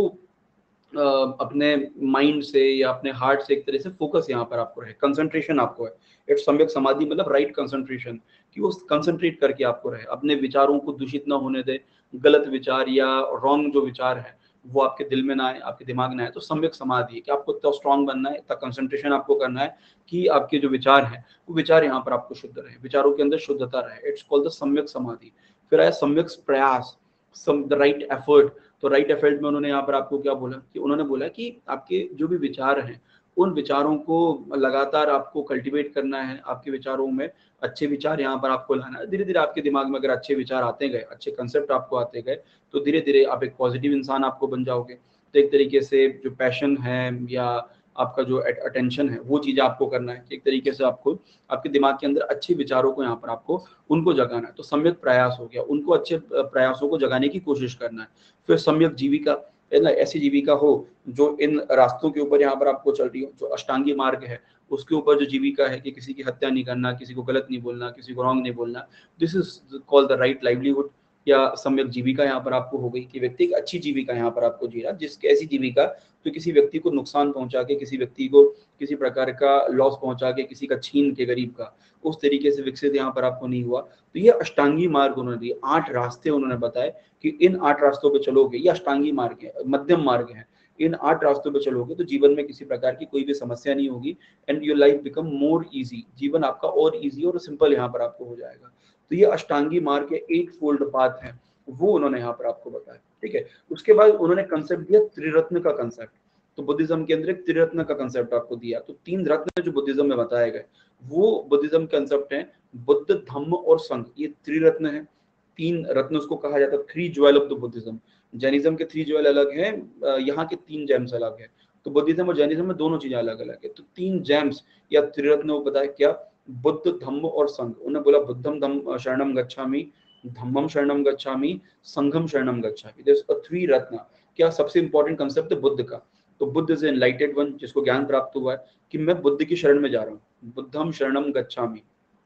अपने माइंड से या अपने हार्ट से एक तरह से फोकस यहाँ पर आपको रहे, कंसंट्रेशन आपको है। इट्स सम्यक समाधि मतलब राइट कंसंट्रेशन, कि वो कंसंट्रेट करके आपको रहे, अपने विचारों को दूषित ना होने दे, गलत विचार या रॉन्ग जो विचार है वो आपके दिल में ना आए, आपके दिमाग में आए। तो सम्यक समाधि है कि आपको इतना स्ट्रांग बनना है, इतना कंसंट्रेशन आपको करना है कि आपके जो विचार हैं वो विचार यहाँ पर आपको शुद्ध रहे, विचारों के अंदर शुद्धता रहे। इट्स कॉल्ड द सम्यक समाधि। फिर आया सम्यक प्रयास, द राइट एफर्ट। तो राइट एफर्ट में उन्होंने यहाँ पर आपको क्या बोला? कि उन्होंने बोला कि आपके जो भी विचार हैं उन विचारों को लगातार आपको कल्टीवेट करना है, आपके विचारों में अच्छे विचार यहाँ पर आपको लाना है। धीरे धीरे आपके दिमाग में अगर अच्छे विचार आते गए, अच्छे कंसेप्ट आपको आते गए, तो धीरे धीरे आप एक पॉजिटिव इंसान आपको बन जाओगे। तो एक तरीके से जो पैशन है या आपका जो अटेंशन है वो चीज़ आपको करना है कि एक तरीके से आपको आपके दिमाग के अंदर अच्छे विचारों को यहाँ पर आपको उनको जगाना है। तो सम्यक प्रयास हो गया, उनको अच्छे प्रयासों को जगाने की कोशिश करना है। फिर सम्यक जीविका, है ना, ऐसी जीविका हो जो इन रास्तों के ऊपर यहाँ पर आपको चल रही हो, जो अष्टांगी मार्ग है उसके ऊपर जो जीविका है कि किसी की हत्या नहीं करना, किसी को गलत नहीं बोलना, किसी को रॉन्ग नहीं बोलना, this is called the right livelihood या सम्यक जीविका यहाँ पर आपको हो गई कि व्यक्ति एक अच्छी जीविका यहाँ पर आपको जी रहा, जिसकी ऐसी जीविका जो किसी व्यक्ति को नुकसान पहुंचा के, किसी व्यक्ति को किसी प्रकार का लॉस पहुंचा के, किसी का छीन के गरीब का, उस तरीके से विकसित यहाँ पर आपको नहीं हुआ। तो ये अष्टांगी मार्ग उन्होंने दिए, 8 रास्ते उन्होंने बताए कि इन 8 रास्तों पे चलोगे, ये अष्टांगी मार्ग है, मध्यम मार्ग है, इन 8 रास्तों पे चलोगे तो जीवन में किसी प्रकार की कोई भी समस्या नहीं होगी, and your life become more easy, जीवन आपका और इजी और सिंपल यहाँ पर आपको हो जाएगा। तो ये अष्टांगी मार्ग के 8 फोल्ड पाथ है, वो उन्होंने यहाँ पर आपको बताया। ठीक है, उसके बाद उन्होंने कंसेप्ट दिया त्रिरत्न का कंसेप्ट। तो बुद्धिज्म के अंदर एक त्रिरत्न का कंसेप्ट आपको दिया। तो 3 रत्न जो बुद्धिज्म में बताए गए वो बुद्धिज्म कंसेप्ट है, बुद्ध, धम्म और संघ, ये त्रिरत्न है। 3 रत्न उसको कहा जाता है, 3 jewel of the Buddhism. Jainism के 3 ज्वेल अलग है, यहाँ के 3 जेम्स अलग है। तो बुद्धिज्म और जैनिज्म में दोनों चीजें अलग अलग है। तो 3 जेम्स या त्रिरत्न वो बताया क्या? बुद्ध, धम्म और संघ। उन्होंने बोला बुद्धम धम्म शरणम गच्छामि, धम्मम शरणम गच्छामि, संघम शरणम गच्छामि। This are 3 ratna. क्या सबसे इंपॉर्टेंट कंसेप्ट है बुद्ध का? तो बुद्ध इज एनलाइटेड वन, जिसको ज्ञान प्राप्त हुआ है कि मैं बुद्ध की शरण में जा रहा हूँ, बुद्धम शरणम गच्छामि,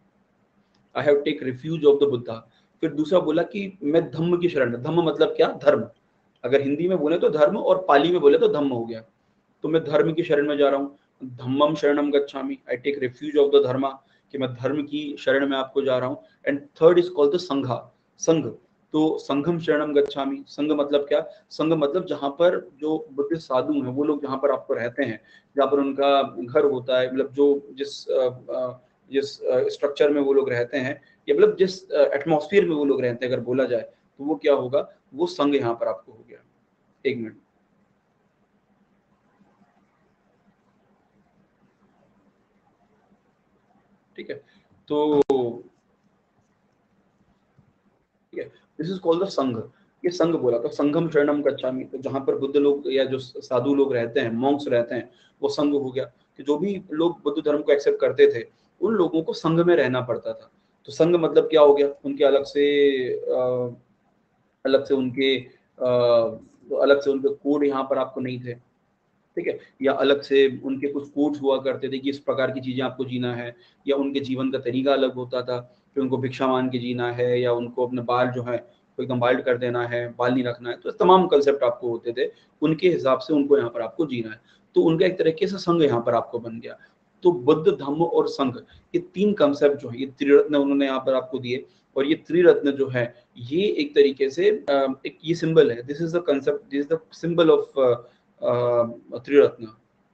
I have take refuge of the Buddha. फिर दूसरा बोला कि मैं धम्म की शरण में, धम्म मतलब क्या? धर्म। अगर हिंदी में बोले तो धर्म और पाली में बोले तो धम्म हो गया। तो मैं धर्म की शरण में जा रहा हूँ, धम्मम शरणम गच्छामि, I take refuge of the Dharma, कि मैं धर्म की शरण में आपको जा रहा हूँ। And third is called the Sangha, Sangh. तो संघम शरणम गच्छामि, संघ मतलब क्या? संघ मतलब जहाँ पर जो बुद्ध साधु हैं वो लोग जहाँ पर आपको रहते हैं, जहाँ पर उनका घर होता है, मतलब जो जिस स्ट्रक्चर में वो लोग रहते हैं, या मतलब जिस एटमॉस्फेयर में वो लोग रहते हैं, अगर बोला जाए तो वो क्या होगा? वो संघ यहाँ पर आपको हो गया। 1 मिनट। ठीक है, तो ठीक है, दिस इज कॉल्ड द संघ। ये संघ बोला तो संघम शरणम गच्छामि, तो जहां पर बुद्ध लोग या जो साधु लोग रहते हैं, मॉन्क्स रहते हैं, वो संघ हो गया। कि जो भी लोग बुद्ध धर्म को एक्सेप्ट करते थे उन लोगों को संघ में रहना पड़ता था। तो संघ मतलब क्या हो गया? उनके अलग से उनके अलग से उनके कोड यहाँ पर आपको नहीं थे। ठीक है, या अलग से उनके कुछ कोड्स हुआ करते थे कि इस प्रकार की चीजें आपको जीना है, या उनके जीवन का तरीका अलग होता था। कि उनको भिक्षा मान के जीना है या उनको अपने बाल जो है वो एकदम वाइल्ड कर देना है, बाल नहीं रखना है, तो तमाम कंसेप्ट आपको होते थे, उनके हिसाब से उनको यहाँ पर आपको जीना है। तो उनका एक तरीके से संघ यहाँ पर आपको बन गया। तो बुद्ध, धम्म और संघ, ये 3 कंसेप्ट जो है, ये त्रिरत्न उन्होंने यहाँ पर आपको दिए। और ये त्रिरत्न जो है, ये एक तरीके से एक ये सिंबल है, this is the concept, this is the symbol of Triratna.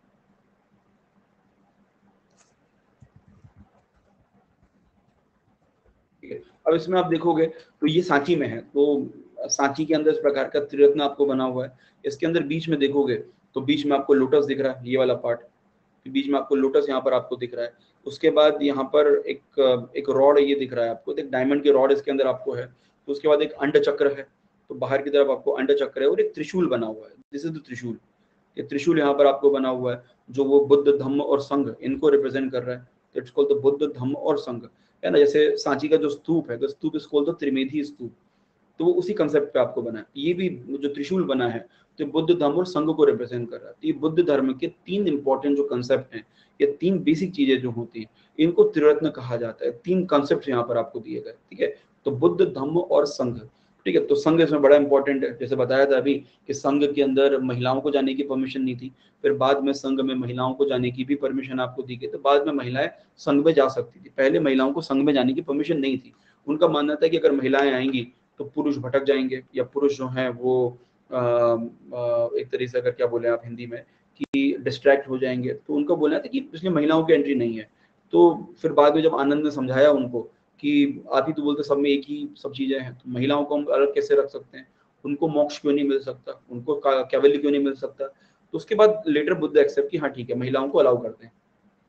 ठीक है, अब इसमें आप देखोगे तो ये सांची में है, तो सांची के अंदर इस प्रकार का त्रिरत्न आपको बना हुआ है। इसके अंदर बीच में देखोगे तो बीच में आपको लोटस दिख रहा है, ये वाला पार्ट, बीच में आपको लोटस यहाँ पर आपको दिख रहा है। उसके बाद यहाँ पर एक रॉड ये दिख रहा है आपको, एक डायमंड की रॉड इसके अंदर आपको है। तो उसके बाद एक अंड चक्र है, तो बाहर की तरफ आपको अंड चक्र है, और एक त्रिशूल बना हुआ है, दिस इज द त्रिशूल। ये त्रिशूल यहाँ पर आपको बना हुआ है, जो वो बुद्ध, धम्म और संघ इनको रिप्रेजेंट कर रहा है। It's called the Buddha, Dhamma और संघ, है ना। जैसे सांची का जो स्तूप है, the stupa is called the त्रिमेधी स्तूप, तो वो उसी कंसेप्ट पे आपको बना है। ये भी जो त्रिशूल बना है, तो बुद्ध, धम्म और संघ को रिप्रेजेंट कर रहा है। तो ये बुद्ध धर्म के 3 इंपॉर्टेंट जो कंसेप्ट हैं, ये 3 बेसिक चीजें जो होती हैं, इनको त्रिरत्न कहा जाता है। 3 कंसेप्ट यहाँ पर आपको दिए गए, ठीक है। तो बुद्ध, धम्म और संघ, ठीक है। तो संघ इसमें बड़ा इंपॉर्टेंट है, जैसे बताया था अभी कि संघ के अंदर महिलाओं को जाने की परमिशन नहीं थी, फिर बाद में संघ में महिलाओं को जाने की भी परमिशन आपको दी गई। तो बाद में महिलाएं संघ में जा सकती थी, पहले महिलाओं को संघ में जाने की परमिशन नहीं थी। उनका मानना था कि अगर महिलाएं आएंगी तो पुरुष भटक जाएंगे, या पुरुष जो है वो एक तरीके से, अगर क्या बोले आप हिंदी में, कि डिस्ट्रैक्ट हो जाएंगे। तो उनका बोलना था कि इसलिए महिलाओं की एंट्री नहीं है। तो फिर बाद में जब आनंद ने समझाया उनको कि आप ही तो बोलते सब में एक ही सब चीजें हैं, तो महिलाओं को हम अलग कैसे रख सकते हैं, उनको मोक्ष क्यों नहीं मिल सकता, उनको कैवल्य क्यों नहीं मिल सकता। तो उसके बाद लेटर बुद्ध एक्सेप्ट की, हाँ ठीक है, महिलाओं को अलाउ करते हैं,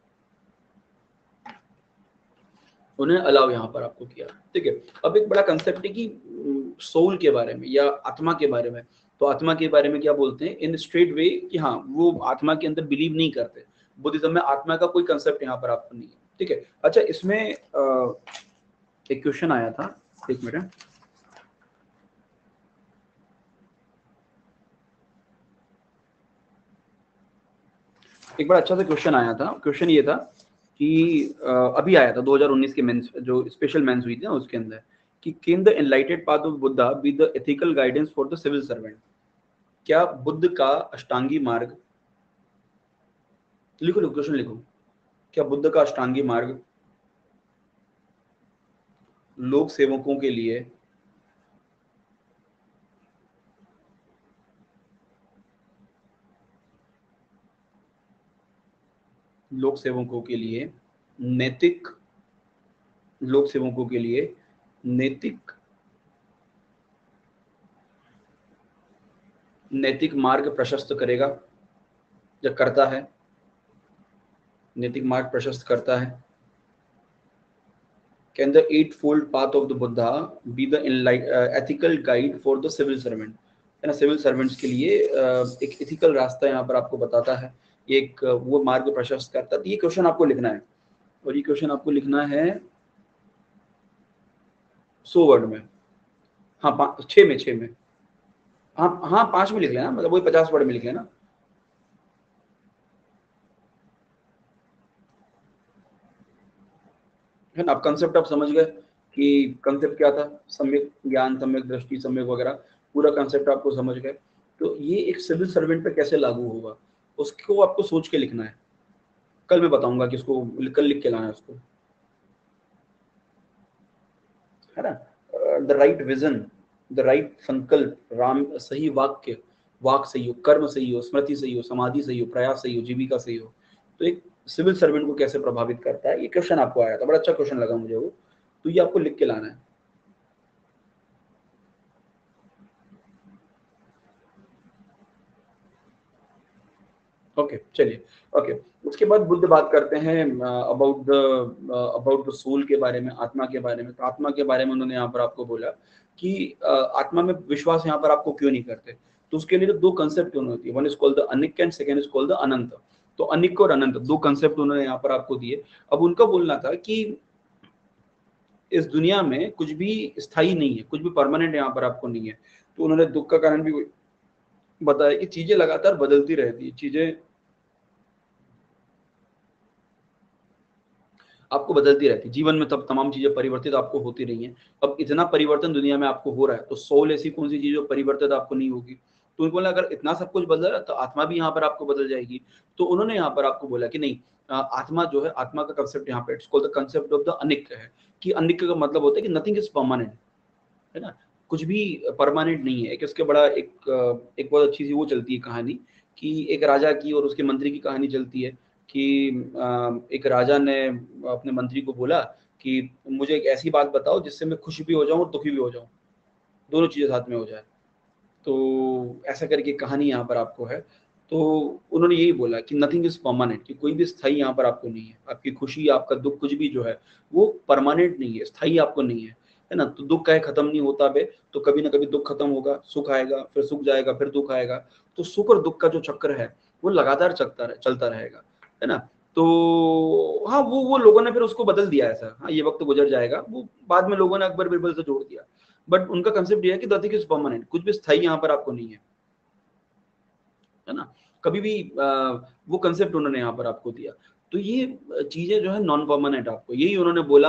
उन्हें अलाउ यहाँ पर आपको किया, ठीक है। अब एक बड़ा कंसेप्ट है कि सोल के बारे में या आत्मा के बारे में। तो आत्मा के बारे में क्या बोलते हैं इन स्ट्रेट वे, कि हाँ वो आत्मा के अंदर बिलीव नहीं करते। बुद्धिज्म में आत्मा का कोई कंसेप्ट यहाँ पर आपको नहीं है, ठीक है। अच्छा, इसमें एक क्वेश्चन आया था, एक मिनट, एक बड़ा अच्छा सा क्वेश्चन आया था। क्वेश्चन ये था कि अभी आया था 2019 के मेंस, जो स्पेशल मेंस हुई थी ना, उसके अंदर, कि can the enlightened path of Buddha be the ethical guidance for the civil servant. क्या बुद्ध का अष्टांगी मार्ग, लिखो लिखो क्वेश्चन लिखो, क्या बुद्ध का अष्टांगी मार्ग लोक सेवकों के लिए लोक सेवकों के लिए नैतिक लोक सेवकों के लिए नैतिक नैतिक मार्ग प्रशस्त करेगा या करता है, नैतिक मार्ग प्रशस्त करता है। Can the eightfold path of the Buddha be the ethical guide for the civil servant, है ना। सिविल सर्वेंट्स के लिए एक एथिकल रास्ता यहाँ पर आपको बताता है, एक वो मार्ग प्रशस्त करता है। ये क्वेश्चन आपको लिखना है, और ये क्वेश्चन आपको लिखना है 100 वर्ड में, हाँ 6 में हाँ हाँ 5 में लिख लेना, मतलब वही 50 वर्ड में लिख लेना। है ना। अब कंसेप्ट आप समझ गए कि कंसेप्ट क्या था, सम्यक ज्ञान, सम्यक दृष्टि, सम्यक वगैरह, पूरा कंसेप्ट आपको समझ गए। तो ये एक सिविल सर्वेंट पे कैसे लागू होगा, उसको आपको सोच के लिखना है। कल मैं बताऊंगा कि उसको कल लिख के लाना है उसको, है ना। The right vision, the right sankalp, राम सही वाक्य, वाक सही हो, कर्म सही हो, स्मृति सही हो, समाधि सही हो, प्रयास सही हो, जीविका सही हो। तो एक सिविल सर्वेंट को कैसे प्रभावित करता है, ये क्वेश्चन आपको आया था, बड़ा अच्छा क्वेश्चन लगा मुझे वो। तो ये आपको लिख के लाना है। ओके चलिए, ओके। उसके बाद बुद्ध बात करते हैं अबाउट द सोल के बारे में, आत्मा के बारे में। तो आत्मा के बारे में उन्होंने यहाँ पर आपको बोला कि आत्मा में विश्वास यहाँ पर आपको क्यों नहीं करते। तो उसके लिए तो 2 कंसेप्ट होती है, one is called the anik and second is called the anant. तो अनिक और अनंत 2 कंसेप्ट उन्होंने यहाँ पर आपको दिए। अब उनका बोलना था कि इस दुनिया में कुछ भी स्थायी नहीं है, कुछ भी परमानेंट यहाँ पर आपको नहीं है। तो उन्होंने दुख का कारण भी बताया कि चीजें लगातार बदलती रहती है, चीजें आपको बदलती रहती है जीवन में, तब तमाम चीजें परिवर्तित आपको होती रही हैं। अब इतना परिवर्तन दुनिया में आपको हो रहा है, तो सोल ऐसी कौन सी चीज जो परिवर्तित आपको नहीं होगी। तो उन्होंने बोला अगर इतना सब कुछ बदल रहा है तो आत्मा भी यहाँ पर आपको बदल जाएगी। तो उन्होंने यहाँ पर आपको बोला कि नहीं, आत्मा जो है, आत्मा का कंसेप्ट यहाँ पे it's called the concept of the anik है, कि अनिक का मतलब होता है कि नथिंग इज परमानेंट, है ना, कुछ भी परमानेंट नहीं है। एक इसके बड़ा एक बहुत अच्छी सी वो चलती है कहानी, कि एक राजा की और उसके मंत्री की कहानी चलती है कि एक राजा ने अपने मंत्री को बोला कि मुझे एक ऐसी बात बताओ जिससे मैं खुश भी हो जाऊं और दुखी भी हो जाऊं, दोनों चीजें साथ में हो जाए। तो ऐसा करके कहानी यहाँ पर आपको है। तो उन्होंने यही बोला कि नथिंग इज परमानेंट, कि कोई भी स्थाई यहाँ पर आपको नहीं है। आपकी खुशी, आपका दुख, कुछ भी जो है वो परमानेंट नहीं है, स्थाई आपको नहीं है ना। तो दुख का खत्म नहीं होता बे, तो कभी ना कभी दुख खत्म होगा, सुख आएगा, फिर सुख जाएगा, फिर दुख आएगा। तो सुख और दुख का जो चक्र है वो लगातार चलता रहेगा, है ना। तो हाँ, वो लोगों ने फिर उसको बदल दिया ऐसा, हाँ ये वक्त गुजर जाएगा, वो बाद में लोगों ने अकबर बिरबल से जोड़ दिया। बट उनका कंसेप्ट ये है कि नथिंग इज परमानेंट, कुछ भी स्थायी यहाँ पर आपको नहीं है ना, कभी भी वो कंसेप्ट उन्होंने यहाँ पर आपको दिया। तो ये चीजें जो है नॉन परमानेंट, आपको यही उन्होंने बोला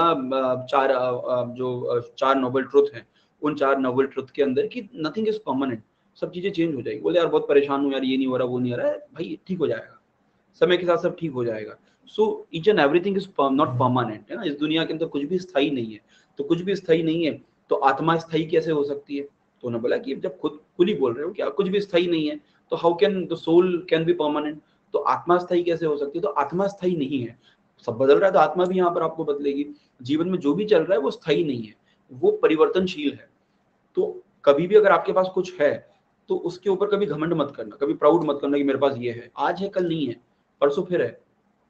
चार नोबल ट्रुथ हैं, उन चार नोबल ट्रुथ के अंदर कि नथिंग इज परमानेंट, सब चीजें चेंज हो जाएगी। बोले यार बहुत परेशान हूँ यार, ये नहीं हो रहा, वो नहीं हो रहा है, भाई ठीक हो जाएगा, समय के साथ सब ठीक हो जाएगा। So each and everything is not permanent, है ना। इस दुनिया के अंदर कुछ भी स्थायी नहीं है, तो कुछ भी स्थायी नहीं है तो आत्मा स्थायी कैसे हो सकती है। तो उन्होंने बोला कि जब खुद ही बोल रहे हो कि कुछ भी स्थायी नहीं है, तो how can the soul can be permanent, तो आत्मा स्थायी कैसे हो सकती है। तो आत्मा स्थायी नहीं है, सब बदल रहा है तो आत्मा भी यहाँ पर आपको बदलेगी। जीवन में जो भी चल रहा है वो स्थायी नहीं है, वो परिवर्तनशील है। तो कभी भी अगर आपके पास कुछ है तो उसके ऊपर कभी घमंड मत करना, कभी प्राउड मत करना कि मेरे पास ये है, आज है कल नहीं है, परसों फिर है,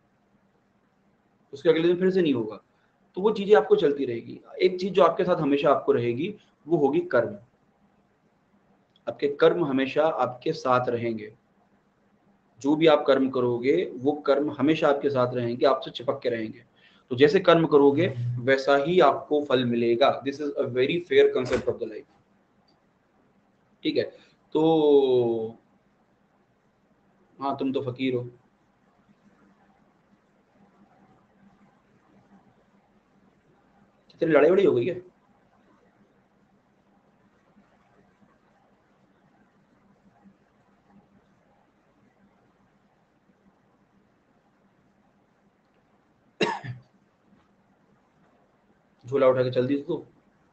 उसके अगले दिन फिर से नहीं होगा। तो वो चीजें आपको चलती रहेगी। एक चीज जो आपके साथ हमेशा आपको रहेगी वो होगी कर्म। आपके कर्म हमेशा आपके साथ रहेंगे, जो भी आप कर्म करोगे वो कर्म हमेशा आपके साथ रहेंगे, आपसे चिपक के रहेंगे। तो जैसे कर्म करोगे वैसा ही आपको फल मिलेगा। This is a very fair concept of the life, ठीक है। तो हाँ, तुम तो फकीर हो। तेरी लड़ाई बड़ी हो गई है। झोला उठा के चल दी तू।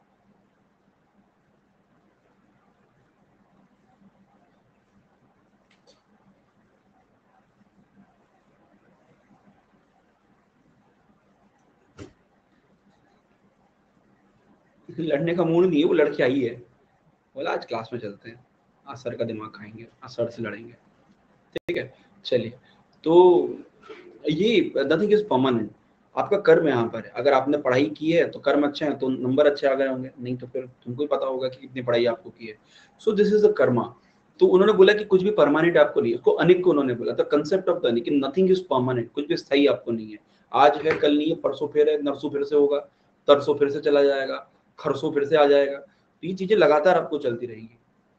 लड़ने का मूड नहीं है, वो लड़की आई है, बोला आज क्लास में चलते हैं, आज सर का दिमाग खाएंगे, आज सर से लड़ेंगे, ठीक है। चलिए, तो ये नथिंग इज परमानेंट, आपका कर्म यहाँ पर है। अगर आपने पढ़ाई की है तो कर्म अच्छे हैं तो नंबर अच्छे आ गए होंगे, नहीं तो फिर तुमको ही पता होगा कि कितनी पढ़ाई आपको की है। So this is the karma. तो उन्होंने बोला कि कुछ भी परमानेंट आपको नहीं है, उसको अनिक को उन्होंने बोला था, concept of the anik, nothing is permanent, कुछ भी स्थायी आपको नहीं है। आज है कल नहीं है, परसों फिर है, नरसों फिर से होगा, तरसों फिर से चला जाएगा, खरसों फिर से आ जाएगा। तो ये चीजें लगातार आपको चलती रहेंगी,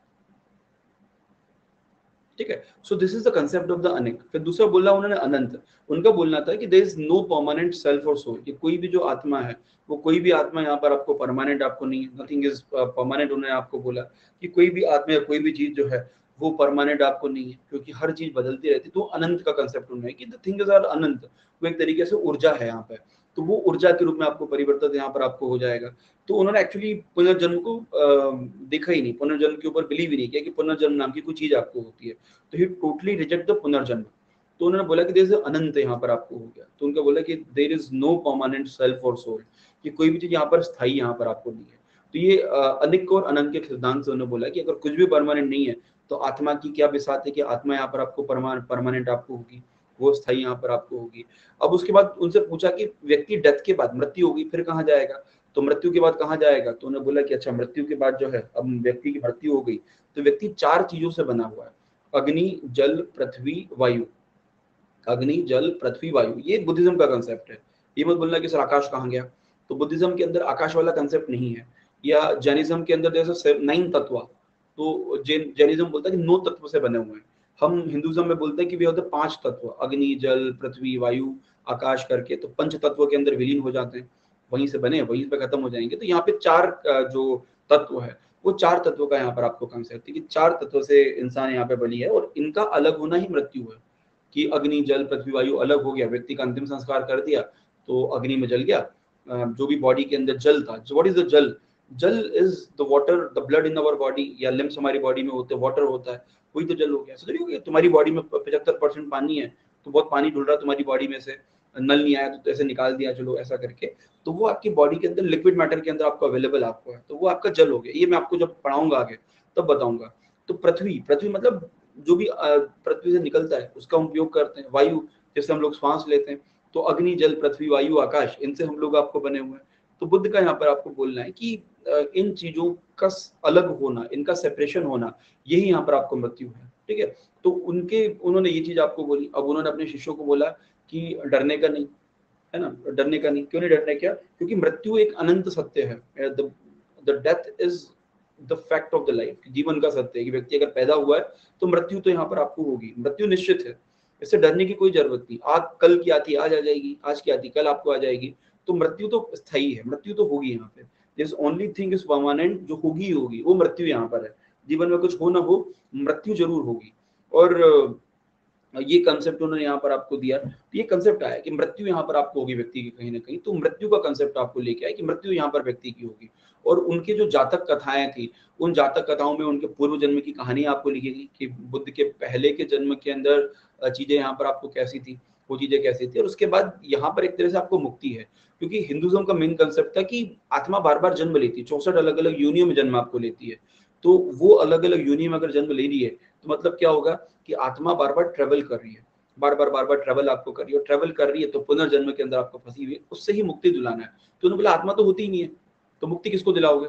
ठीक है। So this is the concept of the anik. फिर दूसरा बोला उन्होंने अनंत। उनका बोलना था कि there is no permanent self और सोल, कि कोई भी जो आत्मा है, वो कोई भी आत्मा यहाँ पर आपको परमानेंट आपको नहीं है, नथिंग इज परमानेंट। उन्होंने आपको बोला कि कोई भी आत्मा या कोई भी चीज जो है वो परमानेंट आपको नहीं है, क्योंकि हर चीज बदलती रहती है। तो अनंत का कंसेप्ट उन्होंने कि द थिंग्स आर अनंत, वो एक तरीके से ऊर्जा है यहाँ पे। तो वो ऊर्जा के रूप में आपको परिवर्तित यहाँ पर आपको हो जाएगा। तो उन्होंने एक्चुअली पुनर्जन्म को देखा ही नहीं, पुनर्जन्म के ऊपर बिलीव ही नहीं किया कि पुनर्जन्म नाम की कोई चीज आपको होती है। तो ही टोटली रिजेक्ट द पुनर्जन्म। तो उन्होंने बोला कि देयर इज अनंत यहाँ पर आपको हो गया। तो उनका बोला कि there is no permanent self और सोल, कि कोई भी चीज यहाँ पर स्थायी यहाँ पर आपको नहीं है। तो ये अनिक और अनंत के सिद्धांत से उन्होंने बोला कि अगर कुछ भी परमानेंट नहीं है तो आत्मा की क्या बिसात है कि आत्मा यहाँ पर आपको परमानेंट आपको होगी, वो स्थायी यहाँ पर आपको होगी। अब उसके बाद उनसे पूछा कि व्यक्ति डेथ के बाद, मृत्यु होगी, फिर कहाँ जाएगा। तो मृत्यु के बाद कहाँ जाएगा, तो उन्होंने बोला कि अच्छा, मृत्यु के बाद जो है, अब व्यक्ति की मृत्यु हो गई तो व्यक्ति चार चीजों से बना हुआ है, अग्नि, जल, पृथ्वी, वायु। अग्नि, जल, पृथ्वी, वायु, ये बुद्धिज्म का कंसेप्ट है। ये मत बोलना कि सर आकाश कहाँ गया, तो बुद्धिज्म के अंदर आकाश वाला कंसेप्ट नहीं है। या जैनिज्म के अंदर जैसे 9 तत्व, तो जैनिज्म बोलता है कि 9 तत्व से बने हुए हैं। हम हिंदुज्म में बोलते हैं कि वे होते 5 तत्व, अग्नि, जल, पृथ्वी, वायु, आकाश करके, तो पंच तत्व के अंदर विलीन हो जाते हैं, वहीं से बने वहीं पे खत्म हो जाएंगे। तो यहाँ पे चार जो तत्व है वो चार तत्वों का यहाँ पर आपको कंसेप्ट है कि चार तत्वों से इंसान यहाँ पे बनी है और इनका अलग होना ही मृत्यु है। कि अग्नि जल पृथ्वी वायु अलग हो गया, व्यक्ति का अंतिम संस्कार कर दिया तो अग्नि में जल गया, जो भी बॉडी के अंदर जल था। What is the jal? Jal is the water, the blood in our body, या लिम्स हमारी बॉडी में होते हैं, वाटर होता है, वही तो जल हो गया। समझ रहे हो, तुम्हारी बॉडी में 75% पानी है, तो बहुत पानी ढुल रहा है तुम्हारी बॉडी में से, नल नहीं आया तो ऐसे निकाल दिया, चलो ऐसा करके, तो वो आपकी बॉडी के अंदर लिक्विड मैटर के अंदर आपको अवेलेबल आपको है, तो वो आपका जल हो गया। ये मैं आपको जब पढ़ाऊंगा आगे तब बताऊंगा। तो पृथ्वी, पृथ्वी मतलब जो भी पृथ्वी से निकलता है उसका हम उपयोग करते हैं। वायु, जैसे हम लोग श्वास लेते हैं, तो अग्नि जल पृथ्वी वायु आकाश, इनसे हम लोग आपको बने हुए हैं। तो बुद्ध का यहाँ पर आपको बोलना है कि इन चीजों का अलग होना, इनका सेपरेशन होना, यही यहाँ पर आपको मृत्यु है। ठीक है, तो उन्होंने ये चीज आपको बोली। अब उन्होंने अपने शिष्यों को बोला कि डरने का नहीं, है ना, डरने का नहीं। क्यों नहीं डरने का? क्योंकि मृत्यु एक अनंत सत्य है। The death is the fact of the life, जीवन का सत्य है कि व्यक्ति अगर पैदा हुआ है तो मृत्यु तो यहाँ पर आपको होगी, मृत्यु निश्चित है, इससे डरने की कोई जरूरत नहीं। आग कल की आती आज आ जाएगी, आज की आती कल आपको आ जाएगी, तो मृत्यु तो स्थायी है, मृत्यु तो होगी यहाँ पे। This only thing is permanent, जो होगी होगी, वो मृत्यु यहाँ पर है। जीवन में कुछ हो ना हो, मृत्यु जरूर होगी। और ये कंसेप्ट उन्होंने यहाँ पर आपको दिया। तो ये कंसेप्ट आया कि मृत्यु यहाँ पर आपको होगी व्यक्ति की कहीं ना कहीं, तो मृत्यु का कंसेप्ट आपको लेके आया कि मृत्यु यहाँ पर व्यक्ति की होगी। और उनके जो जातक कथाएं थी, उन जातक कथाओं में उनके पूर्व जन्म की कहानी आपको लिखी गई कि बुद्ध के पहले के जन्म के अंदर चीजें यहाँ पर आपको कैसी थी, वो चीजें कैसी थी। और उसके बाद यहाँ पर एक तरह से आपको मुक्ति है, क्योंकि हिंदुज्म का मेन कंसेप्ट था कि आत्मा बार बार जन्म लेती है, 64 अलग अलग योनियों में जन्म आपको लेती है। तो वो अलग अलग योनि में अगर जन्म ले रही है तो मतलब क्या होगा कि आत्मा बार बार ट्रेवल कर रही है, बार बार ट्रेवल आपको कर रही है, और ट्रेवल कर रही है तो पुनर्जन्म के अंदर आपको फंसी हुई है, उससे ही मुक्ति दिलाना है। तो उन्होंने बोला आत्मा तो होती ही नहीं है, तो मुक्ति किसको दिलाओगे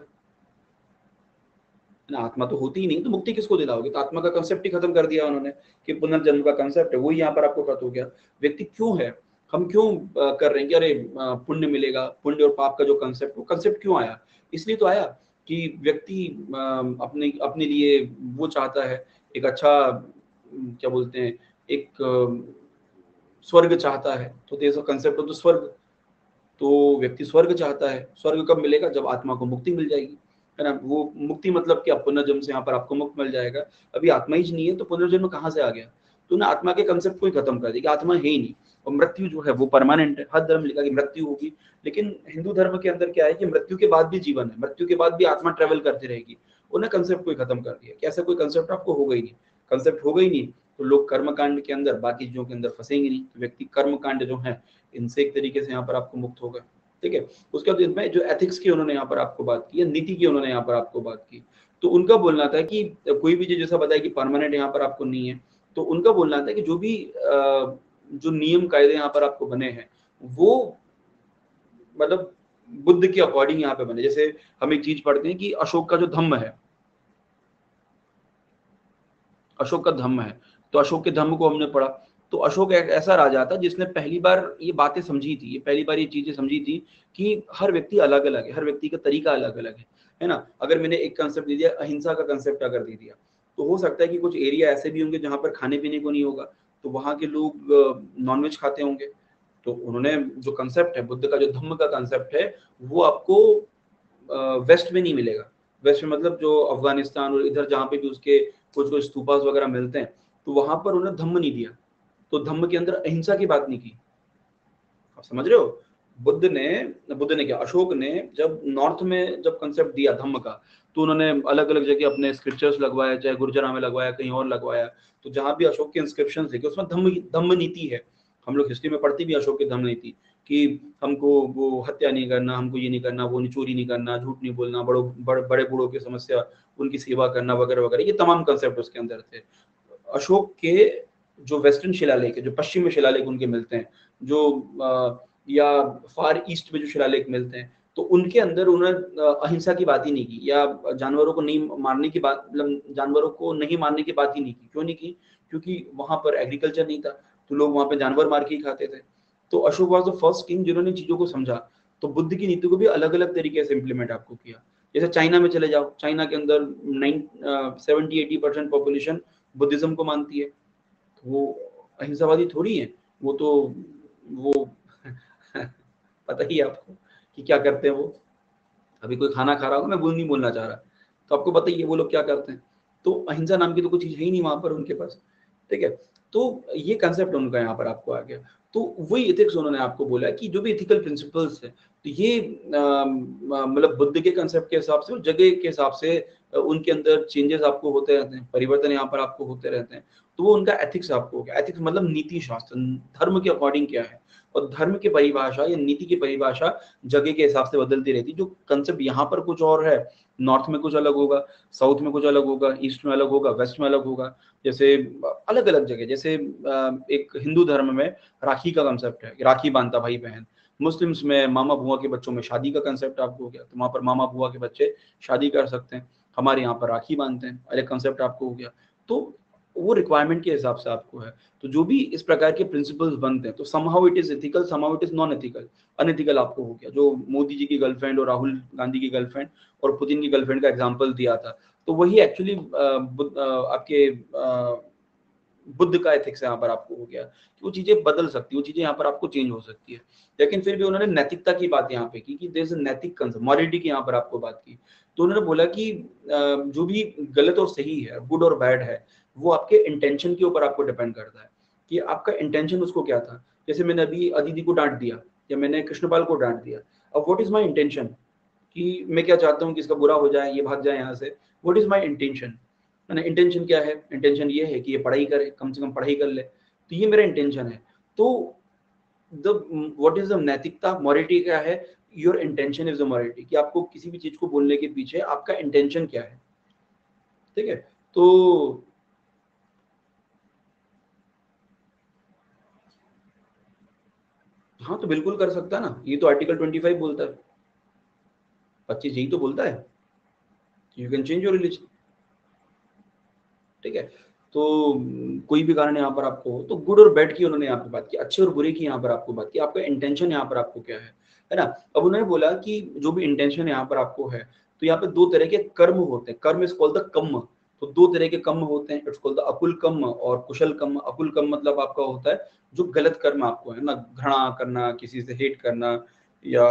ना? आत्मा तो होती ही नहीं तो मुक्ति किसको दिलाओगे? तो आत्मा का कंसेप्ट ही खत्म कर दिया उन्होंने कि पुनर्जन्म का कंसेप्ट है वही यहाँ पर आपको खत्म हो गया। व्यक्ति क्यों है, हम क्यों कर रहे हैं कि अरे पुण्य मिलेगा, पुण्य और पाप का जो कंसेप्ट, वो कंसेप्ट क्यों आया? इसलिए तो आया कि व्यक्ति अपने अपने लिए वो चाहता है एक अच्छा, क्या बोलते हैं, एक स्वर्ग चाहता है। तो there is a concept of the swarg, तो व्यक्ति स्वर्ग चाहता है। स्वर्ग कब मिलेगा? जब आत्मा को मुक्ति मिल जाएगी, है ना। वो मुक्ति मतलब क्या? पुनर्जन्म से यहाँ पर आपको मुक्त मिल जाएगा। अभी आत्मा ही नहीं है तो पुनर्जन्म कहाँ से आ गया? तो ना आत्मा के कंसेप्ट को ही खत्म कर दिया, आत्मा है ही नहीं। और मृत्यु जो है वो परमानेंट है, हर धर्म लिखा कि मृत्यु होगी, लेकिन हिंदू धर्म के अंदर क्या है कि मृत्यु के बाद भी जीवन है, मृत्यु के बाद भी आत्मा ट्रेवल करती रहेगी। उन्हें कंसेप्ट को ही खत्म कर दिया कि ऐसा कोई कंसेप्ट आपको होगा ही नहीं। कंसेप्ट होगा ही नहीं तो लोग कर्म कांड के अंदर, बाकी चीजों के अंदर फंसेंगे नहीं, तो व्यक्ति कर्म कांड जो है इनसे एक तरीके से यहाँ पर आपको मुक्त होगा। ठीक है, उसके बाद इसमें जो एथिक्स की उन्होंने यहाँ पर आपको बात की, नीति की उन्होंने यहाँ पर आपको बात की। तो उनका बोलना था कि कोई भी चीज जैसा बताया कि परमानेंट यहाँ पर आपको नहीं है, तो उनका बोलना था कि जो भी जो नियम कायदे यहाँ पर आपको बने हैं वो मतलब बुद्ध के अकॉर्डिंग यहाँ पे बने। जैसे हम एक चीज पढ़ते हैं कि अशोक का जो धम्म है, अशोक का धम्म है, तो अशोक के धम्म को हमने पढ़ा। तो अशोक एक ऐसा राजा था जिसने पहली बार ये बातें समझी थी, ये पहली बार ये चीजें समझी थी कि हर व्यक्ति अलग अलग है, हर व्यक्ति का तरीका अलग अलग है ना। अगर मैंने एक कंसेप्ट दे दिया, अहिंसा का कंसेप्ट अगर दे दिया, तो हो सकता है कि कुछ एरिया ऐसे भी होंगे जहां पर खाने पीने को नहीं होगा, तो वहां के लोग नॉनवेज खाते होंगे। तो उन्होंने जो कंसेप्ट है, बुद्ध का जो धम्म का कंसेप्ट है, वो आपको वेस्ट में नहीं मिलेगा। वेस्ट में मतलब जो अफगानिस्तान और इधर जहाँ पे भी उसके कुछ कुछ स्तूपास वगैरह मिलते हैं, तो वहां पर उन्हें धम्म नहीं दिया, तो धम्म के अंदर अहिंसा की बात नहीं की। आप समझ रहे हो? बुद्ध ने क्या, अशोक ने जब नॉर्थ में जब कंसेप्ट दिया धम्म का, तो उन्होंने अलग अलग जगह अपने स्क्रिप्चर्स लगवाया, चाहे गुर्जरा में लगवाया, कहीं और लगवाया। तो जहां भी अशोक के इंस्क्रिप्शन लिखे उसमें धम्म धम्म नीति है। हम लोग हिस्ट्री में पढ़ती भी अशोक की धम्म नीति कि हमको वो हत्या नहीं करना, हमको ये नहीं करना, वो चोरी नहीं करना, झूठ नहीं बोलना, बड़े बूढ़ों की समस्या उनकी सेवा करना वगैरह वगैरह, ये तमाम कंसेप्ट उसके अंदर थे। अशोक के जो वेस्टर्न शिलालेख है, जो पश्चिम में शिलालेख उनके मिलते हैं, जो या फार ईस्ट में जो शिलालेख मिलते हैं, तो उनके अंदर उन्होंने अहिंसा की बात ही नहीं की, या जानवरों को नहीं मारने की बात, मतलब जानवरों को नहीं मारने की बात ही नहीं की। क्यों नहीं की? क्योंकि वहां पर एग्रीकल्चर नहीं था, तो लोग वहां पे जानवर मार के ही खाते थे। तो Ashoka was the first king जिन्होंने चीजों को समझा। तो बुद्ध की नीति को भी अलग अलग तरीके से इम्प्लीमेंट आपको किया। जैसे चाइना में चले जाओ, चाइना के अंदर 70-80% पॉपुलेशन बुद्धिज्म को मानती है, तो वो अहिंसावादी थोड़ी है, वो तो वो पता ही है आपको कि क्या करते हैं वो। अभी कोई खाना खा रहा होगा, मैं वो नहीं बोलना चाह रहा, तो आपको पता ही है वो लोग क्या करते हैं। तो अहिंसा नाम की तो कोई चीज़ है ही नहीं वहाँ पर उनके पास, ठीक है? तो ये कांसेप्ट उनका यहाँ पर आपको आ गया। तो वही एथिक्स उन्होंने आपको बोला कि जो भी एथिकल प्रिंसिपल्स है, तो ये मतलब बुद्ध के कांसेप्ट के हिसाब से और जगह के हिसाब से उनके अंदर चेंजेस आपको होते रहते हैं, परिवर्तन यहाँ पर आपको होते रहते हैं। तो वो उनका एथिक्स आपको हो गया। एथिक्स मतलब नीति शास्त्र, धर्म के अकॉर्डिंग क्या है, और धर्म की परिभाषा या नीति की परिभाषा जगह के हिसाब से बदलती रहती है। जो कंसेप्ट यहाँ पर कुछ और है, नॉर्थ में कुछ अलग होगा, साउथ में कुछ अलग होगा, ईस्ट में अलग होगा, वेस्ट में अलग होगा। जैसे अलग अलग जगह, जैसे एक हिंदू धर्म में राखी का कंसेप्ट है, राखी बांधता भाई बहन। मुस्लिम्स में मामा बुआ के बच्चों में शादी का कंसेप्ट आपको हो गया, तो वहां पर मामा बुआ के बच्चे शादी कर सकते हैं। हमारे यहाँ पर राखी बांधते हैं, अलग कंसेप्ट आपको हो गया। तो वो रिक्वायरमेंट के हिसाब से आपको है। तो जो भी इस प्रकार के प्रिंसिपल्स बनते हैं, तो somehow it is ethical, somehow it is non ethical. Unethical आपको हो गया, जो मोदी जी की गर्लफ्रेंड और राहुल गांधी की गर्लफ्रेंड और पुतिन की गर्लफ्रेंड का एग्जांपल दिया था, तो वही एक्चुअली आपके बुद्ध का एथिक्स यहाँ पर आपको हो गया कि वो चीजें बदल सकती है, वो चीजें यहाँ पर आपको चेंज हो सकती है। लेकिन फिर भी उन्होंने नैतिकता की बात यहाँ पे की कि देयर इज अ नैतिक कंसेप्ट, मॉरलिटी की यहाँ पर आपको बात की। तो उन्होंने बोला कि जो भी गलत और सही है, गुड और बैड है, वो आपके इंटेंशन के ऊपर आपको डिपेंड करता है कि आपका इंटेंशन उसको क्या था। जैसे मैंने अभी अदिति को डांट दिया या मैंने कृष्णपाल को डांट दिया, अब व्हाट इज माई इंटेंशन, कि मैं क्या चाहता हूँ कि इसका बुरा हो जाए, ये भाग जाए यहाँ से। व्हाट इज माई इंटेंशन, मैंने इंटेंशन क्या है, इंटेंशन ये है कि ये पढ़ाई करे, कम से कम पढ़ाई कर ले, तो ये मेरा इंटेंशन है। तो the what is the naitikta, morality क्या है, your intention is the morality, कि आपको किसी भी चीज को बोलने के पीछे आपका इंटेंशन क्या है, ठीक है? तो हाँ, तो बिल्कुल कर सकता है ना, ये तो आर्टिकल 25 बोलता है, 25 यही तो बोलता है, you can change your religion, ठीक है? तो कोई भी कारण यहाँ पर आपको हो, तो गुड और बैड की उन्होंने यहाँ पे बात की, अच्छे और बुरे की यहाँ पर आपको बात की, आपका इंटेंशन यहाँ पर आपको क्या है ना? अब उन्होंने बोला कि जो भी इंटेंशन यहाँ पर आपको है, तो यहाँ पे दो तरह के कर्म होते हैं, कर्म इज कॉल्ड द कर्म। तो दो तरह के कर्म होते हैं, इट्स कॉल्ड द अकुल कर्म और कुशल कर्म। अकुल कर्म मतलब आपका होता है जो गलत कर्म आपको है ना, घृणा करना, किसी से हेट करना, या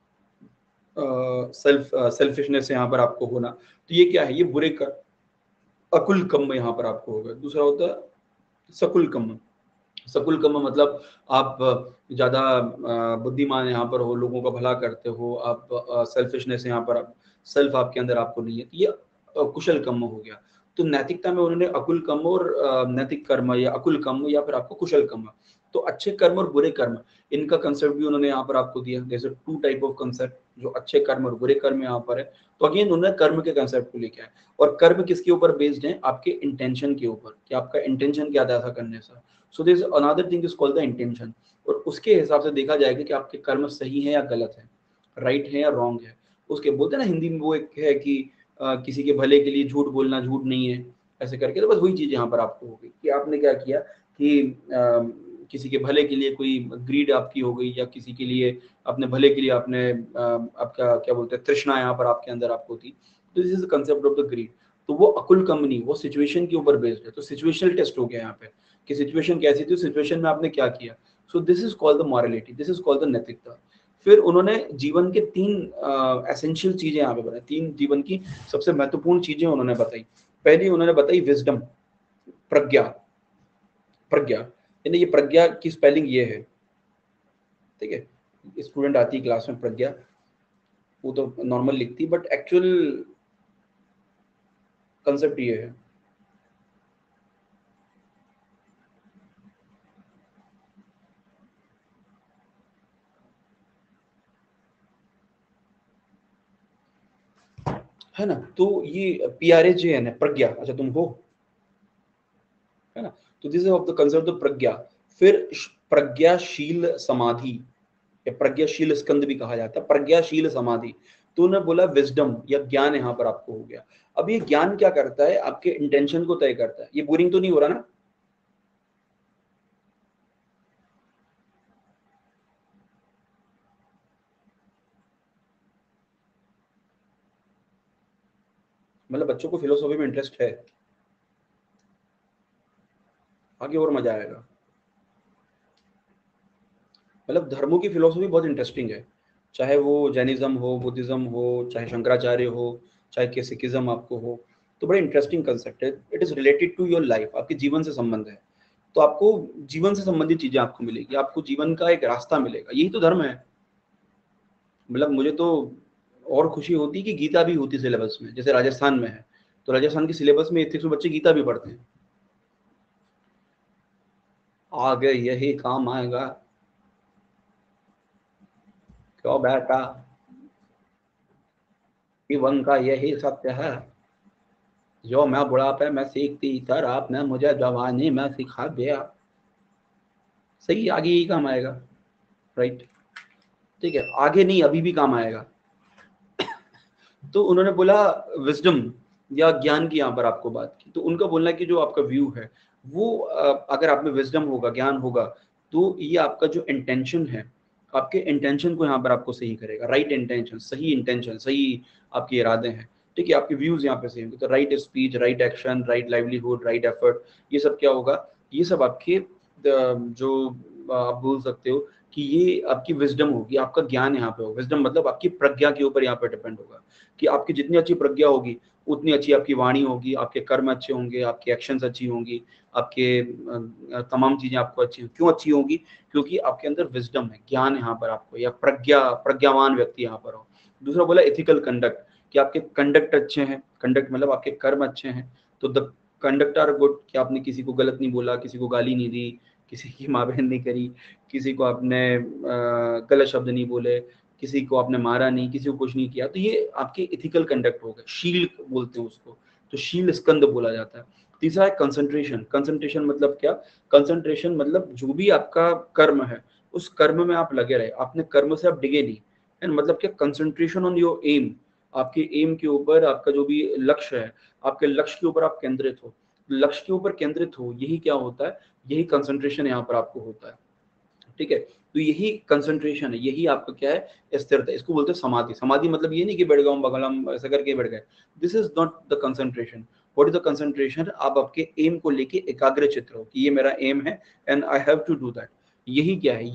सेल्फिशनेस यहाँ पर आपको होना, तो ये क्या है, ये बुरे कर्म, अकुल कम्म यहाँ पर आपको होगा। दूसरा होता है सकुल कम्म। सकुल कम्म मतलब आप ज्यादा बुद्धिमान यहाँ पर हो, लोगों का भला करते हो, आप सेल्फिशनेस यहाँ पर सेल्फ आपके अंदर आपको नहीं है, तो ये कुशल कम्म हो गया। तो नैतिकता में उन्होंने अकुल कम्म और नैतिक कर्म या अकुल कम्म या फिर आपको कुशल कम्म, तो अच्छे कर्म और बुरे कर्म, इनका कंसेप्ट भी उन्होंने यहाँ पर आपको दिया। जैसे टू टाइप ऑफ कंसेप्ट, जो अच्छे कर्म और बुरे कर्म यहाँ पर है। तो अगेन उन्होंने कर्म के कंसेप्ट को लेके आए, और कर्म किसके ऊपर बेस्ड है, आपके इंटेंशन के ऊपर, कि आपका इंटेंशन क्या था ऐसा करने से। So this another thing is called the intention, और उसके हिसाब से देखा जाएगा कि आपके कर्म सही है या गलत है, राइट है या रॉन्ग है। उसके बोलते हैं ना हिंदी में वो एक है कि किसी के भले के लिए झूठ बोलना झूठ नहीं है, ऐसे करके। तो बस वही चीज यहाँ पर आपको होगी कि आपने क्या किया कि किसी के भले के लिए कोई ग्रीड आपकी हो गई, या किसी के लिए अपने भले के लिए आपने आपका क्या बोलते हैं तृष्णा यहाँ पर आपके अंदर आपको थी। तो this is the concept of the greed. तो वो अकुल कम नहीं, वो सिचुएशन के ऊपर बेस्ड है। तो सिचुएशनल टेस्ट हो गया यहाँ पे कि सिचुएशन कैसी थी, सिचुएशन में आपने क्या किया। So this is called the morality, this is called the naitikta. फिर उन्होंने जीवन के तीन एसेंशियल चीजें यहाँ पे बताई, तीन जीवन की सबसे महत्वपूर्ण चीजें उन्होंने बताई। पहली उन्होंने बताई विजडम, प्रज्ञा। प्रज्ञा यानी ये प्रज्ञा की स्पेलिंग ये है, ठीक है? स्टूडेंट आती है क्लास में प्रज्ञा, वो तो नॉर्मल लिखती, बट एक्चुअल कंसेप्ट ये है ना? तो ये PRAJN है, प्रज्ञा। अच्छा तुम हो, है ना? तो this is of the concept of प्रज्ञा। फिर प्रज्ञाशील समाधि, या प्रज्ञाशील स्कंद भी कहा जाता है, प्रज्ञाशील समाधि। तो उन्होंने बोला विजडम या ज्ञान यहाँ पर आपको हो गया। अब ये ज्ञान क्या करता है, आपके इंटेंशन को तय करता है। ये बोरिंग तो नहीं हो रहा ना? मतलब बच्चों को फिलोसॉफी में इंटरेस्ट है, आगे और मजा आएगा। मतलब धर्मों की फिलोसफी बहुत इंटरेस्टिंग है, चाहे वो जैनिज्म हो, बुद्धिज्म हो, चाहे शंकराचार्य हो, चाहे कि सिखिज्म आपको हो, तो बड़े इंटरेस्टिंग कंसेप्ट है। It is related to your life, आपके जीवन से संबंध है। तो आपको जीवन से संबंधित चीजें आपको मिलेगी, आपको जीवन का एक रास्ता मिलेगा, यही तो धर्म है। मतलब मुझे तो और खुशी होती कि गीता भी होती सिलेबस में, जैसे राजस्थान में है, तो राजस्थान के सिलेबस में एथिक्स में बच्चे गीता भी पढ़ते हैं। आगे यही काम आएगा। क्यों बेटा, जीवन का यही सत्य है, जो मैं बुढ़ापे में सीखती सर आपने मुझे जवानी में सिखा दिया। सही, आगे यही काम आएगा। राइट, ठीक है, आगे नहीं अभी भी काम आएगा। तो उन्होंने बोला विजडम या ज्ञान की यहाँ पर आपको बात की, तो उनका बोलना है कि जो आपका व्यू है वो अगर आप में विजडम होगा, ज्ञान होगा, तो ये आपका जो इंटेंशन है, आपके इंटेंशन को यहाँ पर आपको सही करेगा। राइट इंटेंशन, सही इंटेंशन, सही आपके इरादे हैं, ठीक है, आपके व्यूज यहाँ पे सही होंगे। तो right speech, right action, right livelihood, right effort, ये सब क्या होगा, ये सब आपके जो आप बोल सकते हो कि ये आपकी विजडम होगी, आपका ज्ञान यहाँ पे होगा। विजडम मतलब आपकी प्रज्ञा के ऊपर यहाँ पे डिपेंड होगा कि आपकी जितनी अच्छी प्रज्ञा होगी उतनी अच्छी आपकी वाणी होगी, आपके कर्म अच्छे होंगे, आपकी एक्शंस अच्छी होंगी, आपके तमाम चीजें आपको अच्छी क्यों अच्छी होंगी, क्योंकि आपके अंदर विजडम है, ज्ञान यहाँ पर आपको, या प्रज्ञावान व्यक्ति यहाँ पर हो। दूसरा बोला एथिकल कंडक्ट, कि आपके कंडक्ट अच्छे हैं, कंडक्ट मतलब आपके कर्म अच्छे हैं, तो द कंडक्ट आर गुड, कि आपने किसी को गलत नहीं बोला, किसी को गाली नहीं दी, किसी की माँ बहन नहीं करी, किसी को आपने गलत शब्द नहीं बोले, किसी को आपने मारा नहीं, किसी को कुछ नहीं किया, तो ये आपके इथिकल कंडक्ट हो गए, शील बोलते हैं उसको, तो शील स्कंद बोला जाता है। तीसरा है कंसंट्रेशन। कंसंट्रेशन मतलब क्या, कंसंट्रेशन मतलब जो भी आपका कर्म है उस कर्म में आप लगे रहे, आपने कर्म से आप डिगे नहीं, है ना? मतलब क्या, कंसंट्रेशन ऑन योर एम, आपके एम के ऊपर, आपका जो भी लक्ष्य है, आपके लक्ष्य के ऊपर आप केंद्रित हो, लक्ष्य के ऊपर केंद्रित हो, यही क्या होता है, यही कंसंट्रेशन यहाँ पर आपको होता है। ठीक है, तो यही कंसंट्रेशन है, यही आपका क्या है, स्थिरता, इसको बोलते हैं समाधि। समाधि मतलब ये नहीं कि बैठ गया हूं बगल हम ऐसा करके बैठ गए, this is not the concentration. What is the concentration, आप आपके एम को लेके एकाग्र चित्त हो कि ये मेरा एम है and I have to do that. यही क्या है,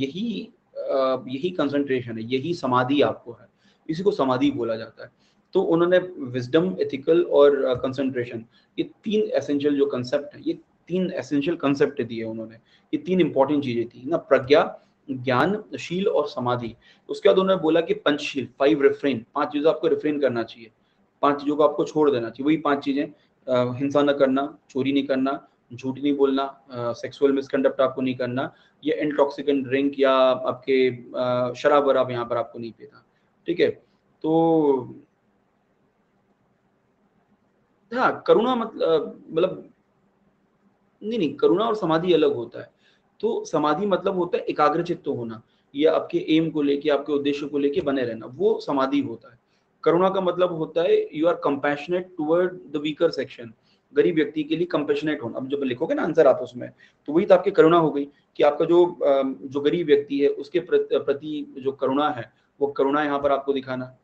यही कंसंट्रेशन है, यही समाधि आपको है, इसी को समाधि बोला जाता है। तो उन्होंने विजडम, एथिकल और कंसंट्रेशन, ये तीन एसेंशियल जो कंसेप्ट है, ये तीन एसेंशियल कंसेप्ट दिए उन्होंने, ये तीन इंपॉर्टेंट चीजें थी ना, प्रज्ञा, ज्ञान, शील और समाधि। उसके बाद उन्होंने बोला कि पंचशील, 5 रिफ्रेन, 5 चीजों आपको रिफ्रेन करना चाहिए, 5 चीजों को आपको छोड़ देना चाहिए। वही 5 चीजें, हिंसा न करना, चोरी नहीं करना, झूठ नहीं बोलना, सेक्सुअल मिसकंडक्ट आपको नहीं करना, या इंटॉक्सिकेंट ड्रिंक या आपके शराब वराब यहाँ पर आपको नहीं पीना। ठीक है, तो हाँ, करुणा मतलब नहीं नहीं, करुणा और समाधि अलग होता है। तो समाधि मतलब होता है एकाग्रचित्त होना, या आपके एम को लेके, आपके उद्देश्य को लेके बने रहना, वो समाधि होता है। करुणा का मतलब होता है you are compassionate toward the weaker section, गरीब व्यक्ति के लिए कंपैशनेट होना। अब जब लिखोगे ना आंसर आप उसमें, तो वही तो आपकी करुणा हो गई, कि आपका जो गरीब व्यक्ति है उसके प्रति जो करुणा है, वो करुणा यहाँ पर आपको दिखाना।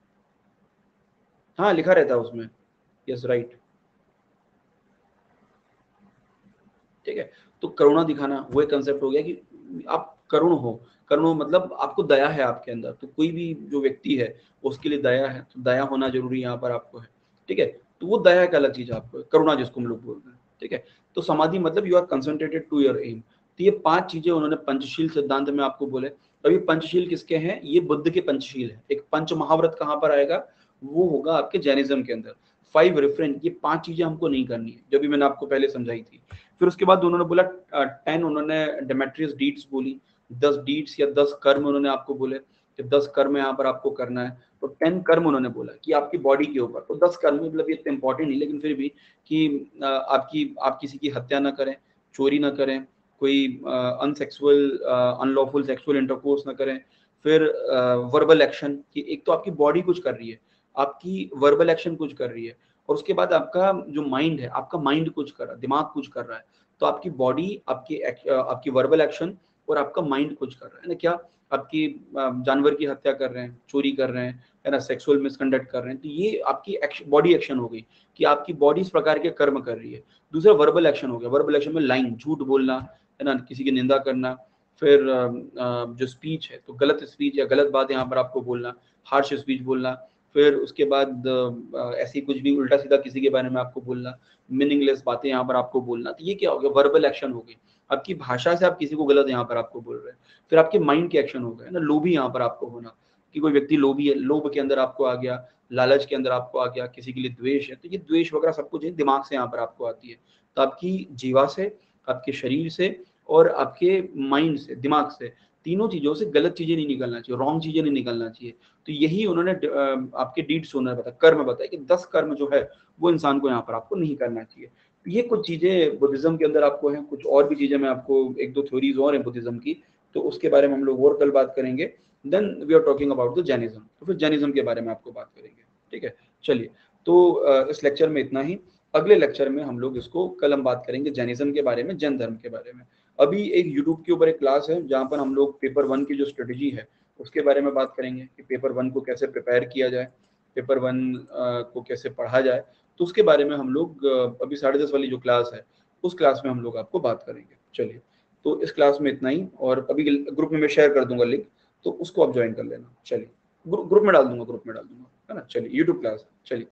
हाँ, लिखा रहता है उसमें, यस राइट, ठीक है। तो करुणा दिखाना वो एक कंसेप्ट हो गया कि आप करुण हो। करुण हो मतलब आपको दया है आपके अंदर, तो कोई भी जो व्यक्ति है उसके लिए दया है, तो दया होना जरूरी यहाँ पर आपको है। ठीक है, तो वो दया एक अलग चीज है आपको, करुणा जिसको हम लोग बोलते हैं। ठीक है, तो समाधि मतलब you are concentrated to your aim. तो ये 5 चीजें उन्होंने पंचशील सिद्धांत में आपको बोले। अभी पंचशील किसके हैं, ये बुद्ध के पंचशील है। एक पंच महाव्रत कहाँ पर आएगा, वो होगा आपके जैनिज्म के अंदर। 5 रेफरेंस, ये 5 चीजें हमको नहीं करनी है, जो भी मैंने आपको पहले समझाई थी। फिर उसके बाद उन्होंने बोला 10, उन्होंने डेमेट्रियस डीड्स बोली, 10 डीड्स या 10 कर्म उन्होंने आपको बोले कि 10 कर्म यहाँ पर आपको करना है। तो 10 कर्म उन्होंने बोला कि आपकी बॉडी के ऊपर, तो 10 कर्म मतलब ये इतना इंपॉर्टेंट नहीं, लेकिन फिर भी कि आप किसी की हत्या ना करें, चोरी ना करें, कोई अनसेक्सुअल अनलॉफुल सेक्सुअल इंटरकोर्स ना करें। फिर वर्बल एक्शन, कि एक तो आपकी बॉडी कुछ कर रही है, आपकी वर्बल एक्शन कुछ कर रही है, और उसके बाद आपका जो माइंड है, आपका माइंड कुछ कर रहा है, दिमाग कुछ कर रहा है। तो आपकी बॉडी, आपकी वर्बल एक्शन और आपका माइंड कुछ कर रहा है ना, क्या आपकी जानवर की हत्या कर रहे हैं, चोरी कर रहे हैं, है ना, सेक्सुअल मिसकंडक्ट कर रहे हैं, तो ये आपकी बॉडी एक्शन हो गई, कि आपकी बॉडी इस प्रकार के कर्म कर रही है। दूसरा वर्बल एक्शन हो गया, वर्बल एक्शन में लाइन, झूठ बोलना, है ना, किसी की निंदा करना, फिर जो स्पीच है, तो गलत स्पीच या गलत बात यहाँ पर आपको बोलना, हार्श स्पीच बोलना। फिर उसके बाद ऐसी कुछ भी उल्टा सीधा किसी के बारे में आपको बोलना, मीनिंगलेस बातें यहाँ पर आपको बोलना, तो ये क्या हो गया, वर्बल एक्शन हो गई। आपकी भाषा से आप किसी को गलत यहाँ पर आपको बोल रहे हैं। फिर आपके माइंड के एक्शन हो गए ना, लोभी यहाँ पर आपको होना, कि कोई व्यक्ति लोभी है, लोभ के अंदर आपको आ गया, लालच के अंदर आपको आ गया, किसी के लिए द्वेष है, तो ये द्वेष वगैरह सब कुछ दिमाग से यहाँ पर आपको आती है। तो आपकी जीवा से, आपके शरीर से और आपके माइंड से, दिमाग से, तीनों चीजों से गलत चीजें नहीं निकलना चाहिए, रॉन्ग चीजें नहीं निकलना चाहिए। तो यही उन्होंने आपके डीड्स उन्होंने बताया, कर्म बताया कि 10 कर्म जो है वो इंसान को यहाँ पर आपको नहीं करना चाहिए। तो ये कुछ चीजें बुद्धिज्म के अंदर आपको हैं। कुछ और भी चीजें मैं आपको, एक दो थ्योरीज और हैं बुद्धिज्म की, तो उसके बारे में हम लोग और कल बात करेंगे। Then we are talking about the Jainism, तो फिर जैनिज्म के बारे में आपको बात करेंगे। ठीक है, चलिए, तो इस लेक्चर में इतना ही। अगले लेक्चर में हम लोग इसको, कल हम बात करेंगे जैनिज्म के बारे में, जैन धर्म के बारे में। अभी एक यूट्यूब के ऊपर एक क्लास है जहाँ पर हम लोग पेपर 1 की जो स्ट्रेटेजी है उसके बारे में बात करेंगे कि पेपर 1 को कैसे प्रिपेयर किया जाए, पेपर 1 को कैसे पढ़ा जाए। तो उसके बारे में हम लोग अभी 10:30 वाली जो क्लास है उस क्लास में हम लोग आपको बात करेंगे। चलिए, तो इस क्लास में इतना ही, और अभी ग्रुप में मैं शेयर कर दूंगा लिंक, तो उसको आप ज्वाइन कर लेना। चलिए, ग्रुप में डाल दूंगा, है ना। चलिए, यूट्यूब क्लास, चलिए।